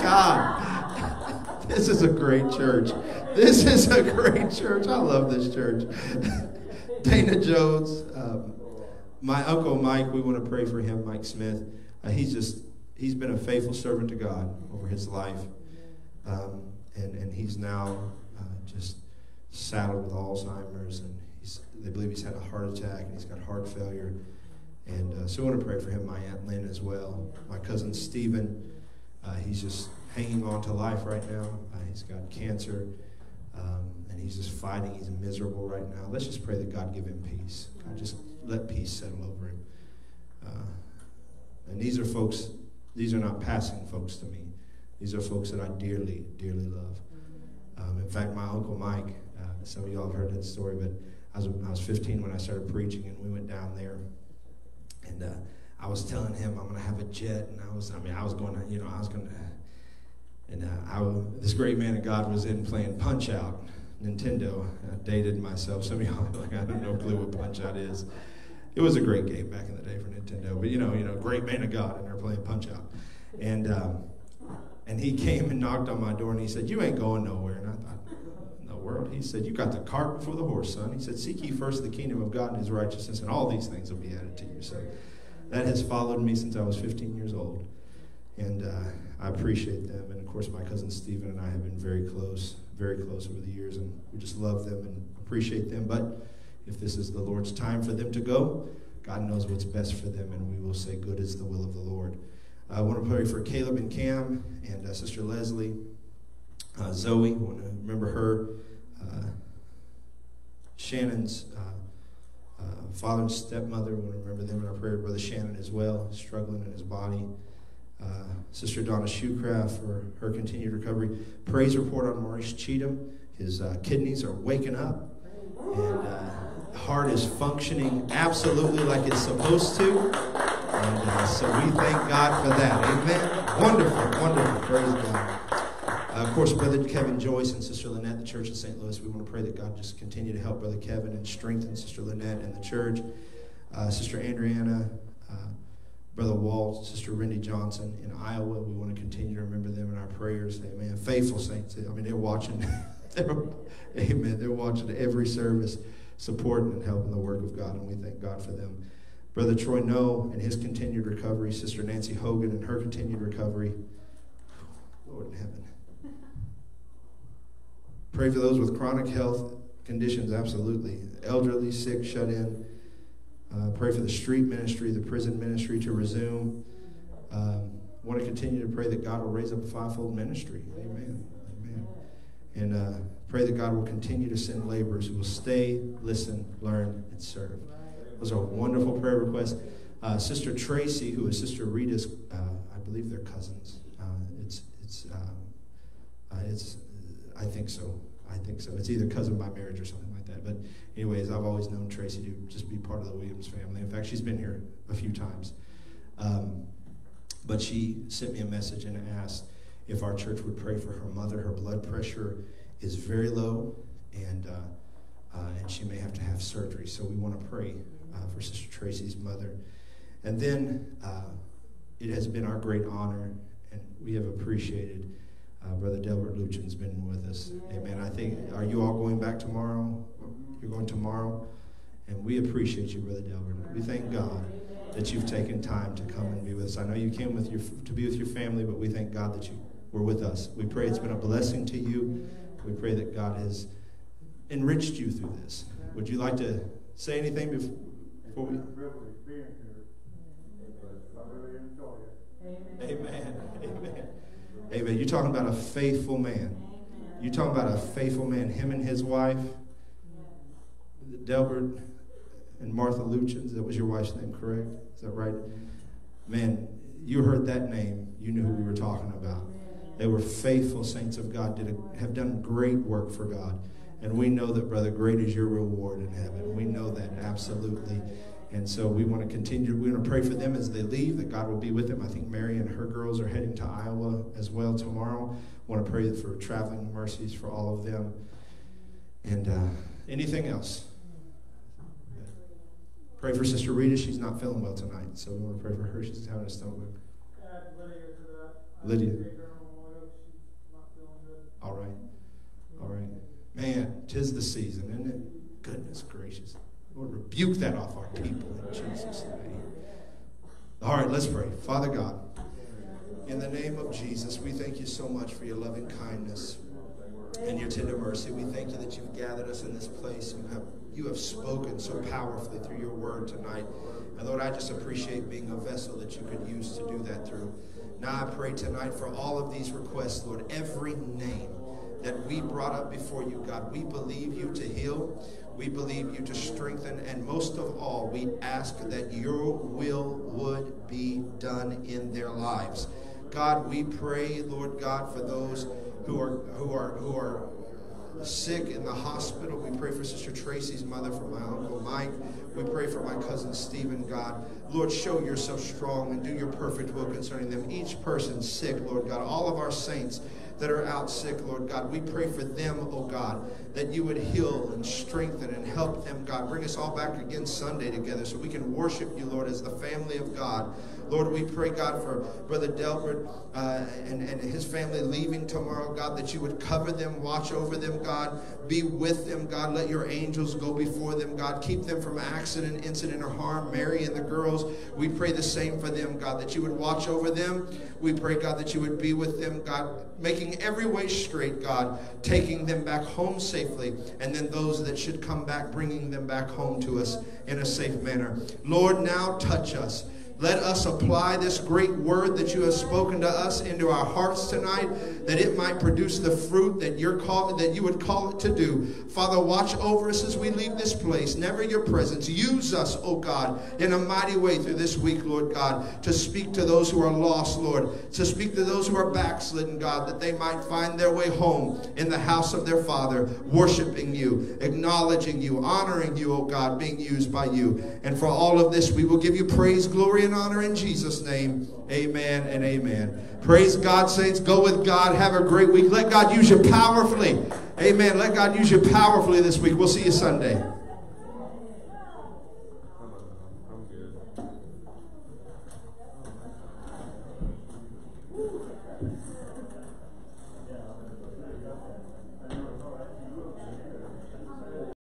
God. This is a great church. This is a great church. I love this church. Dana Jones, um, my Uncle Mike, we want to pray for him, Mike Smith. Uh, he's just, he's been a faithful servant to God over his life. Um, and, and he's now uh, just saddled with Alzheimer's, and he's, they believe he's had a heart attack, and he's got heart failure. And uh, so I want to pray for him, my Aunt Lynn as well. My cousin Stephen, uh, he's just hanging on to life right now. Uh, he's got cancer, um, and he's just fighting. He's miserable right now. Let's just pray that God give him peace. God, just let peace settle over him. Uh, and these are folks, these are not passing folks to me. These are folks that I dearly, dearly love. Um, in fact, my Uncle Mike, uh, some of y'all have heard that story, but I was, I was fifteen when I started preaching, and we went down there. And uh, I was telling him I'm going to have a jet, and I was, I mean, I was going to, you know, I was going to, and uh, I, this great man of God was in playing Punch-Out, Nintendo. I dated myself. Some of y'all are like, I have no clue what Punch-Out is. It was a great game back in the day for Nintendo, but you know, you know, great man of God, and they're playing Punch-Out. And um, and he came and knocked on my door, and he said, "You ain't going nowhere." And I thought, in the world? He said, "You got the cart before the horse, son." He said, "Seek ye first the kingdom of God and his righteousness, and all these things will be added to you." So that has followed me since I was fifteen years old. And uh, I appreciate them. And of course, my cousin Stephen and I have been very close, very close over the years, and we just love them and appreciate them. But if this is the Lord's time for them to go, God knows what's best for them, and we will say, good is the will of the Lord. I want to pray for Caleb and Cam and uh, Sister Leslie, uh, Zoe. I want to remember her. Uh, Shannon's uh, uh, father and stepmother. We want to remember them in our prayer. Brother Shannon as well, struggling in his body. Uh, Sister Donna Shoecraft for her continued recovery. Praise report on Maurice Cheatham. His uh, kidneys are waking up, and uh, heart is functioning absolutely like it's supposed to. And uh, so we thank God for that. Amen. Wonderful, wonderful. Praise God. Uh, of course, Brother Kevin Joyce and Sister Lynette, the church in Saint Louis, we want to pray that God just continue to help Brother Kevin and strengthen Sister Lynette and the church. Uh, Sister Andriana, uh, Brother Walt, Sister Rendy Johnson in Iowa, we want to continue to remember them in our prayers. Amen. Faithful saints. I mean, they're watching. they're, amen. They're watching every service, supporting and helping the work of God, and we thank God for them. Brother Troy Noe and his continued recovery. Sister Nancy Hogan and her continued recovery. Lord in heaven. Pray for those with chronic health conditions, absolutely. Elderly, sick, shut in. Uh, pray for the street ministry, the prison ministry to resume. Um, want to continue to pray that God will raise up a fivefold ministry. Amen. Amen. And uh, pray that God will continue to send laborers who will stay, listen, learn, and serve. Those are wonderful prayer requests. Uh, Sister Tracy, who is Sister Rita's, uh, I believe they're cousins. Uh, it's, it's, uh, uh, it's, I think so. I think so. It's either cousin by marriage or something like that. But anyways, I've always known Tracy to just be part of the Williams family. In fact, she's been here a few times. Um, but she sent me a message and asked if our church would pray for her mother. Her blood pressure is very low, and uh, uh, and she may have to have surgery. So we want to pray uh, for Sister Tracy's mother. And then uh, it has been our great honor, and we have appreciated uh, Brother Delbert Luchen's been with us. Amen. I think, are you all going back tomorrow? You're going tomorrow? And we appreciate you, Brother Delbert. We thank God that you've taken time to come and be with us. I know you came with your to be with your family, but we thank God that you were with us. We pray it's been a blessing to you. We pray that God has enriched you through this. Would you like to say anything before, before we... Amen. Amen. Amen. You're talking about a faithful man. You're talking about a faithful man. Him and his wife, Delbert and Martha Luchins. That was your wife's name, correct? Is that right? Man, you heard that name. You knew who we were talking about. They were faithful saints of God, did a, have done great work for God. And we know that, brother, great is your reward in heaven. We know that, absolutely. And so we want to continue. We want to pray for them as they leave, that God will be with them. I think Mary and her girls are heading to Iowa as well tomorrow. I want to pray for traveling mercies for all of them. And uh, anything else? Pray for Sister Rita. She's not feeling well tonight, so we want to pray for her. She's having a stomach bug. Add Lydia to that. Lydia. Take her home oil. She's not feeling good. All right. All right. Man, 'tis the season, isn't it? Goodness gracious. Lord, rebuke that off our people in Jesus' name. All right, let's pray. Father God, in the name of Jesus, we thank you so much for your loving kindness and your tender mercy. We thank you that you've gathered us in this place. You have, you have spoken so powerfully through your word tonight. And Lord, I just appreciate being a vessel that you could use to do that through. Now I pray tonight for all of these requests, Lord, every name that we brought up before you, God. We believe you to heal. We believe you to strengthen. And most of all, we ask that your will would be done in their lives. God, we pray, Lord God, for those who are who are who are sick in the hospital. We pray for Sister Tracy's mother, for my Uncle Mike. We pray for my cousin Stephen, God. Lord, show yourself strong and do your perfect will concerning them. Each person sick, Lord God, all of our saints that are out sick, Lord God, we pray for them, oh God, that you would heal and strengthen and help them, God. Bring us all back again Sunday together so we can worship you, Lord, as the family of God. Lord, we pray, God, for Brother Delbert uh, and, and his family leaving tomorrow, God, that you would cover them, watch over them, God. Be with them, God. Let your angels go before them, God. Keep them from accident, incident, or harm. Mary and the girls, we pray the same for them, God, that you would watch over them. We pray, God, that you would be with them, God, making every way straight, God, taking them back home safely, and then those that should come back, bringing them back home to us in a safe manner. Lord, now touch us. Let us apply this great word that you have spoken to us into our hearts tonight, that it might produce the fruit that you're call, that you would call it to do. Father, watch over us as we leave this place. Never your presence. Use us, oh God, in a mighty way through this week, Lord God, to speak to those who are lost, Lord, to speak to those who are backslidden, God, that they might find their way home in the house of their Father, worshiping you, acknowledging you, honoring you, oh God, being used by you. And for all of this, we will give you praise, glory, and honor in Jesus' name. Amen and amen. Praise God, saints. Go with God. Have a great week. Let God use you powerfully. Amen. Let God use you powerfully this week. We'll see you Sunday.